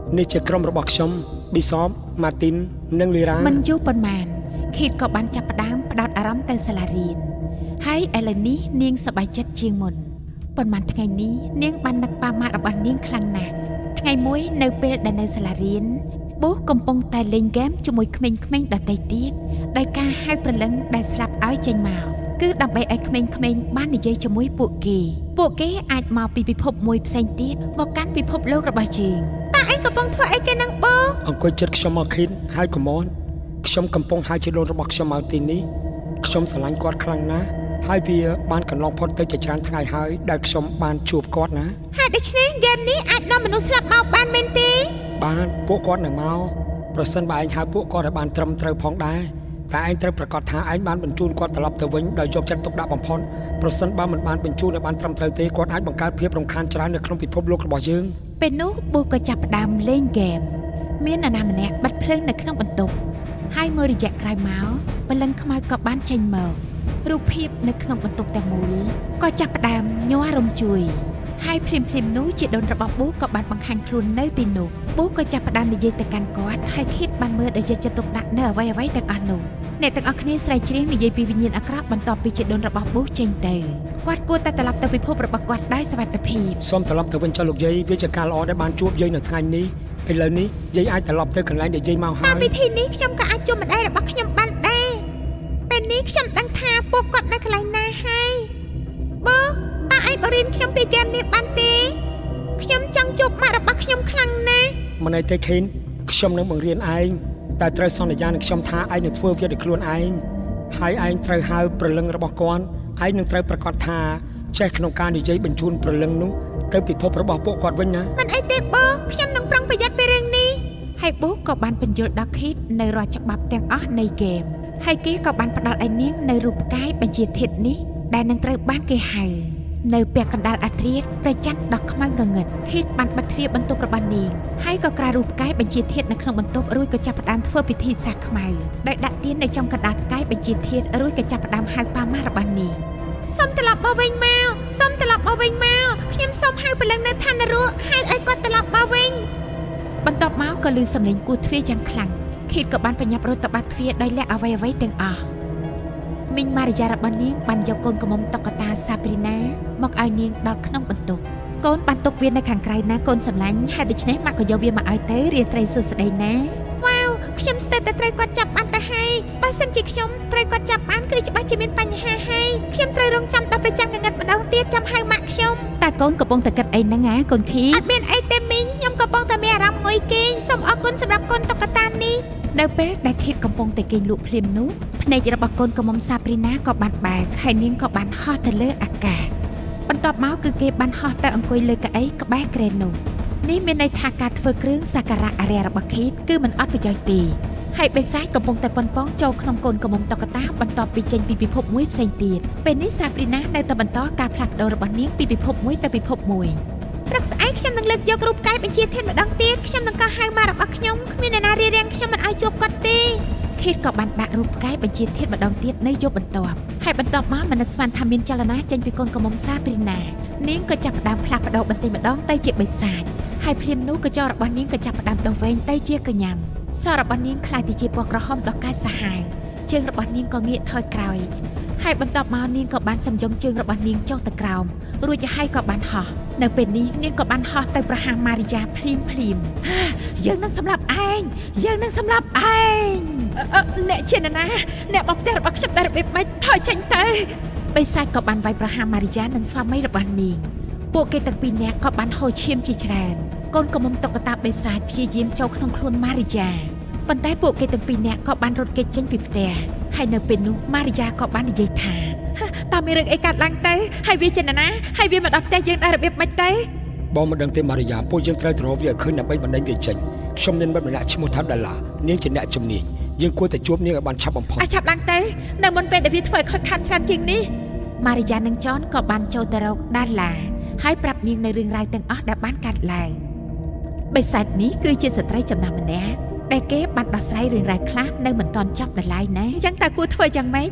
នេះជាក្រុមរបស់ខ្ញុំប៊ីសបម៉ាទីននិងលីរ៉ាមិនយូរប៉ុន្មានខេតក៏បានចាប់ផ្ដើមផ្ដោតអារម្មណ៍ទៅសាលារៀនហើយឥឡូវនេះនាងសប្បាយចិត្តជាងមុនប៉ុន្មានថ្ងៃនេះនាងបាននឹកប៉ាម៉ាក់របស់នាងខ្លាំងណាស់ថ្ងៃមួយនៅពេលដែលនៅសាលារៀនប៊ូកំពុងតែលេងហ្គេមជាមួយក្មេងៗដទៃទៀតដោយការហៅប្រលឹងដែលស្លាប់ឲ្យចេញមកគឺដើម្បីឲ្យក្មេងៗបាននិយាយជាមួយពួកគេពួកគេអាចមកពីពិភពមួយផ្សេងទៀតមកកាន់ពិភពលោករបស់យើងតើឯងកំពុងធ្វើអីគេនឹងប៊ូអង្គុយចិត្តខ្ញុំមកខិនហើយកុំអនខ្ញុំកំពុងហៅជាដូនរបស់ខ្ញុំមកទីនេះខ្ញុំស្រឡាញ់គាត់ខ្លាំងណាស់ហើយវាបានកន្លងផុតទៅជាច្រើនថ្ងៃហើយដែលខ្ញុំបានជួបគាត់ណាហើយដូច្នេះហ្គេមនេះអាចនាំមនុស្សស្លាប់មកបានមែនទេបានពួកគាត់នឹងមកប្រសិនបើឯងហៅពួកគាត់ឲ្យបានត្រឹមត្រូវផងដែរតែឯងត្រូវប្រកាសថាឯងបានបញ្ជូនគាត់ត្រឡប់ទៅវិញដោយយកចិត្តទុកដាក់បំផុតប្រសិនបើមិនបានបញ្ជូនឲ្យបានត្រឹមត្រូវទេគាត់អាចបង្កើតភាពរំខានច្រើននៅក្នុងពិភពលោករបស់យើងពេលនោះប៊ូក៏ចាប់ផ្ដើមលេងហ្គេមមាននរណាម្នាក់បិទភ្លើងនៅក្នុងបន្ទប់ហើយមួយរយៈក្រោយមកព្រលឹងខ្មៅក៏បានចេញមករូបភាពនៅក្នុងបន្ទប់ទាំងមូលក៏ចាប់ផ្ដើមញ័ររំជួយហើយភ្លាមភ្លាមនោះជាដូនរបស់ប៊ូក៏បានបង្ហាញខ្លួននៅទីនោះប៊ូក៏ចាប់ផ្ដើមនិយាយទៅកាន់គាត់ហើយខិតបានមើលដោយចិត្តទុកដាក់នៅអ្វីអ្វីទាំងអស់នោះអ្នកទាំងអស់គ្នាស្រែកច្រៀងនិយាយពីវិញ្ញាណអាក្រក់បន្ទាប់ពីជាដូនរបស់ប៊ូចេញទៅគាត់គួរតែត្រឡប់ទៅពិភពរបស់គាត់ដោយសុវត្ថិភាពសូមត្រឡប់ទៅវិញចុះលោកយាយវាជាការល្អដែលបានជួបយាយនៅថ្ងៃនេះឥឡូវនេះយាយអាចត្រឡប់ទៅកន្លែងដែលយាយមកហើយតាមពិធីនេះខ្ញុំក៏អាចជួបម្ដាយរបស់ខ្ញុំបានដែរពេលនេះខ្ញុំដឹងថាពួកគាត់នៅកន្លែងណាហើយប៊ូតើឯងបរៀនខ្ញុំពីហ្គេមនេះបានទេខ្ញុំចង់ជួបម៉ាក់របស់ខ្ញុំខ្លាំងណាស់មិនអីទេខេនខ្ញុំនឹងបង្រៀនឯងតែត្រូវសន្យានឹងខ្ញុំថាឯងនឹងធ្វើវាដោយខ្លួនឯងហើយឯងត្រូវហៅប្រលឹងរបស់គាត់ឯងនឹងត្រូវប្រកាសថាចេះក្នុងការនិយាយបញ្ជូនប្រលឹងនោះទៅពិភពរបស់ពួកគាត់វិញណាមិនអីទេប៊ូខ្ញុំនឹងប្រុងប្រយ័ត្នពីរឿងនេះហើយប៊ូក៏បានបញ្យល់ដល់ខេតនៅរាល់ច្បាប់ទាំងអស់នៃហ្គេមហើយគេក៏បានផ្ដល់ឲ្យនាងនៅរូបផ្កាយបញ្ជាធាតុនេះដែលនឹងត្រូវបានគេហៅនៅពាក់កណ្ដាលអាត្រៀតប្រច័ណ្ឌដ៏ខ្មៅងងឹតខេតបានបិទទ្វារបន្ទប់របស់នាងហើយក៏ក្រារូបផ្កាយបញ្ជាធាតុនៅក្នុងបន្ទប់រួចក៏ចាប់ផ្ដើមធ្វើពិធីសាសខ្មៅដោយដាក់ទៀននៅចំកណ្ដាលផ្កាយបញ្ជាធាតុរួចក៏ចាប់ផ្ដើមហៅប៉ាម៉ាស់របស់នាងសូមត្រឡប់មកវិញមកសូមត្រឡប់មកវិញមកខ្ញុំសូមហៅព្រលឹងនៅឋាននរកហៅឲ្យគាត់ត្រឡប់មកវិញបន្ទាប់មកក៏ឮសំឡេងគោះទ្វារយ៉ាងខ្លាំងខេតក៏បានបញ្ញាប់រត់ទៅបាក់ទ្វារដោយលាក់អ្វីអ្វីទាំងអស់មីងម៉ារីយ៉ារបស់នាងបានយកកូនកំមុំតុក្កតាសាព្រីណាមកឲ្យនាងដល់ក្នុងបន្ទប់កូនបានទុកវានៅខាងក្រៅណាកូនសម្លាញ់ហើយដូច្នេះម៉ាក់ក៏យកវាមកឲ្យទៅរាត្រីសួស្ដីណាវ៉ាវខ្ញុំស្ទើរតែត្រូវគាត់ចាប់បានទៅហើយបើសិនជាខ្ញុំត្រូវគាត់ចាប់បានគឺច្បាស់ជាមានបញ្ហាហើយខ្ញុំត្រូវរងចាំដល់ប្រចាំងងឹតម្ដងទៀតចាំហៅម៉ាក់ខ្ញុំតែកូនកំពុងតែគិតអីហ្នឹងណាកូនខីអត់មានអីទេមីងខ្ញុំកំពុងតែមានអារម្មណ៍ងុយគេងសូមអរគុណសម្រាប់កូនតុក្កតានេះនៅពេលដែលខេតកំពុងតែគេងលក់ភ្លាមនោះភ្នែករបស់កូនកំមុំសាព្រីណាក៏បានបែកហើយនាងក៏បានហោះទៅលើអាកាសបន្ទាប់មកគឺគេបានហោះទៅអង្គុយលើកៅអីក្បែរក្រែននោះនេះមានន័យថាការធ្វើគ្រឿងសក្ការៈអារ្យរបស់ខេតគឺមិនអត់ប្រយោជន៍ទេហើយបិសាចកំពុងតែប៉ុនប៉ងចូលក្នុងកូនកំមុំតុក្កតាបន្ទាប់ពីចេញពីពិភពមួយផ្សេងទៀតពេលនេះសាព្រីណានៅតែបន្តការផ្លាស់ប្ដូររបស់នាងពីពិភពមួយទៅពិភពមួយព្រឹកស្អែកខ្ញុំនឹងលើកយករូបកាយបញ្ជាធាតុម្ដងទៀតខ្ញុំនឹងក៏ហៅម៉ារបស់ខ្ញុំគ្មានអ្នកណារារាំងខ្ញុំមិនឲ្យជួបគាត់ទេខេតក៏បានដាក់រូបកាយបញ្ជាធាតុម្ដងទៀតនៅយប់បន្ទាប់ហើយបន្ទាប់មកមិននឹកស្មានថាមានចលនាចេញពីកូនកំមុំសាព្រីណានាងក៏ចាប់ផ្ដើមផ្លាស់ប្ដូរបន្តិចម្ដងទៅជាបិសាចហើយភ្លាមនោះកញ្ចក់របស់នាងក៏ចាប់ផ្ដើមដុះវែងទៅជាក្រញាំសររបស់នាងខ្លាយទៅជាពណ៌ក្រហមដ៏កាចសាហាវជើងរបស់នាងក៏ងាកថយក្រោយហើយបន្ទាប់មកនាងក៏បានសំយងជើងរបស់នាងចុះទៅក្រោមរួចហើយក៏បានហោះនៅពេលនេះនាងក៏បានហោះទៅប្រហារម៉ារីយ៉ាភ្លាមភ្លាមយើងនឹងសម្លាប់ឯងយើងនឹងសម្លាប់ឯងអ្នកជាណាអ្នកបបផ្ទះរបស់ខ្ញុំតែរបៀបម៉េចថយចេញទៅបិសាចក៏បានវាយប្រហារម៉ារីយ៉ានិងស្វាមីរបស់នាងពួកគេទាំងពីរនាក់ក៏បានហូរឈាមជាច្រើនកូនកំមុំតុក្កតាបិសាចព្យាយាមចូលក្នុងខ្លួនម៉ារីយ៉ាប៉ុន្តែពួកគេទាំងពីរនាក់ក៏បានរត់គេចចេញពីផ្ទះហើយនៅពេលនោះម៉ារីយ៉ាក៏បាននិយាយថាតើមានរឿងអីកើតឡើងទៅហើយវាជាណាហើយវាមកដល់ផ្ទះយើងដែររបៀបម៉េចទៅបងមិនដឹងទេម៉ារីយ៉ាពួកយើងត្រូវទៅរកវាឲ្យឃើញដើម្បីបណ្ដេញវាចេញខ្ញុំមានមិត្តម្នាក់ឈ្មោះថាដាឡានាងជាអ្នកជំនាញយើងគួរតែជួបនាងឲ្យបានឆាប់បំផុតឲ្យឆាប់ឡើងទៅនៅមុនពេលដែលវាធ្វើឲ្យខូចខាតច្រើនជាងនេះម៉ារីយ៉ានិងចនក៏បានចូលទៅរកដាឡាហើយប្រាប់នាងនៅរឿងរ៉ាវទាំងអស់ដែលបានកើតឡើងបិសាចនេះគឺជាស្ត្រីចំណាស់ម្នាក់ដែលគេបានដោះស្រាយរឿងរ៉ាវខ្លះនៅមិនទាន់ចប់ដល់ឡើយណាអញ្ចឹងតើគួរធ្វើយ៉ាងម៉េច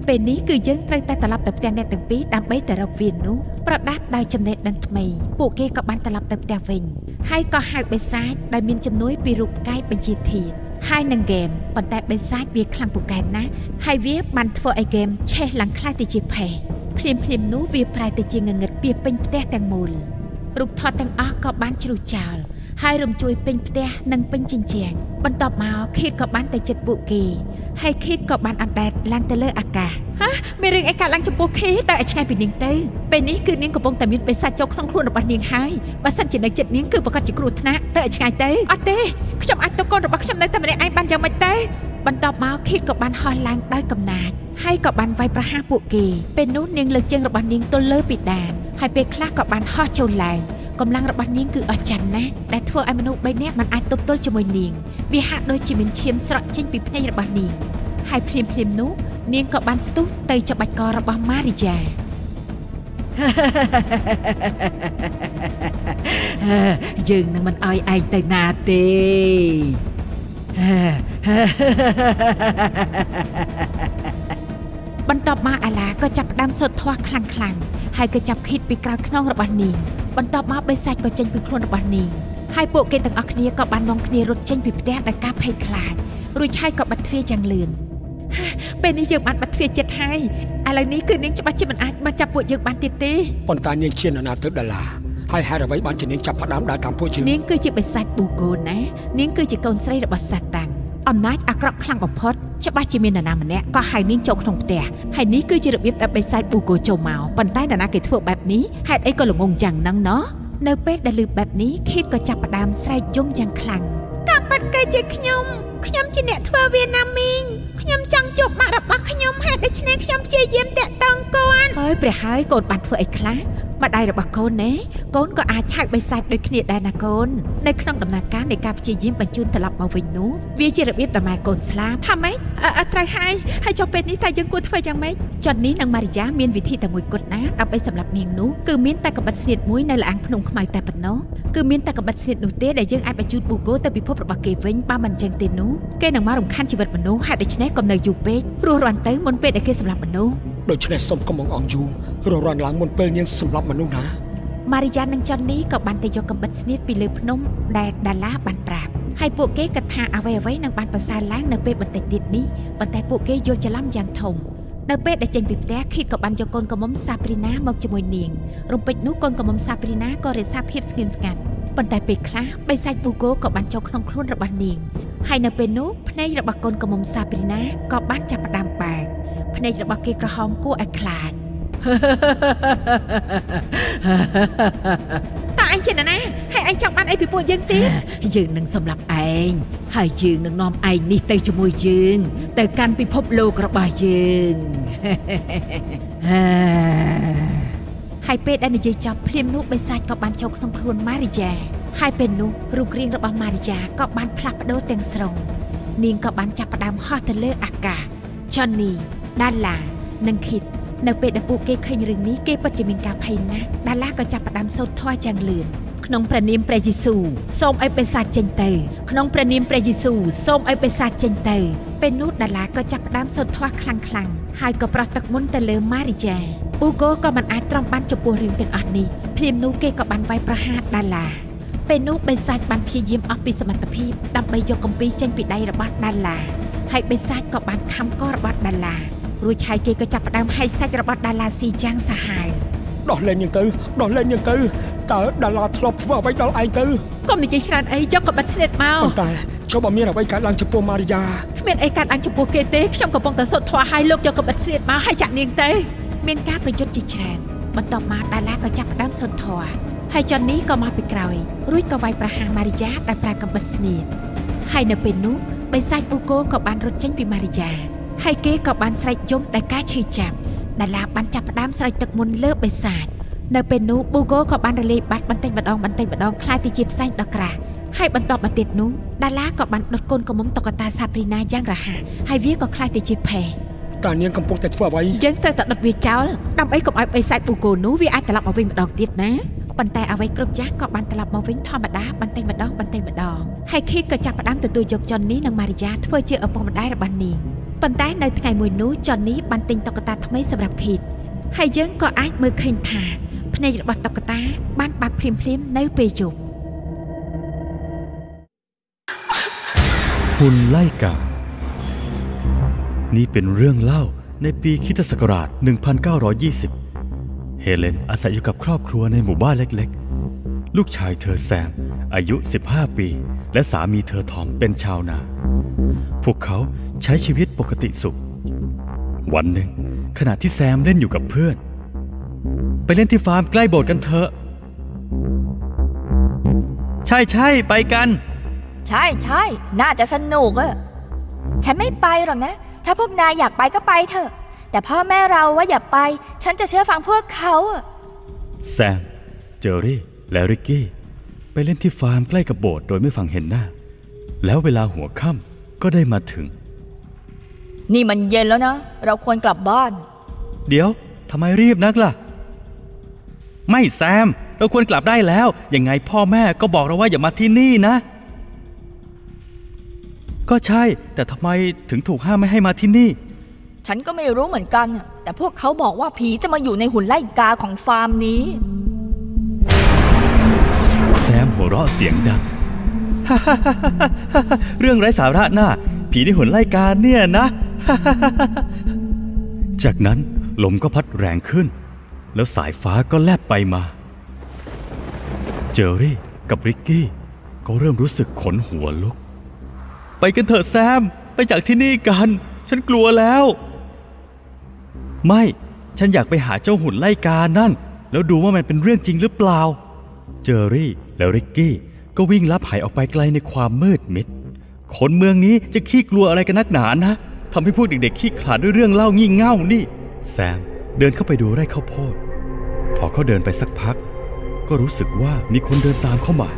ពេលនេះគឺយើងត្រូវតែត្រឡប់ទៅផ្ទះអ្នកទាំងពីរដើម្បីទៅរកវានោះប្រដាប់ដោយចំណេះដឹងថ្មីពួកគេក៏បានត្រឡប់ទៅផ្ទះវិញហើយក៏ហៅបិសាចដែលមានជំនួយពីរូបកាយបញ្ជាធាតុហើយនឹងហ្គេមប៉ុន្តែបិសាចវាខ្លាំងពូកែណាស់ហើយវាបានធ្វើឲ្យហ្គេមឆេះឡើងខ្លាចទៅជាផេះភ្លាមភ្លាមនោះវាប្រែទៅជាងងឹតពីពេញផ្ទះទាំងមូលរូបថតទាំងអស់ក៏បានជ្រុះចោលហើយរំជួយពេញផ្ទះនិងពេញជញ្ជាំងបន្ទាប់មកខេតក៏បានទៅជិតពួកគេហើយខេតក៏បានអណ្ដែតឡើងទៅលើអាកាសហ៎មានរឿងអីកើតឡើងចំពោះខេតតែឲ្យឆ្ងាយពីនាងទៅពេលនេះគឺនាងកំពុងតែមានបិសាចចូលក្នុងខ្លួនរបស់នាងហើយបើសិនជានៅជិតនាងគឺប្រកាសជាគ្រោះថ្នាក់ទៅឲ្យឆ្ងាយទៅអត់ទេខ្ញុំអាចទៅកូនរបស់ខ្ញុំនៅតែម្នាក់ឯងបានយ៉ាងម៉េចទេបន្ទាប់មកខេតក៏បានហោះឡើងដោយកំណាចហើយក៏បានវាយប្រហារពួកគេពេលនោះនាងលើកជើងរបស់នាងទល់លើពីដានហើយពេលខ្លះក៏បានហោះចូលឡើងកម្លាំងរបស់នាងគឺអស្ចារ្យណាស់ដែលធ្វើឲ្យមនុស្សបីនាក់មិនអាចទប់ទល់ជាមួយនាងវាហាក់ដូចជាមានឈាមស្រក់ចេញពីភ្នែករបស់នាងហើយភ្លាមភ្លាមនោះនាងក៏បានស្ទុះទៅច្បាច់ករបស់ម៉ារីយ៉ាយើងនឹងមិនឲ្យឯងទៅណាទេបន្ទាប់មកអាឡាក៏ចាប់ផ្ដើមសូត្រធម៌ខ្លាំងខ្លាំងហើយក៏ចាប់ខិតពីក្រៅខ្នងរបស់នាងបន្ទាប់មកបិសាចក៏ចេញពីខ្លួនរបស់នាងហើយពួកគេទាំងអស់គ្នាក៏បាននាំគ្នារត់ចេញពីផ្ទះដោយការភ័យខ្លាចរួចហើយក៏បិទទ្វារយ៉ាងលឿនពេលនេះយើងបានបិទទ្វារចិត្តហើយឥឡូវនេះគឺនាងច្បាស់ជាមិនអាចមកចាប់ពួកយើងបានទៀតទេប៉ុន្តែនាងជានរណាទៅដាឡាហើយហេតុអ្វីបានជានាងចាប់ផ្ដើមដើរតាមពួកយើងនាងគឺជាបិសាចប៊ូកូណានាងគឺជាកូនស្រីរបស់សាតាំងអំណាចអាក្រក់ខ្លាំងបំផុតច្បាស់ជាមាននរណាម្នាក់ក៏ហៅនាងចូលក្នុងផ្ទះហើយនេះគឺជារបៀបដែលបិសាចប៊ូកូចូលមកប៉ុន្តែនរណាគេធ្វើបែបនេះហេតុអីក៏ល្ងងយ៉ាងហ្នឹងណោះនៅពេលដែលឮបែបនេះខេតក៏ចាប់ផ្ដើមស្រែកយំយ៉ាងខ្លាំងតាប៉ាត់គឺជាខ្ញុំខ្ញុំជាអ្នកធ្វើវាណាមីងខ្ញុំចង់ជួបម៉ាក់របស់ខ្ញុំហេតុដូច្នេះខ្ញុំព្យាយាមតាក់ទងគាត់ហើយព្រះហើយកូនបានធ្វើអីខ្លះម្ដាយរបស់កូនណែកូនក៏អាចហៅបិសាចដូចគ្នាដែរណាកូននៅក្នុងដំណើរការនៃការព្យាយាមបញ្ជូនត្រឡប់មកវិញនោះវាជារបៀបដែលម៉ែកូនស្លាប់ថាម៉េចអត់ត្រូវហើយហើយចុះពេលនេះតើយើងគួរធ្វើយ៉ាងម៉េចចុះនេះនិងម៉ារីយ៉ាមានវិធីតែមួយគត់ណាដើម្បីសម្រាប់នាងនោះគឺមានតែកាំបិតស្នៀតមួយនៅលអាងភ្នំខ្មៅតែប៉ុណ្ណោះគឺមានតែកាំបិតស្នៀតនោះទេដែលយើងអាចបញ្ជូនប៊ូកូទៅពិភពរបស់គេវិញបើមិនចឹងទេនោះគេនឹងមករំខានជីវិតមនុស្សហេតុដូច្នេះកុំនៅយូរពេកព្រោះរាន់ទៅមុនពេលដែលគេសម្លាប់មនុស្សដូច្នេះសូមកុំអង្យូរររាន់ឡើងមុនពេលនាងសម្លាប់មនុស្សណាម៉ារីយ៉ានិងចន់នេះក៏បានទៅយកកាំបិតស្នៀតពីលើភ្នំដែលដាឡាបានប្រាប់ហើយពួកគេគិតថាអ្វីអ្វីនឹងបានប្រសើរឡើងនៅពេលបន្តិចទៀតនេះប៉ុន្តែពួកគេយល់ច្រឡំយ៉ាងធំនៅពេលដែលចេញពីផ្ទះខីតក៏បានយកកូនកុំមុំសាព្រីណាមកជាមួយនាងរំពេចនោះកូនកុំមុំសាព្រីណាក៏រក្សាភាពស្ងៀមស្ងាត់ប៉ុន្តែពេលខ្លះបិសាចប៊ូកូក៏បានចូលក្នុងខ្លួនរបស់នាងហើយនៅពេលនោះភ្នែករបស់កូនកុំមុំសាព្រីណាក៏បានចាប់ផ្ដើមបែកភ្នែករបស់គេក្រហមគួរឲ្យខ្លាចតើឯងជាណាហើយឯងចង់បានអីពីពួកយើងទៀតយើងនឹងសម្លាប់ឯងហើយយើងនឹងនាំឯងនេះទៅជាមួយយើងទៅកាន់ពិភពលោករបស់យើងហើយពេលដែលនិយាយចប់ភ្លាមនោះបិសាចក៏បានចូលក្នុងខ្លួនម៉ារីយ៉ាហើយពេលនោះរូបរាងរបស់ម៉ារីយ៉ាក៏បានផ្លាស់ប្ដូរទាំងស្រុងនាងក៏បានចាប់ផ្ដើមហោះទៅលើអាកាសចន់នីដាឡានិងខីតនៅពេលដែលពួកគេឃើញរឿងនេះគេពិតជាមានការភ័យណាស់ដាឡាក៏ចាប់ផ្ដើមសូត្រធម៌យ៉ាងលឿនក្នុងព្រះនាមព្រះយេស៊ូវសូមឲ្យបិសាចចេញទៅក្នុងព្រះនាមព្រះយេស៊ូវសូមឲ្យបិសាចចេញទៅពេលនោះដាឡាក៏ចាប់ផ្ដើមសូត្រធម៌ខ្លាំងខ្លាំងហើយក៏ប្រោះទឹកមុនទៅលើម៉ារីយ៉ាពូកូក៏មិនអាចទ្រាំបានចំពោះរឿងទាំងអស់នេះភ្លាមនោះគេក៏បានវាយប្រហារដាឡាពេលនោះបិសាចបានព្យាយាមអស់ពីសមត្ថភាពដើម្បីយកកំពីចេញពីដៃរបស់ដាឡាហើយបិសាចក៏បានខំករបស់ដាឡារួចហើយគេក៏ចាប់ផ្ដើមហែកសាច់របស់ដាឡាស៊ីយ៉ាងសាហាវដោះលែងនាងទៅដោះលែងនាងទៅតើដាឡាធ្លាប់ធ្វើអ្វីដល់ឯងទៅកុំនិយាយច្រើនអីយកកាំបិតស្នៀតមកប៉ុន្តែចុះបើមានអ្វីកើតឡើងចំពោះម៉ារីយ៉ាគ្មានអីកើតឡើងចំពោះគេទេខ្ញុំកំពុងតែសូត្រធម៌ឲ្យលោកយកកាំបិតស្នៀតមកហើយចាក់នាងទៅមានការប្រយុទ្ធជាច្រើនបន្ទាប់មកដាឡាក៏ចាប់ផ្ដើមសូត្រធម៌ហើយចន់នេះក៏មកពីក្រោយរួចក៏វាយប្រហារម៉ារីយ៉ាដែលប្រើកាំបិតស្នៀតហើយនៅពេលនោះបិសាចប៊ូកូក៏បានរត់ចេញពីម៉ារីយ៉ាហើយគេក៏បានស្រែកយំដោយការឈឺចាប់ដាឡាបានចាប់ផ្ដើមស្រែកទឹកមុនលើបិសាចនៅពេលនោះប៊ូកូក៏បានរលាយបាត់បន្តិចម្ដងបន្តិចម្ដងខ្លាយទៅជាផ្សែងដ៏ក្រាស់ហើយបន្ទាប់មកទៀតនោះដាឡាក៏បានដុតកូនកុំមុំតុក្កតាសាព្រីណាយ៉ាងរហ័សហើយវាក៏ខ្លាយទៅជាផេះតើនាងកំពុងតែធ្វើអ្វីយើងត្រូវតែដុតវាចោលដើម្បីកុំឲ្យបិសាចប៊ូកូនោះវាអាចត្រឡប់មកវិញម្ដងទៀតណាប៉ុន្តែអ្វីគ្រប់យ៉ាងក៏បានត្រឡប់មកវិញធម្មតាបន្តិចម្ដងបន្តិចម្ដងហើយខីតក៏ចាប់ផ្ដើមទទួលយកចន់នេះនិងម៉ារីយ៉ាធ្វើជាឪពុកម្ដាយរបស់នាងប៉ុន្តែនៅថ្ងៃមួយនោះចននេះបានទិញតុក្កតាថ្មីសម្រាប់ឃីតហើយយើងក៏អាចមើលឃើញថាភ្នែករបស់តុក្កតាបានបើកភ្លាមៗនៅពេលយប់หุ่นไล่กานี่เป็นเรื่องเล่าในปีคริสตศักราชหนึ่งพันเก้าร้อยยี่สิบเฮเลนอาศัยอยู่กับครอบครัวในหมู่บ้านเล็กๆลูกชายเธอแซมอายุสิบห้าปีและสามีเธอทอมเป็นชาวนาพวกเขาใช้ชีวิตปกติสุขวันหนึ่งขณะที่แซมเล่นอยู่กับเพื่อนไปเล่นที่ฟาร์มใกล้โบสถ์กันเถอะใช่ใช่ไปกันใช่ใช่น่าจะสนุกอะฉันไม่ไปหรอกนะถ้าพวกนายอยากไปก็ไปเถอะแต่พ่อแม่เราว่าอย่าไปฉันจะเชื่อฟังพวกเขาอะแซมเจอรี่และริกกี้ไปเล่นที่ฟาร์มใกล้กับโบสถ์โดยไม่ฟังเห็นหน้าแล้วเวลาหัวค่ำก็ได้มาถึงนี่มันเย็นแล้วนะเราควรกลับบ้านเดี๋ยวทำไมรีบนักล่ะไม่แซมเราควรกลับได้แล้วยังไงพ่อแม่ก็บอกเราว่าอย่ามาที่นี่นะก็ใช่แต่ทำไมถึงถูกห้ามไม่ให้มาที่นี่ฉันก็ไม่รู้เหมือนกันแต่พวกเขาบอกว่าผีจะมาอยู่ในหุ่นไล่กาของฟาร์มนี้แซมหัวเราะเสียงดัง เรื่องไร้สาระน่ะผีในหุ่นไล่กาเนี่ยนะ จากนั้นลมก็พัดแรงขึ้นแล้วสายฟ้าก็แลบไปมาเจอรี่กับริกกี้ก็เริ่มรู้สึกขนหัวลุกไปกันเถอะแซมไปจากที่นี่กันฉันกลัวแล้วไม่ฉันอยากไปหาเจ้าหุ่นไล่กานั่นแล้วดูว่ามันเป็นเรื่องจริงหรือเปล่าเจอรี่แล้วริกกี้ก็วิ่งลับหายออกไปไกลในความมืดมิดคนเมืองนี้จะขี้กลัวอะไรกันนักหนานะทำให้พวกเด็กๆขี้ขลาดด้วยเรื่องเล่างี่เง่านี่แซมเดินเข้าไปดูไร่ข้าวโพดพอเขาเดินไปสักพักก็รู้สึกว่ามีคนเดินตามเข้ามา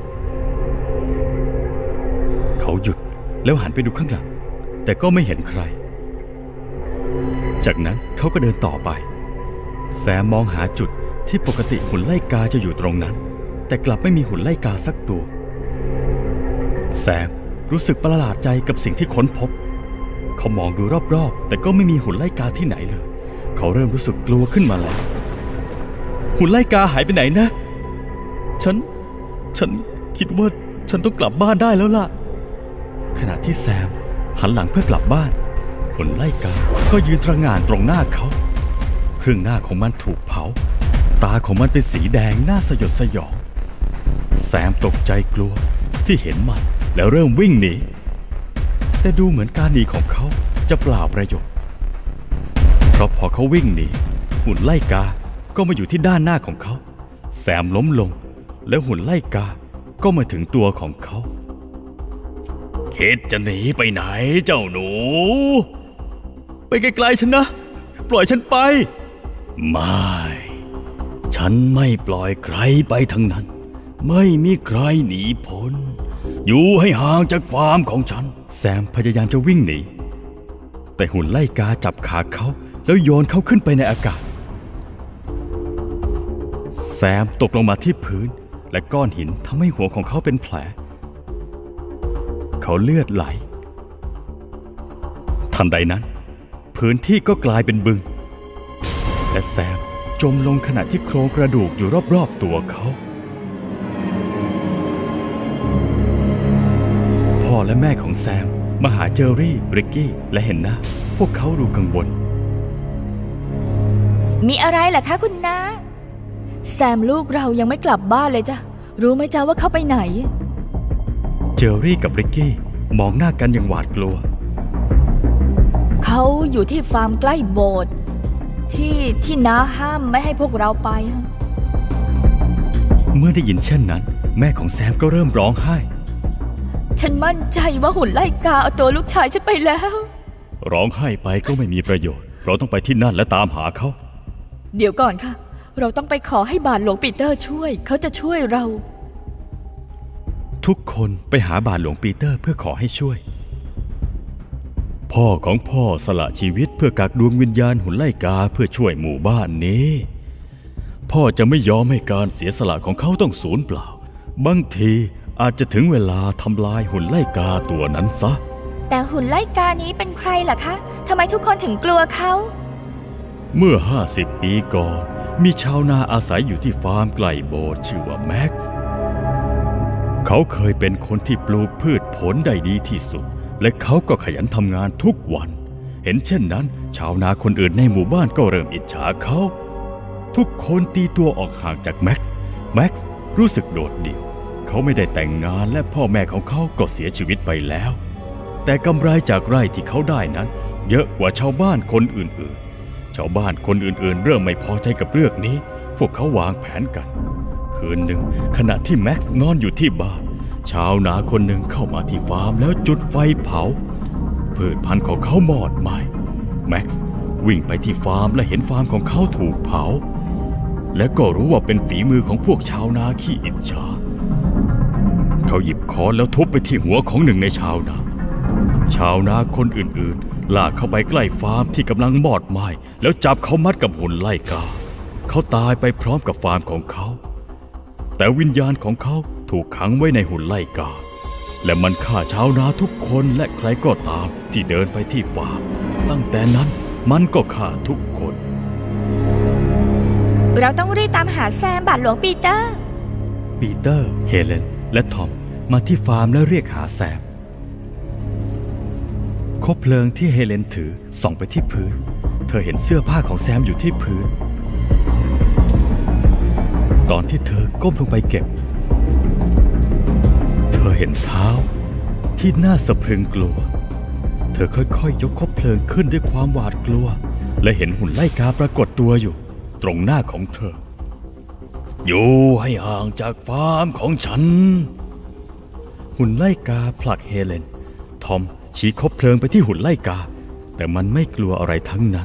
เขาหยุดแล้วหันไปดูข้างหลังแต่ก็ไม่เห็นใครจากนั้นเขาก็เดินต่อไปแซมมองหาจุดที่ปกติหุ่นไล่กาจะอยู่ตรงนั้นแต่กลับไม่มีหุ่นไล่กาสักตัวแซมรู้สึกประหลาดใจกับสิ่งที่ค้นพบเขามองดูรอบๆแต่ก็ไม่มีหุ่นไล่กาที่ไหนเลยเขาเริ่มรู้สึกกลัวขึ้นมาแล้วหุ่นไล่กาหายไปไหนนะฉันฉันคิดว่าฉันต้องกลับบ้านได้แล้วล่ะขณะที่แซมหันหลังเพื่อกลับบ้านหุ่นไล่กาก็ยืนตระหง่านตรงหน้าเขาครึ่งหน้าของมันถูกเผาตาของมันเป็นสีแดงน่าสยดสยองแซมตกใจกลัวที่เห็นมันแล้วเริ่มวิ่งหนีแต่ดูเหมือนการหนีของเขาจะเปล่าประโยชน์เพราะพอเขาวิ่งหนีหุ่นไล่กาก็มาอยู่ที่ด้านหน้าของเขาแซมล้มลงแล้วหุ่นไล่กาก็มาถึงตัวของเขาคิดจะหนีไปไหนเจ้าหนูไปไกลๆฉันนะปล่อยฉันไปไม่ฉันไม่ปล่อยใครไปทั้งนั้นไม่มีใครหนีพ้นอยู่ให้ห่างจากฟาร์มของฉันแซมพยายามจะวิ่งหนีแต่หุ่นไล่กาจับขาเขาแล้วโยนเขาขึ้นไปในอากาศแซมตกลงมาที่พื้นและก้อนหินทำให้หัวของเขาเป็นแผลเขาเลือดไหลทันใดนั้นพื้นที่ก็กลายเป็นบึงและแซมจมลงขณะที่โครงกระดูกอยู่รอบๆตัวเขาพ่อและแม่ของแซมมาหาเจอรี่ริกกี้และเห็นนะพวกเขาดูกังวลมีอะไรล่ะคะคุณน้าแซมลูกเรายังไม่กลับบ้านเลยจ้ะรู้ไหมจ๊ะว่าเขาไปไหนเจอรี่กับริกกี้มองหน้ากันอย่างหวาดกลัวเขาอยู่ที่ฟาร์มใกล้โบสถ์ที่ที่น้าห้ามไม่ให้พวกเราไปเมื่อได้ยินเช่นนั้นแม่ของแซมก็เริ่มร้องไห้ฉันมั่นใจว่าหุ่นไล่กาเอาตัวลูกชายฉันไปแล้วร้องไห้ไปก็ไม่มีประโยชน์เราต้องไปที่นั่นและตามหาเขาเดี๋ยวก่อนค่ะเราต้องไปขอให้บาทหลวงปีเตอร์ช่วยเขาจะช่วยเราทุกคนไปหาบาทหลวงปีเตอร์เพื่อขอให้ช่วยพ่อของพ่อสละชีวิตเพื่อกักดวงวิญญาณหุ่นไล่กาเพื่อช่วยหมู่บ้านนี้พ่อจะไม่ยอมให้การเสียสละของเขาต้องสูญเปล่าบางทีอาจจะถึงเวลาทำลายหุ่นไล่กาตัวนั้นซะแต่หุ่นไล่กานี้เป็นคใครล่ะคะทำไมทุกคนถึงกลัวเขาเมื่อห้าสิบปีก่อนมีชาวนาอาศัยอยู่ที่ฟาร์มใกล้โบสถ์ชื่อว่าแม็กซ์เขาเคยเป็นคนที่ปลูกพืชผลได้ดีที่สุดและเขาก็ขยันทำงานทุกวันเห็นเช่นนั้นชาวนาคนอื่นในหมู่บ้านก็เริ่มอิจฉาเขาทุกคนตีตัวออกห่างจากแม็กซ์แม็กซ์รู้สึกโดดเดี่ยวเขาไม่ได้แต่งงานและพ่อแม่ของเขาก็เสียชีวิตไปแล้วแต่กำไรจากไร่ที่เขาได้นั้นเยอะกว่าชาวบ้านคนอื่นๆชาวบ้านคนอื่นๆเริ่มไม่พอใจกับเรื่องนี้พวกเขาวางแผนกันคืนหนึ่งขณะที่แม็กซ์นอนอยู่ที่บ้านชาวนาคนหนึ่งเข้ามาที่ฟาร์มแล้วจุดไฟเผาพืชพันธุ์ของเขามอดไหม้แม็กซ์วิ่งไปที่ฟาร์มและเห็นฟาร์มของเขาถูกเผาและก็รู้ว่าเป็นฝีมือของพวกชาวนาขี้อิจฉาเขาหยิบค้อนแล้วทุบไปที่หัวของหนึ่งในชาวนาชาวนาคนอื่นๆลากเข้าไปใกล้ฟาร์มที่กำลังมอดไหม้แล้วจับเขามัดกับหุ่นไล่กาเขาตายไปพร้อมกับฟาร์มของเขาแต่วิญญาณของเขาถูกขังไว้ในหุ่นไล่กาและมันฆ่าชาวนาทุกคนและใครก็ตามที่เดินไปที่ฟาร์มตั้งแต่นั้นมันก็ฆ่าทุกคนเราต้องรีบตามหาแซมบาทหลวงปีเตอร์ปีเตอร์เฮเลนและทอมมาที่ฟาร์มแล้วเรียกหาแซมคบเพลิงที่เฮเลนถือส่องไปที่พื้นเธอเห็นเสื้อผ้าของแซมอยู่ที่พื้นตอนที่เธอก้มลงไปเก็บเธอเห็นเท้าที่น่าสะพรึงกลัวเธอค่อยๆยกคบเพลิงขึ้นด้วยความหวาดกลัวและเห็นหุ่นไล่กาปรากฏตัวอยู่ตรงหน้าของเธออยู่ให้ห่างจากฟาร์มของฉันหุ่นไล่กาผลักเฮเลนทอมชี้คบเพลิงไปที่หุ่นไล่กาแต่มันไม่กลัวอะไรทั้งนั้น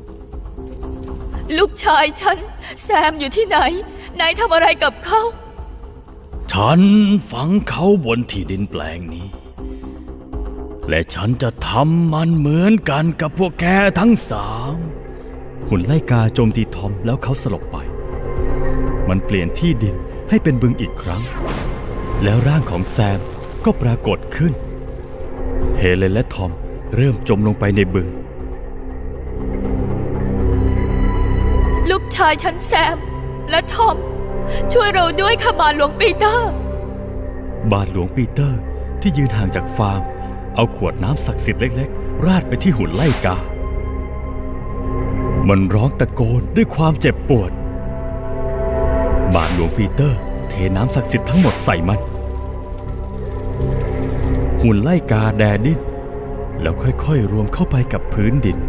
ลูกชายฉันแซมอยู่ที่ไหนนายทำอะไรกับเขาฉันฝังเขาบนที่ดินแปลงนี้และฉันจะทำมันเหมือนกันกับพวกแกทั้งสามหุ่นไล่กาโจมตีทอมแล้วเขาสลบไปมันเปลี่ยนที่ดินให้เป็นบึงอีกครั้งแล้วร่างของแซมก็ปรากฏขึ้นเฮเลนและทอมเริ่มจมลงไปในบึงลูกชายฉันแซมและทอมช่วยเราด้วยค่ะบาทหลวงปีเตอร์บาทหลวงปีเตอร์ที่ยืนห่างจากฟาร์มเอาขวดน้ำศักดิ์สิทธิ์เล็กๆราดไปที่หุ่นไล่กามันร้องตะโกนด้วยความเจ็บปวดบาทหลวงปีเตอร์เทน้ำศักดิ์สิทธิ์ทั้งหมดใส่มันหุ่นไล่กาแดดิ้นแล้วค่อยๆรวมเข้าไปกับพื้นดิน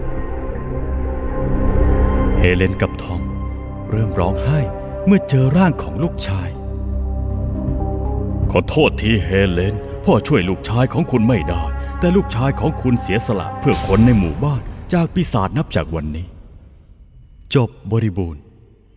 เฮเลนกับทอมเริ่มร้องไห้เมื่อเจอร่างของลูกชายขอโทษทีเฮเลนพ่อช่วยลูกชายของคุณไม่ได้แต่ลูกชายของคุณเสียสละเพื่อคนในหมู่บ้านจากปีศาจนับจากวันนี้จบบริบูรณ์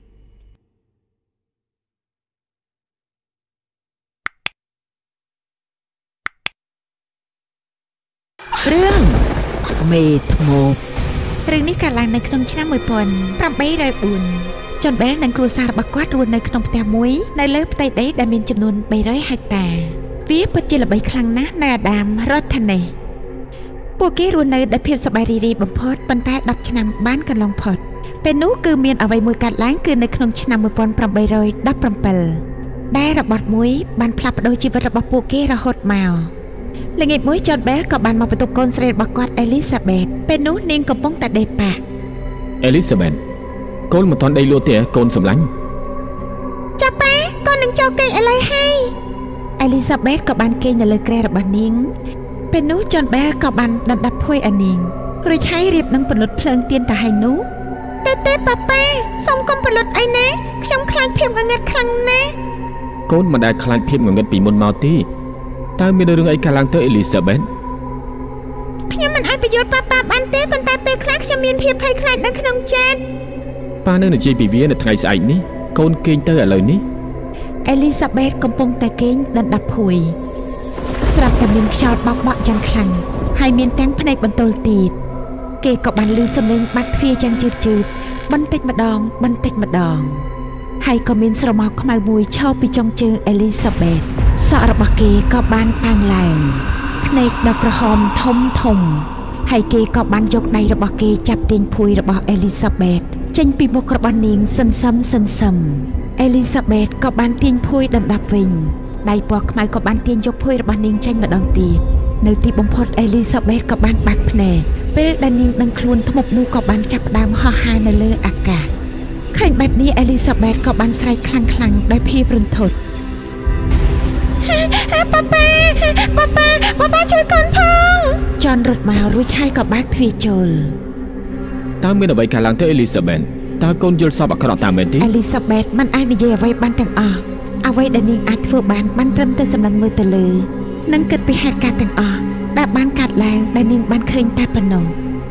เรื่องเมธโมเรื่องนี้การឡើងនៅក្នុងឆ្នាំmột nghìn tám trăm linh bốnจนเบลនិងគ្រួសាររបស់គាត់រស់នៅក្នុងផ្ទះមួយនៅលើផ្ទៃដីដែលមានចំនួនបីរយហិកតាវាពិតជាល្បីខ្លាំងណាស់នៅអាដាមរដ្ឋនេះពួកគេរស់នៅដោយភាពសប្បាយរីករាយបំផុតប៉ុន្តែដប់ឆ្នាំបានកន្លងផុតពេលនោះគឺមានអ្វីមួយកើតឡើងគឺនៅក្នុងឆ្នាំmột nghìn tám trăm mười bảyដែលរបត់មួយបានផ្លាស់ប្ដូរជីវិតរបស់ពួកគេរហូតមកល្ងាចមួយចនបែលក៏បានមកបន្ទប់កូនស្រីរបស់គាត់អេលីសាប៊េតពេលនោះនាងកំពុងតែដេកប៉ះអេលីសាប៊េតកូនមិនទាន់ដេកលក់ទេកូនសម្លាញ់ចាប់ប៉ាកូននឹងចូលគេងឥឡូវហើយអេលីសាប៊េតក៏បានគេងនៅលើគ្រែរបស់នាងពេលនោះចនបែលក៏បានដណ្ដប់ភួយឲ្យនាងរួចហើយរៀបនឹងពន្លត់ភ្លើងទៀនទៅឲ្យនោះទេទេប៉ាប៉ាសូមកុំពន្លត់អីណាខ្ញុំខ្លាចភាពងងឹតខ្លាំងណាស់កូនមិនដែលខ្លាចភាពងងឹតពីមុនមកទេតើមានរឿងអីកើតឡើងទៅអេលីសាប៊េតខ្ញុំមិនអាចបញ្យល់ប៉ាប៉ាបានទេប៉ុន្តែពេលខ្លះខ្ញុំមានភាពភ័យខ្លាចនៅក្នុងចិត្តប៉ានៅនិយាយពីវានៅថ្ងៃស្អែកនេះកូនគេងទៅឥឡូវនេះអេលីសាប៊េតកំពុងតែគេងដណ្ដប់ភួយស្រាប់តែមានខ្យល់បោកបក់យ៉ាងខ្លាំងហើយមានទាំងភ្នែកបន្ទល់ទៀតគេក៏បានឮសំឡេងបាក់ទ្វារយ៉ាងជឿជឿបន្តិចម្ដងបន្តិចម្ដងហើយក៏មានស្រមោលខ្មៅមួយឈរពីចុងជើងអេលីសាប៊េតសក់របស់គេក៏បានប៉ាងឡើងភ្នែកដ៏ក្រហមធំធំហហើយគេក៏បានយកដៃរបស់គេចាប់ទាញភួយរបស់អេលីសាបេតចេញពីមុខរបស់នាងសិនសឹមសិនសឹមអេលីសាបេតក៏បានទាញភួយដណ្ដាប់វិញដៃពណ៌ខ្មៅក៏បានទាញយកភួយរបស់នាងចេញម្ដងទៀតនៅទីបំផុតអេលីសាបេតក៏បានបាក់ភ្នែកពេលដែលនាងដឹងខ្លួនធ្មប់នោះក៏បានចាប់ផ្ដើមហោះហើរនៅលើអាកាសឃើញបែបនេះអេលីសាបេតក៏បានស្រែកខ្លាំងៗដោយភាពរន្ធត់ប៉ាប៉ាប៉ាប៉ាប៉ាប៉ាជួយកូនផងចនរត់មករួចហើយក៏បើកទ្វារចូលតើមានអ្វីកើតឡើងទៅអេលីសាបេតតើកូនយល់សពអាក្រក់តាមមែនទេអេលីសាបេតមិនអាចនិយាយអ្វីបានទាំងអស់អ្វីដែលនាងអាចធ្វើបានបានត្រឹមតែសម្លឹងមើលទៅលើនិងគិតពីហេតុការណ៍ទាំងអស់ដែលបានកាត់ឡើងដែលនាងបានឃើញតែប៉ុណ្ណោះ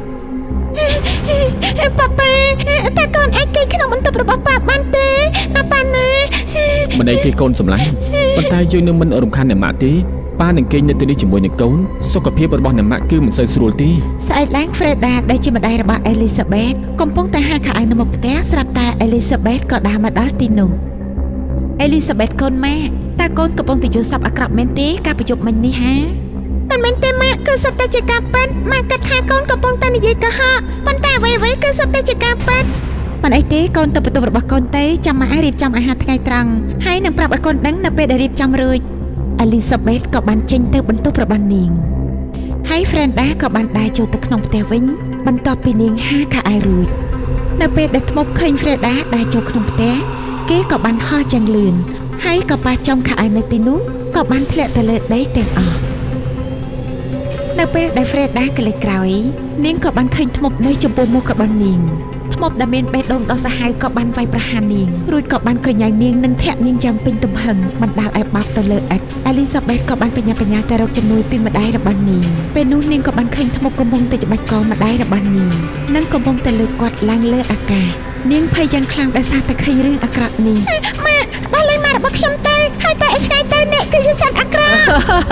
ប៉ាប៉ាតើកូនអាចគេក្នុងបន្ទប់របស់ប៉ាបានទេណាប៉ាណាមិនអីទេកូនសម្លាញ់ប៉ុន្តែយើងនឹងមិនរំខានអ្នកម៉ាក់ទេប៉ានឹងគេងនៅទីនេះជាមួយនឹងកូនសុខភាពរបស់អ្នកម៉ាក់គឺមិនសូវស្រួលទេស្អែកឡើង Freda ដែលជាម្ដាយរបស់ Elizabeth កំពុងតែហាខោអាវនៅមុខផ្ទះស្រាប់តែ Elizabeth ក៏ដើរមកដល់ទីនោះ Elizabeth កូនម៉ាក់តើកូនកំពុងតែយល់សប្តិអាក្រក់មែនទេការប្រជុំមិញនេះហាមិនមែនទេម៉ាក់គឺសុទ្ធតែជាការប៉ិនម៉ាក់គិតថាកូនកំពុងតែនិយាយកុហកប៉ុន្តែអ្វីៗគឺសុទ្ធតែជាការប៉ិនមិនអីទេកូនទៅបន្ទប់របស់កូនទេចាំម៉ាក់ឲ្យរៀបចំអាហារថ្ងៃត្រង់ហើយនឹងប្រាប់ឲ្យកូនដឹងនៅពេលដែលរៀបចំរួចElizabeth ក៏បានចេញទៅបន្ទប់របស់នាងហើយ Freda ក៏បានដើរចូលទៅក្នុងផ្ទះវិញបន្ទាប់ពីនាងហាខោអាវរួចនៅពេលដែលធ្មប់ឃើញ Freda ដើរចូលក្នុងផ្ទះគេក៏បានហោះយ៉ាងលឿនហើយក៏ប៉ះចំខោអាវនៅទីនោះក៏បានធ្លាក់ទៅលើដីទាំងអស់នៅពេលដែល Freda កលេចក្រោយនាងក៏បានឃើញធ្មប់នៅចំពោះមុខរបស់នាងធ្មប់ដែលមានបេះដូងដ៏សាហាវក៏បានវាយប្រហារនាងរួចក៏បានក្រញ៉ៅនាងនិងធាក់នាងយ៉ាងពេញទំហឹងបណ្ដាលឲ្យបាប់ទៅលើឥដ្ឋ Elizabeth ក៏បានបញ្ញាបញ្ញាទៅរកជំនួយពីម្ដាយរបស់នាងពេលនោះនាងក៏បានឃើញធ្មប់កំពុងតែច្បាច់កម្ដាយរបស់នាងនិងកំពុងតែលើកគាត់ឡើងលើអាកាសនាងភ័យយ៉ាងខ្លាំងដោយសារតែឃើញរឿងអាក្រក់នេះម៉ាក់ដល់លេងម៉ាក់របស់ខ្ញុំទៅហើយតែឯឆ្ងាយទៅអ្នកគឺជាសត្វអាក្រក់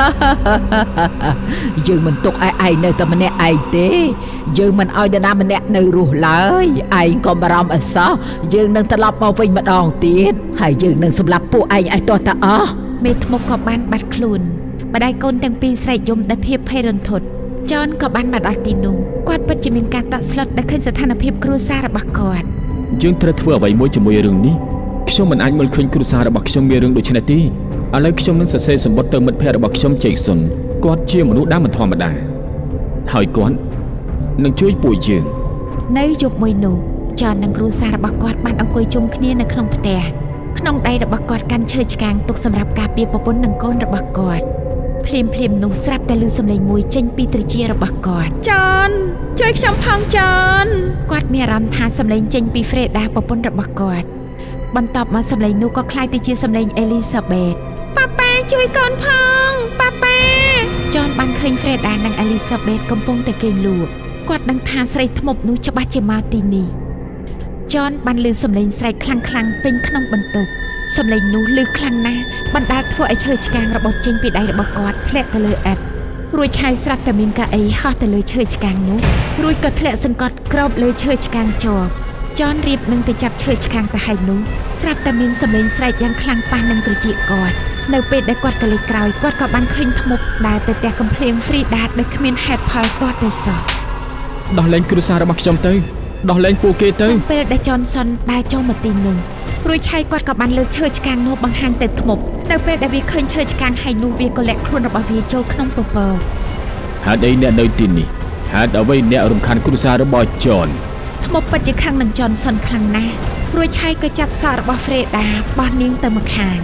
យើងមិនទុកឲ្យឯងនៅតែម្នាក់ឯងទេយើងមិនឲ្យនរណាម្នាក់នៅរស់ឡើយឯងកុំបារម្ភអសោះយើងនឹងត្រឡប់មកវិញម្ដងទៀតហើយយើងនឹងសម្លាប់ពួកឯងឲ្យទាស់តែអស់មេធ្មប់ក៏បានបាត់ខ្លួនម្ដាយកូនទាំងពីរស្រែកយំដោយភាពភ័យរន្ធត់ចនក៏បានមកដល់ទីនោះគាត់ពិតជាមានការតក់ស្លុតដែលឃើញស្ថានភាពគ្រួសាររបស់គាត់យើងត្រូវធ្វើអ្វីមួយជាមួយរឿងនេះខ្ញុំមិនអាចមើលឃើញគ្រួសាររបស់ខ្ញុំមានរឿងដូចនេះទេឥឡូវខ្ញុំនឹងសរសេរសម្បត្តិទៅមិត្តភ័ក្តិរបស់ខ្ញុំជ័យសុនគាត់ជាមនុស្សដែលមិនធម្មតាហើយគាត់នឹងជួយពួកយើងនៅយប់មួយនោះចននិងគ្រួសាររបស់គាត់បានអង្គុយជុំគ្នានៅក្នុងផ្ទះក្នុងដៃរបស់គាត់កាន់ឈើឆ្កាងទុកសម្រាប់ការពារប្រពន្ធនិងកូនរបស់គាត់ភ្លាមភ្លាមនោះស្រាប់តែឮសំឡេងមួយចេញពីត្រចៀករបស់គាត់ចនជួយខ្ញុំផងចនគាត់មានអារម្មណ៍ថាសំឡេងចេញពី Freda ប្រពន្ធរបស់គាត់បន្ទាប់មកសំឡេងនោះក៏คล้ายទៅជាសំឡេង Elizabeth ប៉ាប៉ាជួយកូនផងប៉ាប៉ាចនបានឃើញ Freda និង Elizabeth កំពុងតែគេងលក់គាត់ដឹងថាស្រីធ្មប់នោះច្បាស់ជាមកទីនេះចនបានឮសំឡេងស្រែកខ្លាំងៗពេញក្នុងបន្ទប់សំឡេងនោះឮខ្លាំងណាស់បណ្ដាលធ្វើឲ្យឈើឆ្កាងរបស់ចេញពីដៃរបស់គាត់ធ្លាក់ទៅលើឥដ្ឋរួចហើយស្រាប់តែមានកៅអីហោះទៅលើឈើឆ្កាងនោះរួចក៏ធ្លាក់សង្កត់ក្រោបលើឈើឆ្កាងជាប់ចនរៀបនឹងទៅចាប់ឈើឆ្កាងទៅហើយនោះស្រាប់តែមានសំឡេងស្រែកយ៉ាងខ្លាំងប៉ះនឹងត្រចៀកគាត់នៅពេលដែលគាត់កលេចក្រោយគាត់ក៏បានឃើញធ្មប់ដើរទៅផ្ទះកំភ្លៀង Freda ដោយគ្មានហេតុផលទាស់តែសោះដោះលែងគ្រួសាររបស់ខ្ញុំទៅដោះលែងពួកគេទៅពេលដែលចនសុនដើរចូលមកទីនោះរួចហើយគាត់ក៏បានលើកឈើឆ្កាងនោះបង្ហាញទៅធ្មប់នៅពេលដែលវាឃើញឈើឆ្កាងហើយនោះវាក៏លាក់ខ្លួនរបស់វាចូលក្នុងពពកហេតុអីអ្នកនៅទីនេះហេតុអ្វីអ្នករំខានគ្រួសាររបស់ចនធ្មប់ពិតជាខឹងនឹងចនសុនខ្លាំងណាស់រួចហើយក៏ចាប់សក់របស់ Freda បោះនាងទៅម្ខាង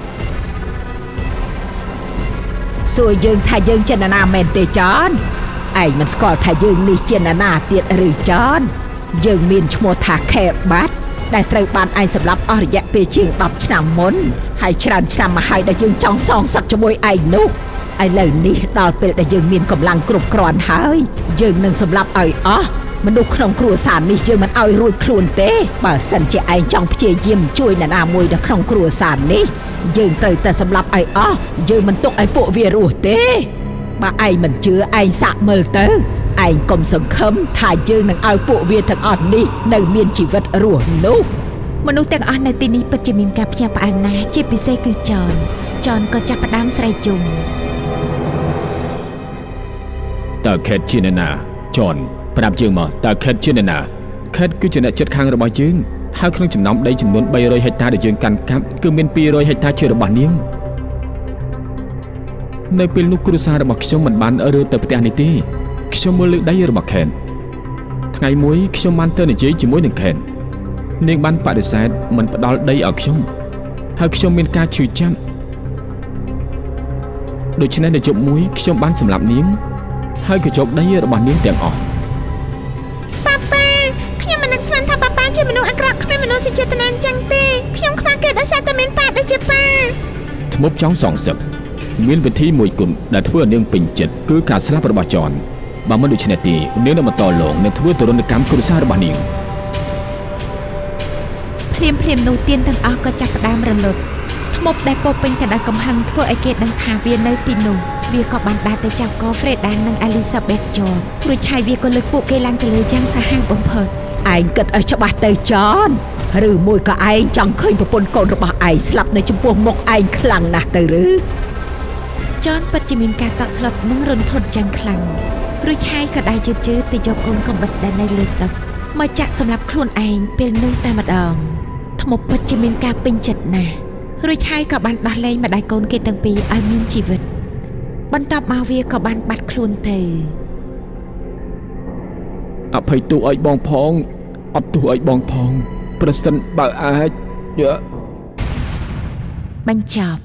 សួរយើងថាយើងជានរណាមែនទេចនឯងមិនស្គាល់ថាយើងនេះជានរណាទៀតឬចនយើងមានឈ្មោះថាខេបាត់ដែលត្រូវបានឯងសម្លាប់អស់រយៈពេលជាងដប់ឆ្នាំមុនហើយច្រើនឆ្នាំមកហើយដែលយើងចង់សងសឹកជាមួយឯងនោះឥឡូវនេះដល់ពេលដែលយើងមានកម្លាំងគ្រប់គ្រាន់ហើយយើងនឹងសម្លាប់ឲ្យអស់មនុស្សក្នុងគ្រួសារនេះយើងមិនឲ្យរួចខ្លួនទេបើសិនជាឯងចង់ព្យាយាមជួយនរណាមួយនៅក្នុងគ្រួសារនេះយើងត្រូវតែសម្លាប់ឲ្យអស់យើងមិនទុកឲ្យពួកវារស់ទេបើឯងមិនជឿឯងសាកមើលទៅឯងកុំសង្ឃឹមថាយើងនឹងឲ្យពួកវាទាំងអស់នេះនៅមានជីវិតរស់នោះមនុស្សទាំងអស់នៅទីនេះពិតជាមានការភ្ញាក់ផ្អើលណាស់ជាពិសេសគឺចនចនក៏ចាប់ផ្ដើមស្រែកជុំតើខេតជាណាចនប្រាប់ជើងមកតើខេតជាអ្នកណាខេតគឺជាអ្នកចិត្តខាងរបស់យើងហើយក្នុងចំណោមដីចំនួនបីរយហិកតាដែលយើងកាន់កាប់គឺមានពីររយហិកតាជារបស់នាងនៅពេលនោះគ្រួសាររបស់ខ្ញុំមិនបានរើទៅផ្ទះនេះទេខ្ញុំមើលលើដីរបស់ខេតថ្ងៃមួយខ្ញុំបានទៅនិយាយជាមួយនឹងខេតនាងបានបដិសេធមិនផ្ដល់ដីឲ្យខ្ញុំហើយខ្ញុំមានការឈឺចាប់ដូច្នេះនៅជប់មួយខ្ញុំបានសម្លាប់នាងហើយក៏ជោគដីរបស់នាងទាំងអស់ប៉ាប៉ាខ្ញុំមិននឹកស្មានថាប៉ាប៉ាជាមនុស្សអាក្រក់គ្មានមនុស្សចេតនាអញ្ចឹងទេខ្ញុំខ្វះគេដោយសារតែមានប៉ាដូចជាប៉ាធ្មប់ចង់សងសឹកមានវិធីមួយគត់ដែលធ្វើឲ្យនាងពេញចិត្តគឺការស្លាប់របស់ចនបើមិនដូច្នេះទេនាងនឹងបន្តលងនឹងធ្វើទរណកម្មគ្រួសាររបស់នាងភ្លាមភ្លាមនោះទៀនទាំងអស់ក៏ចាប់ផ្ដើមរលត់ធ្មប់ដែលពោពេញទៅដោយកំហឹងធ្វើឲ្យគេដឹងថាវានៅទីនោះវាក៏បានដើរទៅចាប់ក Freda និង Elizabeth ចនរួចហើយវាក៏លើកពួកគេឡើងទៅលើយ៉ាងសាហាវបំផុតឯងគិតឲ្យច្បាស់ទៅចនឬមួយក៏ឯងចង់ឃើញប្រពន្ធកូនរបស់ឯងស្លាប់នៅចំពោះមុខឯងខ្លាំងណាស់ទៅឬចនពិតជាមានការតក់ស្លុតនិងរន្ធត់យ៉ាងខ្លាំងរួចហើយក៏ដើរជឿជឿទៅយកកូនកំបិតដែលនៅលើទឹកមកចាក់សម្រាប់ខ្លួនឯងពេលនោះតែម្ដងធ្មប់ពិតជាមានការពេញចិត្តណាស់រួចហើយក៏បានដោះលែងម្ដាយកូនគេទាំងពីរឲ្យមានជីវិតបន្ទាប់មកវាក៏បានបាត់ខ្លួនទៅអភ័យទោសឲ្យបងផងអត់ទោសឲ្យបងផងប្រសិនបើអាចបញ្ចប់